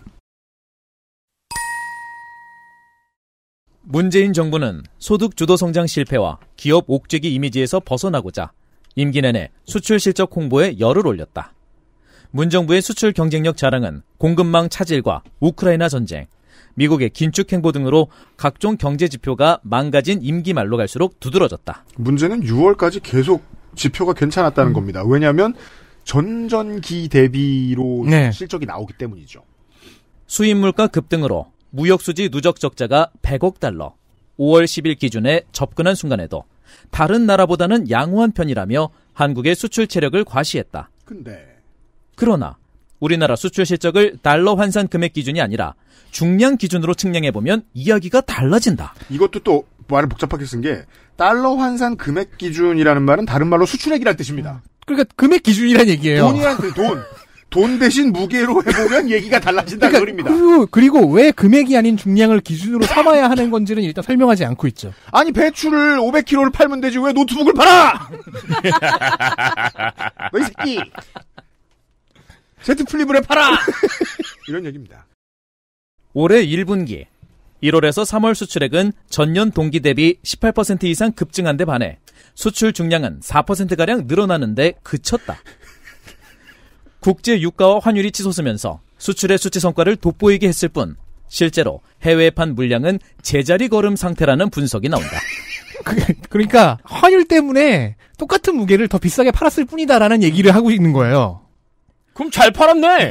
문재인 정부는 소득 주도 성장 실패와 기업 옥죄기 이미지에서 벗어나고자 임기 내내 수출 실적 홍보에 열을 올렸다. 문 정부의 수출 경쟁력 자랑은 공급망 차질과 우크라이나 전쟁, 미국의 긴축 행보 등으로 각종 경제 지표가 망가진 임기 말로 갈수록 두드러졌다. 문제는 6월까지 계속 지표가 괜찮았다는 겁니다. 왜냐하면 전전기 대비로 실적이 나오기 때문이죠. 수입 물가 급등으로 무역수지 누적 적자가 100억 달러, 5월 10일 기준에 접근한 순간에도 다른 나라보다는 양호한 편이라며 한국의 수출 체력을 과시했다. 그러나 우리나라 수출 실적을 달러 환산 금액 기준이 아니라 중량 기준으로 측량해보면 이야기가 달라진다. 이것도 또 말을 복잡하게 쓴 게 달러 환산 금액 기준이라는 말은 다른 말로 수출액이란 뜻입니다. 그러니까 금액 기준이란 얘기예요. 돈이란 뜻, 돈 대신 무게로 해보면 얘기가 달라진다는 소리입니다. 그리고 왜 금액이 아닌 중량을 기준으로 삼아야 하는 건지는 일단 설명하지 않고 있죠. 아니 배추를 500kg를 팔면 되지 왜 노트북을 팔아? 너 이 새끼. Z 플립을 해 팔아. 이런 얘기입니다. 올해 1분기 1월에서 3월 수출액은 전년 동기 대비 18% 이상 급증한 데 반해 수출 중량은 4%가량 늘어나는데 그쳤다. 국제 유가와 환율이 치솟으면서 수출의 수치 성과를 돋보이게 했을 뿐 실제로 해외에 판 물량은 제자리 걸음 상태라는 분석이 나온다. 그러니까 환율 때문에 똑같은 무게를 더 비싸게 팔았을 뿐이다라는 얘기를 하고 있는 거예요. 그럼 잘 팔았네.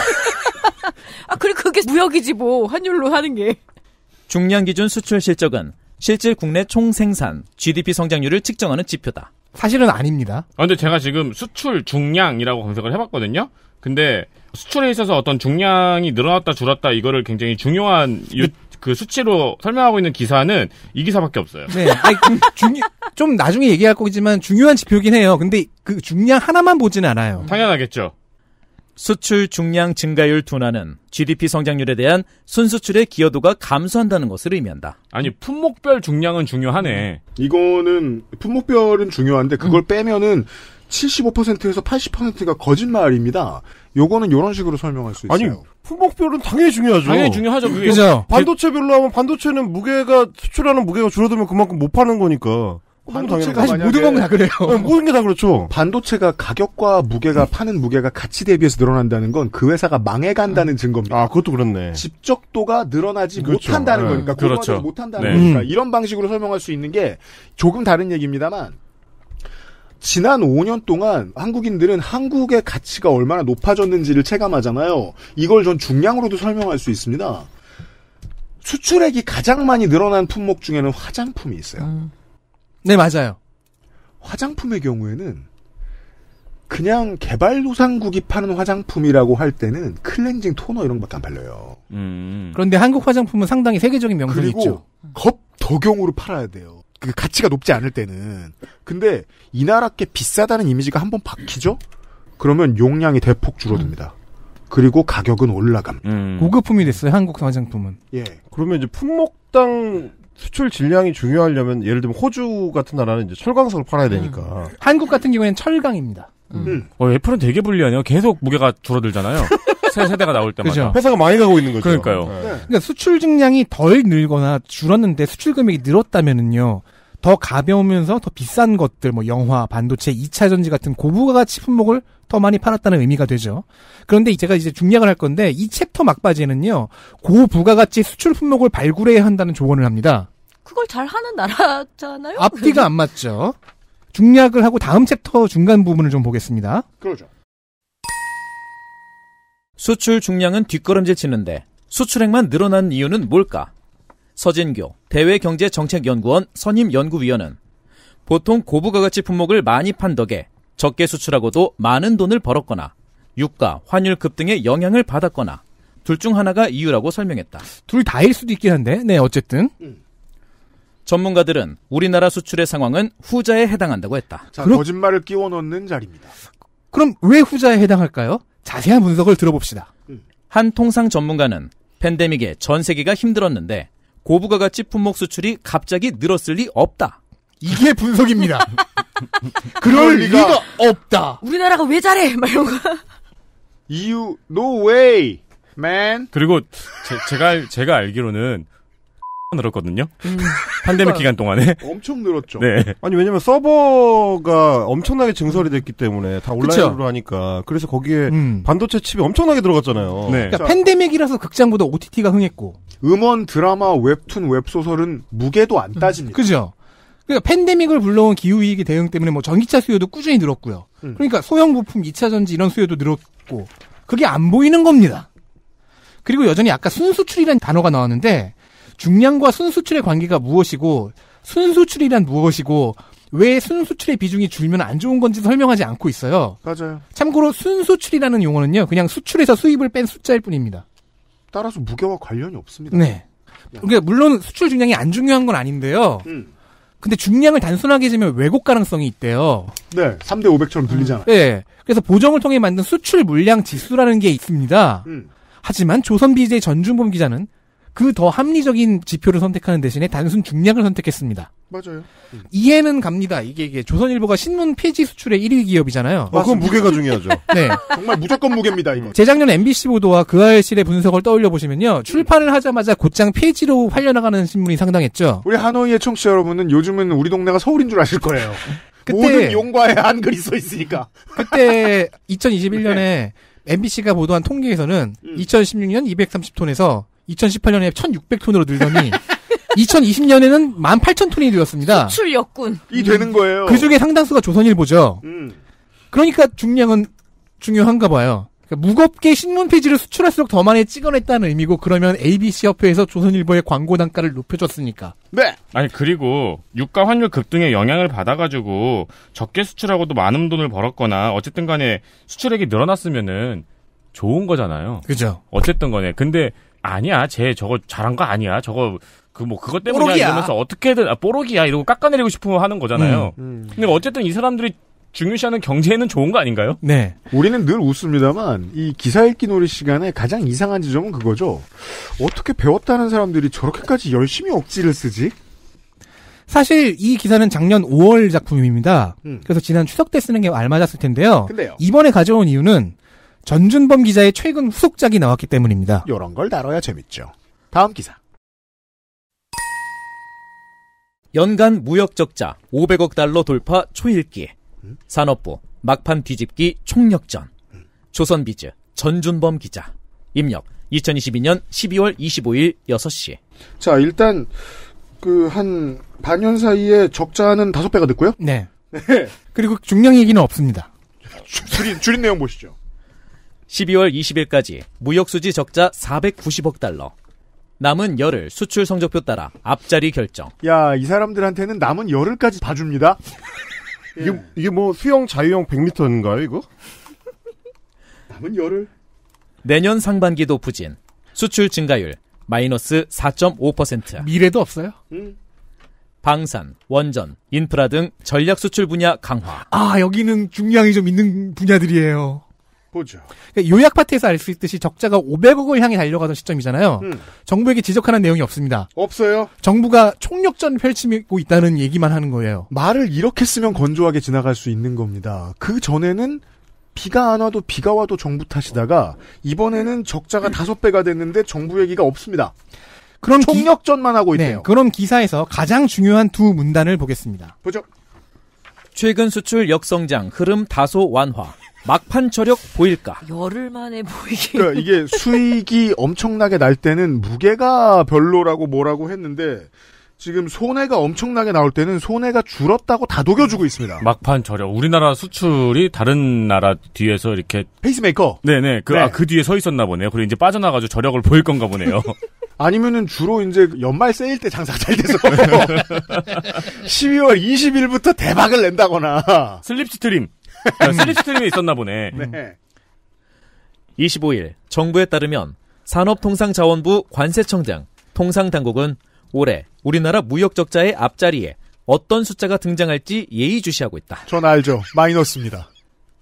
그래 그게 무역이지 뭐 환율로 하는 게. 중량 기준 수출 실적은 실질 국내 총생산 GDP 성장률을 측정하는 지표다. 사실은 아닙니다. 근데 제가 지금 수출 중량이라고 검색을 해봤거든요. 근데 수출에 있어서 어떤 중량이 늘어났다 줄었다 이거를 굉장히 중요한 그 수치로 설명하고 있는 기사는 이 기사밖에 없어요. 네. 좀 나중에 얘기할 거지만 중요한 지표긴 해요. 근데 그 중량 하나만 보지는 않아요. 당연하겠죠. 수출 중량 증가율 둔화는 GDP 성장률에 대한 순수출의 기여도가 감소한다는 것을 의미한다. 아니 품목별 중량은 중요하네. 이거는 품목별은 중요한데 그걸 빼면은 75%에서 80%가 거짓말입니다. 요거는 이런 식으로 설명할 수 있어요. 아니 품목별은 당연히 중요하죠. 당연히 중요하죠. 그게. 그죠. 반도체별로 하면 반도체는 무게가 수출하는 무게가 줄어들면 그만큼 못 파는 거니까. 반도체가 사실 모든 건 다 그래요. 모든 게 다 그렇죠. 반도체가 가격과 무게가 파는 무게가 가치 대비해서 늘어난다는 건 그 회사가 망해간다는 증거입니다. 그것도 그렇네. 집적도가 늘어나지 그렇죠. 못한다는 거니까. 그렇죠. 못한다는 거니까. 이런 방식으로 설명할 수 있는 게 조금 다른 얘기입니다만 지난 5년 동안 한국인들은 한국의 가치가 얼마나 높아졌는지를 체감하잖아요. 이걸 전 중량으로도 설명할 수 있습니다. 수출액이 가장 많이 늘어난 품목 중에는 화장품이 있어요. 네, 맞아요. 화장품의 경우에는 그냥 개발도상국이 파는 화장품이라고 할 때는 클렌징 토너 이런 것밖에 안 팔려요. 그런데 한국 화장품은 상당히 세계적인 명성이 있죠. 그리고 덕용으로 팔아야 돼요. 그 가치가 높지 않을 때는. 근데 이 나라 게 비싸다는 이미지가 한번 박히죠? 그러면 용량이 대폭 줄어듭니다. 그리고 가격은 올라갑니다. 고급품이 됐어요, 한국 화장품은. 예. 그러면 이제 품목당 수출 질량이 중요하려면 예를 들면 호주 같은 나라는 이제 철광석을 팔아야 되니까. 한국 같은 경우에는 철강입니다. 애플은 되게 불리하네요. 계속 무게가 줄어들잖아요. 새 세대가 나올 때마다. 그죠. 회사가 많이 가고 있는 거죠. 그러니까요. 그러니까 수출 증량이 덜 늘거나 줄었는데 수출 금액이 늘었다면은요. 더 가벼우면서 더 비싼 것들, 뭐 영화, 반도체, 2차 전지 같은 고부가가치 품목을 더 많이 팔았다는 의미가 되죠. 그런데 제가 이제 중략을 할 건데 이 챕터 막바지에는요. 고부가가치 수출 품목을 발굴해야 한다는 조언을 합니다. 그걸 잘 하는 나라잖아요. 앞뒤가 안 맞죠. 중략을 하고 다음 챕터 중간 부분을 좀 보겠습니다. 그러죠. 수출 중량은 뒷걸음질 치는데 수출액만 늘어난 이유는 뭘까? 서진교 대외경제정책연구원 선임연구위원은 보통 고부가가치 품목을 많이 판 덕에 적게 수출하고도 많은 돈을 벌었거나 유가, 환율 급등의 영향을 받았거나 둘 중 하나가 이유라고 설명했다. 둘 다일 수도 있긴 한데 네 어쨌든 전문가들은 우리나라 수출의 상황은 후자에 해당한다고 했다. 자, 거짓말을 끼워 넣는 자리입니다. 그럼 왜 후자에 해당할까요? 자세한 분석을 들어봅시다. 한 통상 전문가는 팬데믹에 전 세계가 힘들었는데 고부가가치 품목 수출이 갑자기 늘었을 리 없다. 이게 분석입니다. 그럴 리가 없다. 우리나라가 왜 잘해? 막 이런 거. 이유 no way, man. 그리고 제가 알기로는 늘었거든요. 팬데믹 기간 동안에 엄청 늘었죠. 네. 아니 왜냐면 서버가 엄청나게 증설이 됐기 때문에 다 온라인으로 그쵸? 하니까 그래서 거기에 반도체 칩이 엄청나게 들어갔잖아요. 그러니까 팬데믹이라서 극장보다 OTT가 흥했고 음원, 드라마, 웹툰, 웹소설은 무게도 안 따집니다. 그죠? 그러니까 팬데믹을 불러온 기후위기 대응 때문에 뭐 전기차 수요도 꾸준히 늘었고요. 그러니까 소형 부품, 2차 전지 이런 수요도 늘었고 그게 안 보이는 겁니다. 그리고 여전히 아까 순수출이라는 단어가 나왔는데 중량과 순수출의 관계가 무엇이고 순수출이란 무엇이고 왜 순수출의 비중이 줄면 안 좋은 건지 설명하지 않고 있어요. 맞아요. 참고로 순수출이라는 용어는요. 그냥 수출에서 수입을 뺀 숫자일 뿐입니다. 따라서 무게와 관련이 없습니다. 네. 그러니까 물론 수출 중량이 안 중요한 건 아닌데요. 근데 중량을 단순하게 재면 왜곡 가능성이 있대요. 네. 3대 500처럼 들리잖아요. 네. 그래서 보정을 통해 만든 수출 물량 지수라는 게 있습니다. 하지만 조선 BJ 전준범 기자는 그 더 합리적인 지표를 선택하는 대신에 단순 중량을 선택했습니다. 맞아요. 이해는 갑니다. 이게 조선일보가 신문 폐지 수출의 1위 기업이잖아요. 그건 무게가 중요하죠. 네. 정말 무조건 무게입니다, 이거. 재작년 MBC 보도와 그 알실의 분석을 떠올려 보시면요. 출판을 하자마자 곧장 폐지로 팔려나가는 신문이 상당했죠. 우리 하노이의 청취자 여러분은 요즘은 우리 동네가 서울인 줄 아실 거예요. 모든 용과에 한글이 써 있으니까. 그때 2021년에 MBC가 보도한 통계에서는 2016년 230톤에서 2018년에 1600톤으로 늘더니 2020년에는 18,000톤이 되었습니다. 수출 역군. 이 되는 거예요. 그 중에 상당수가 조선일보죠. 그러니까 중량은 중요한가 봐요. 그러니까 무겁게 신문 페이지를 수출할수록 더 많이 찍어냈다는 의미고 그러면 ABC 협회에서 조선일보의 광고 단가를 높여줬으니까. 네. 아니 그리고 유가 환율 급등의 영향을 받아가지고 적게 수출하고도 많은 돈을 벌었거나 어쨌든 간에 수출액이 늘어났으면은 좋은 거잖아요. 그죠. 어쨌든 간에. 근데 아니야, 저거 잘한 거 아니야. 저거 그것 때문이야 뽀록이야. 이러면서 어떻게든 뽀록이야 이러고 깎아내리고 싶으면 하는 거잖아요. 근데 어쨌든 이 사람들이 중요시하는 경제에는 좋은 거 아닌가요? 네. 우리는 늘 웃습니다만 이 기사 읽기 놀이 시간에 가장 이상한 지점은 그거죠. 어떻게 배웠다는 사람들이 저렇게까지 열심히 억지를 쓰지? 사실 이 기사는 작년 5월 작품입니다. 그래서 지난 추석 때 쓰는 게 알맞았을 텐데요. 근데요. 이번에 가져온 이유는 전준범 기자의 최근 후속작이 나왔기 때문입니다. 이런 걸 다뤄야 재밌죠. 다음 기사. 연간 무역 적자 500억 달러 돌파 초읽기. 산업부 막판 뒤집기 총력전. 조선비즈 전준범 기자. 입력 2022년 12월 25일 6시. 자, 일단 한 반년 사이에 적자는 5배가 됐고요. 네. 그리고 중량 얘기는 없습니다. 줄인 내용 보시죠. 12월 20일까지 무역수지 적자 490억 달러. 남은 열흘 수출 성적표 따라 앞자리 결정. 야, 이 사람들한테는 남은 열흘까지 봐줍니다. 이게 뭐 수영 자유형 100m인가요, 이거? 남은 열흘. 내년 상반기도 부진. 수출 증가율 마이너스 4.5%. 미래도 없어요? 방산, 원전, 인프라 등 전략 수출 분야 강화. 아, 여기는 중량이 좀 있는 분야들이에요. 보죠. 그러니까 요약 파트에서 알 수 있듯이 적자가 500억을 향해 달려가던 시점이잖아요. 정부에게 지적하는 내용이 없습니다. 없어요. 정부가 총력전 펼치고 있다는 얘기만 하는 거예요. 말을 이렇게 쓰면 건조하게 지나갈 수 있는 겁니다. 그 전에는 비가 안 와도 비가 와도 정부 탓이다가 이번에는 적자가 5배가 됐는데 정부 얘기가 없습니다. 그런 총력전만 하고 있대요. 네, 그런 기사에서 가장 중요한 두 문단을 보겠습니다. 보죠. 최근 수출 역성장 흐름 다소 완화. 막판 저력 보일까? 열흘 만에 보이기. 그러니까 이게 수익이 엄청나게 날 때는 무게가 별로라고 뭐라고 했는데 지금 손해가 엄청나게 나올 때는 손해가 줄었다고 다독여주고 있습니다. 막판 저력. 우리나라 수출이 다른 나라 뒤에서 이렇게 페이스메이커. 네네. 그 뒤에 서 있었나 보네요. 그리고 이제 빠져나가지고 저력을 보일 건가 보네요. 아니면은 주로 이제 연말 세일 때 장사가 잘 돼서 12월 20일부터 대박을 낸다거나 슬립스트림. 슬립스트림에 있었나 보네. 네. 25일 정부에 따르면 산업통상자원부 관세청 등 통상당국은 올해 우리나라 무역 적자의 앞자리에 어떤 숫자가 등장할지 예의주시하고 있다. 전 알죠. 마이너스입니다.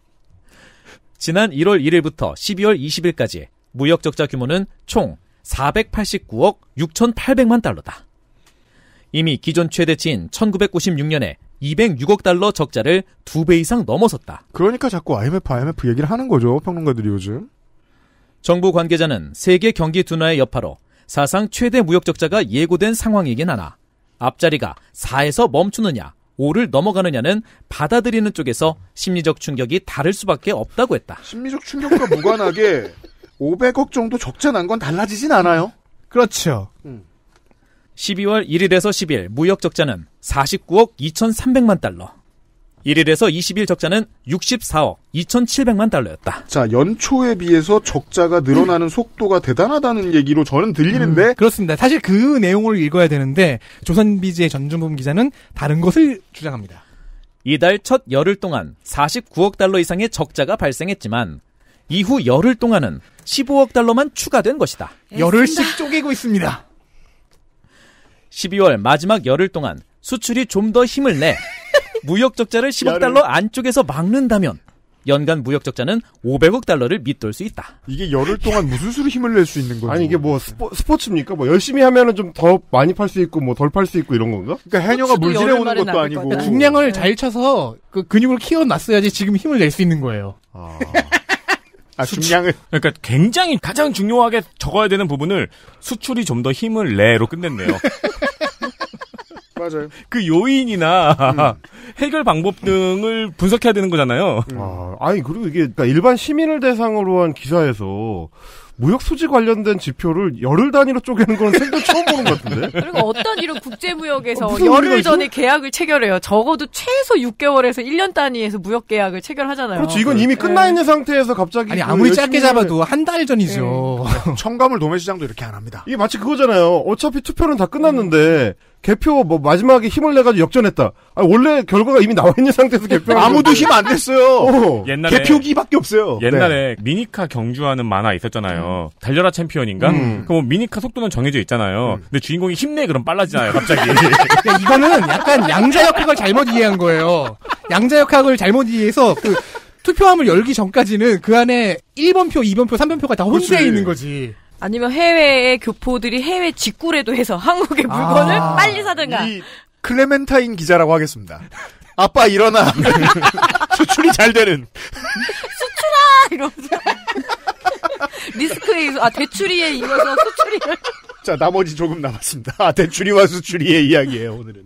지난 1월 1일부터 12월 20일까지 무역 적자 규모는 총 489억 6,800만 달러다. 이미 기존 최대치인 1996년에 206억 달러 적자를 2배 이상 넘어섰다. 그러니까 자꾸 IMF 얘기를 하는 거죠. 평론가들이 요즘. 정부 관계자는 세계 경기 둔화의 여파로 사상 최대 무역 적자가 예고된 상황이긴 하나 앞자리가 4에서 멈추느냐 5를 넘어가느냐는 받아들이는 쪽에서 심리적 충격이 다를 수밖에 없다고 했다. 심리적 충격과 무관하게 500억 정도 적자 난 건 달라지진 않아요. 그렇죠. 12월 1일에서 10일 무역 적자는 49억 2,300만 달러. 1일에서 20일 적자는 64억 2,700만 달러였다. 자, 연초에 비해서 적자가 늘어나는 속도가 대단하다는 얘기로 저는 들리는데 그렇습니다. 사실 그 내용을 읽어야 되는데 조선비즈의 전준범 기자는 다른 것을 주장합니다. 이달 첫 열흘 동안 49억 달러 이상의 적자가 발생했지만 이후 열흘 동안은 15억 달러만 추가된 것이다. 열흘씩 쪼개고 있습니다. 12월 마지막 열흘 동안 수출이 좀 더 힘을 내 무역 적자를 10억 달러 안쪽에서 막는다면 연간 무역 적자는 500억 달러를 밑돌 수 있다. 이게 열흘 동안 무슨 수로 힘을 낼 수 있는 거죠? 아니 이게 뭐 스포츠입니까? 뭐 열심히 하면은 좀 더 많이 팔 수 있고 뭐 덜 팔 수 있고 이런 건가? 그러니까 해녀가 물질에 오는 것도 아니고 그러니까 중량을 잘 쳐서 그 근육을 키워놨어야지 지금 힘을 낼 수 있는 거예요. 중량을 그러니까 굉장히 가장 중요하게 적어야 되는 부분을 수출이 좀 더 힘을 내로 끝냈네요. 맞아요. 그 요인이나 해결 방법 등을 분석해야 되는 거잖아요. 아니 그리고 이게 그러니까 일반 시민을 대상으로 한 기사에서 무역 수지 관련된 지표를 열흘 단위로 쪼개는 건 생전 처음 보는 것 같은데. 그리고 어떤 이런 국제무역에서 열흘 전에 계약을 체결해요. 적어도 최소 6개월에서 1년 단위에서 무역 계약을 체결하잖아요. 그렇죠. 이건 이미 끝나 있는 상태에서 갑자기 아니 아무리 짧게 잡아도 한 달 전이죠. 청가물 도매시장도 이렇게 안 합니다. 이게 마치 그거잖아요. 어차피 투표는 다 끝났는데 개표 뭐 마지막에 힘을 내가지고 역전했다. 아니, 원래 결과가 이미 나와 있는 상태에서 개표 아무도 힘 안 냈어요. 옛날에 개표기밖에 없어요. 옛날에 미니카 경주하는 만화 있었잖아요. 달려라 챔피언인가? 그럼 미니카 속도는 정해져 있잖아요. 근데 주인공이 힘내 그럼 빨라지잖아요. 갑자기. 그러니까 이거는 약간 양자역학을 잘못 이해한 거예요. 양자역학을 잘못 이해해서 그 투표함을 열기 전까지는 그 안에 1번표, 2번표, 3번표가 다 혼재해 있는 거지. 아니면 해외의 교포들이 해외 직구라도 해서 한국의 물건을 빨리 사든가. 이 클레멘타인 기자라고 하겠습니다. 아빠 일어나. 수출이 잘 되는. 수출아! 이러면서. 리스크에, 대출이에 이어서 수출이를. 자, 나머지 조금 남았습니다. 대출이와 수출이의 이야기예요, 오늘은.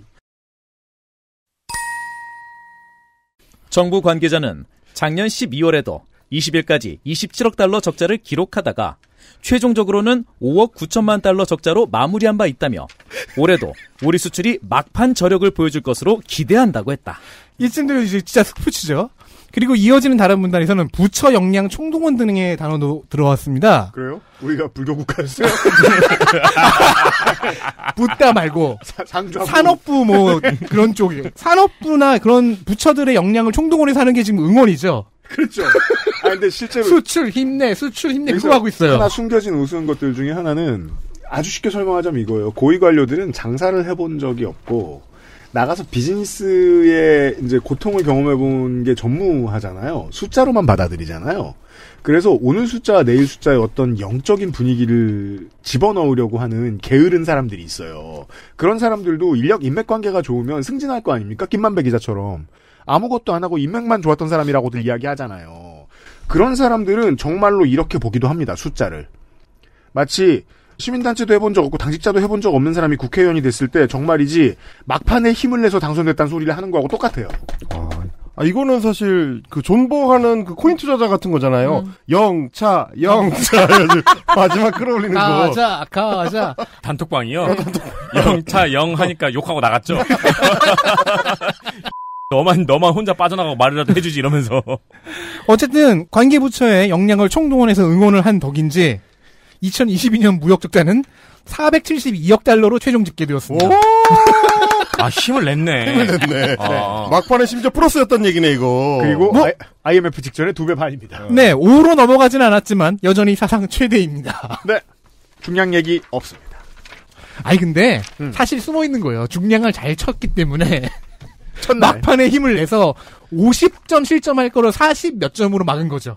정부 관계자는 작년 12월에도 20일까지 27억 달러 적자를 기록하다가 최종적으로는 5억 9천만 달러 적자로 마무리한 바 있다며 올해도 우리 수출이 막판 저력을 보여줄 것으로 기대한다고 했다. 이쯤 되면 이제 진짜 스포츠죠. 그리고 이어지는 다른 문단에서는 부처 역량 총동원 등의 단어도 들어왔습니다. 그래요? 우리가 불교 국가였어요? 붓다 말고 상주하고. 산업부 뭐 그런 쪽이 산업부나 그런 부처들의 역량을 총동원해서 하는 게 지금 응원이죠. 그렇죠. 아 근데 실제로 수출 힘내 그거 하고 있어요. 하나 숨겨진 우스운 것들 중에 하나는 아주 쉽게 설명하자면 이거예요. 고위 관료들은 장사를 해본 적이 없고 나가서 비즈니스의 이제 고통을 경험해본 게 전무하잖아요. 숫자로만 받아들이잖아요. 그래서 오늘 숫자와 내일 숫자의 어떤 영적인 분위기를 집어넣으려고 하는 게으른 사람들이 있어요. 그런 사람들도 인력 인맥 관계가 좋으면 승진할 거 아닙니까? 김만배 기자처럼 아무것도 안 하고 인맥만 좋았던 사람이라고들 이야기하잖아요. 그런 사람들은 정말로 이렇게 보기도 합니다. 숫자를. 마치 시민단체도 해본 적 없고 당직자도 해본 적 없는 사람이 국회의원이 됐을 때 정말이지 막판에 힘을 내서 당선됐다는 소리를 하는 거하고 똑같아요. 이거는 사실 그 존버하는 그 코인 투자자 같은 거잖아요. 영차 마지막 끌어올리는 거. 가자. 단톡방이요. 영차 영 하니까 욕하고 나갔죠. 너만 혼자 빠져나가고 말이라도 해주지 이러면서. 어쨌든 관계부처의 역량을 총동원해서 응원을 한 덕인지 2022년 무역적자는 472억 달러로 최종 집계되었습니다. 아, 힘을 냈네. 막판에 심지어 플러스였던 얘기네, 이거. 그리고 IMF 직전에 2배 반입니다. 네, 5로 넘어가진 않았지만 여전히 사상 최대입니다. 네. 중량 얘기 없습니다. 아니 근데 사실 숨어 있는 거예요. 중량을 잘 쳤기 때문에 첫날. 막판에 힘을 내서 50점 실점할 거를 40 몇 점으로 막은 거죠.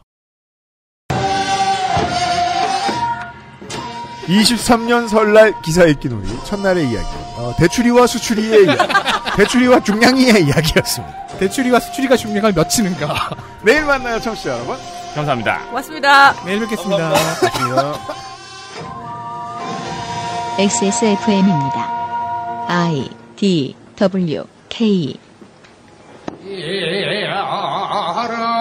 23년 설날 기사 읽기 놀이 첫날의 이야기. 대추리와 수추리의 이야기. 대추리와 중량이의 이야기였습니다. 대추리와 수추리가 중량을 몇 치는가. 내일 만나요, 청취자 여러분. 감사합니다. 고맙습니다. 내일 뵙겠습니다. 고맙습니다. XSFM입니다. I, D, W, K.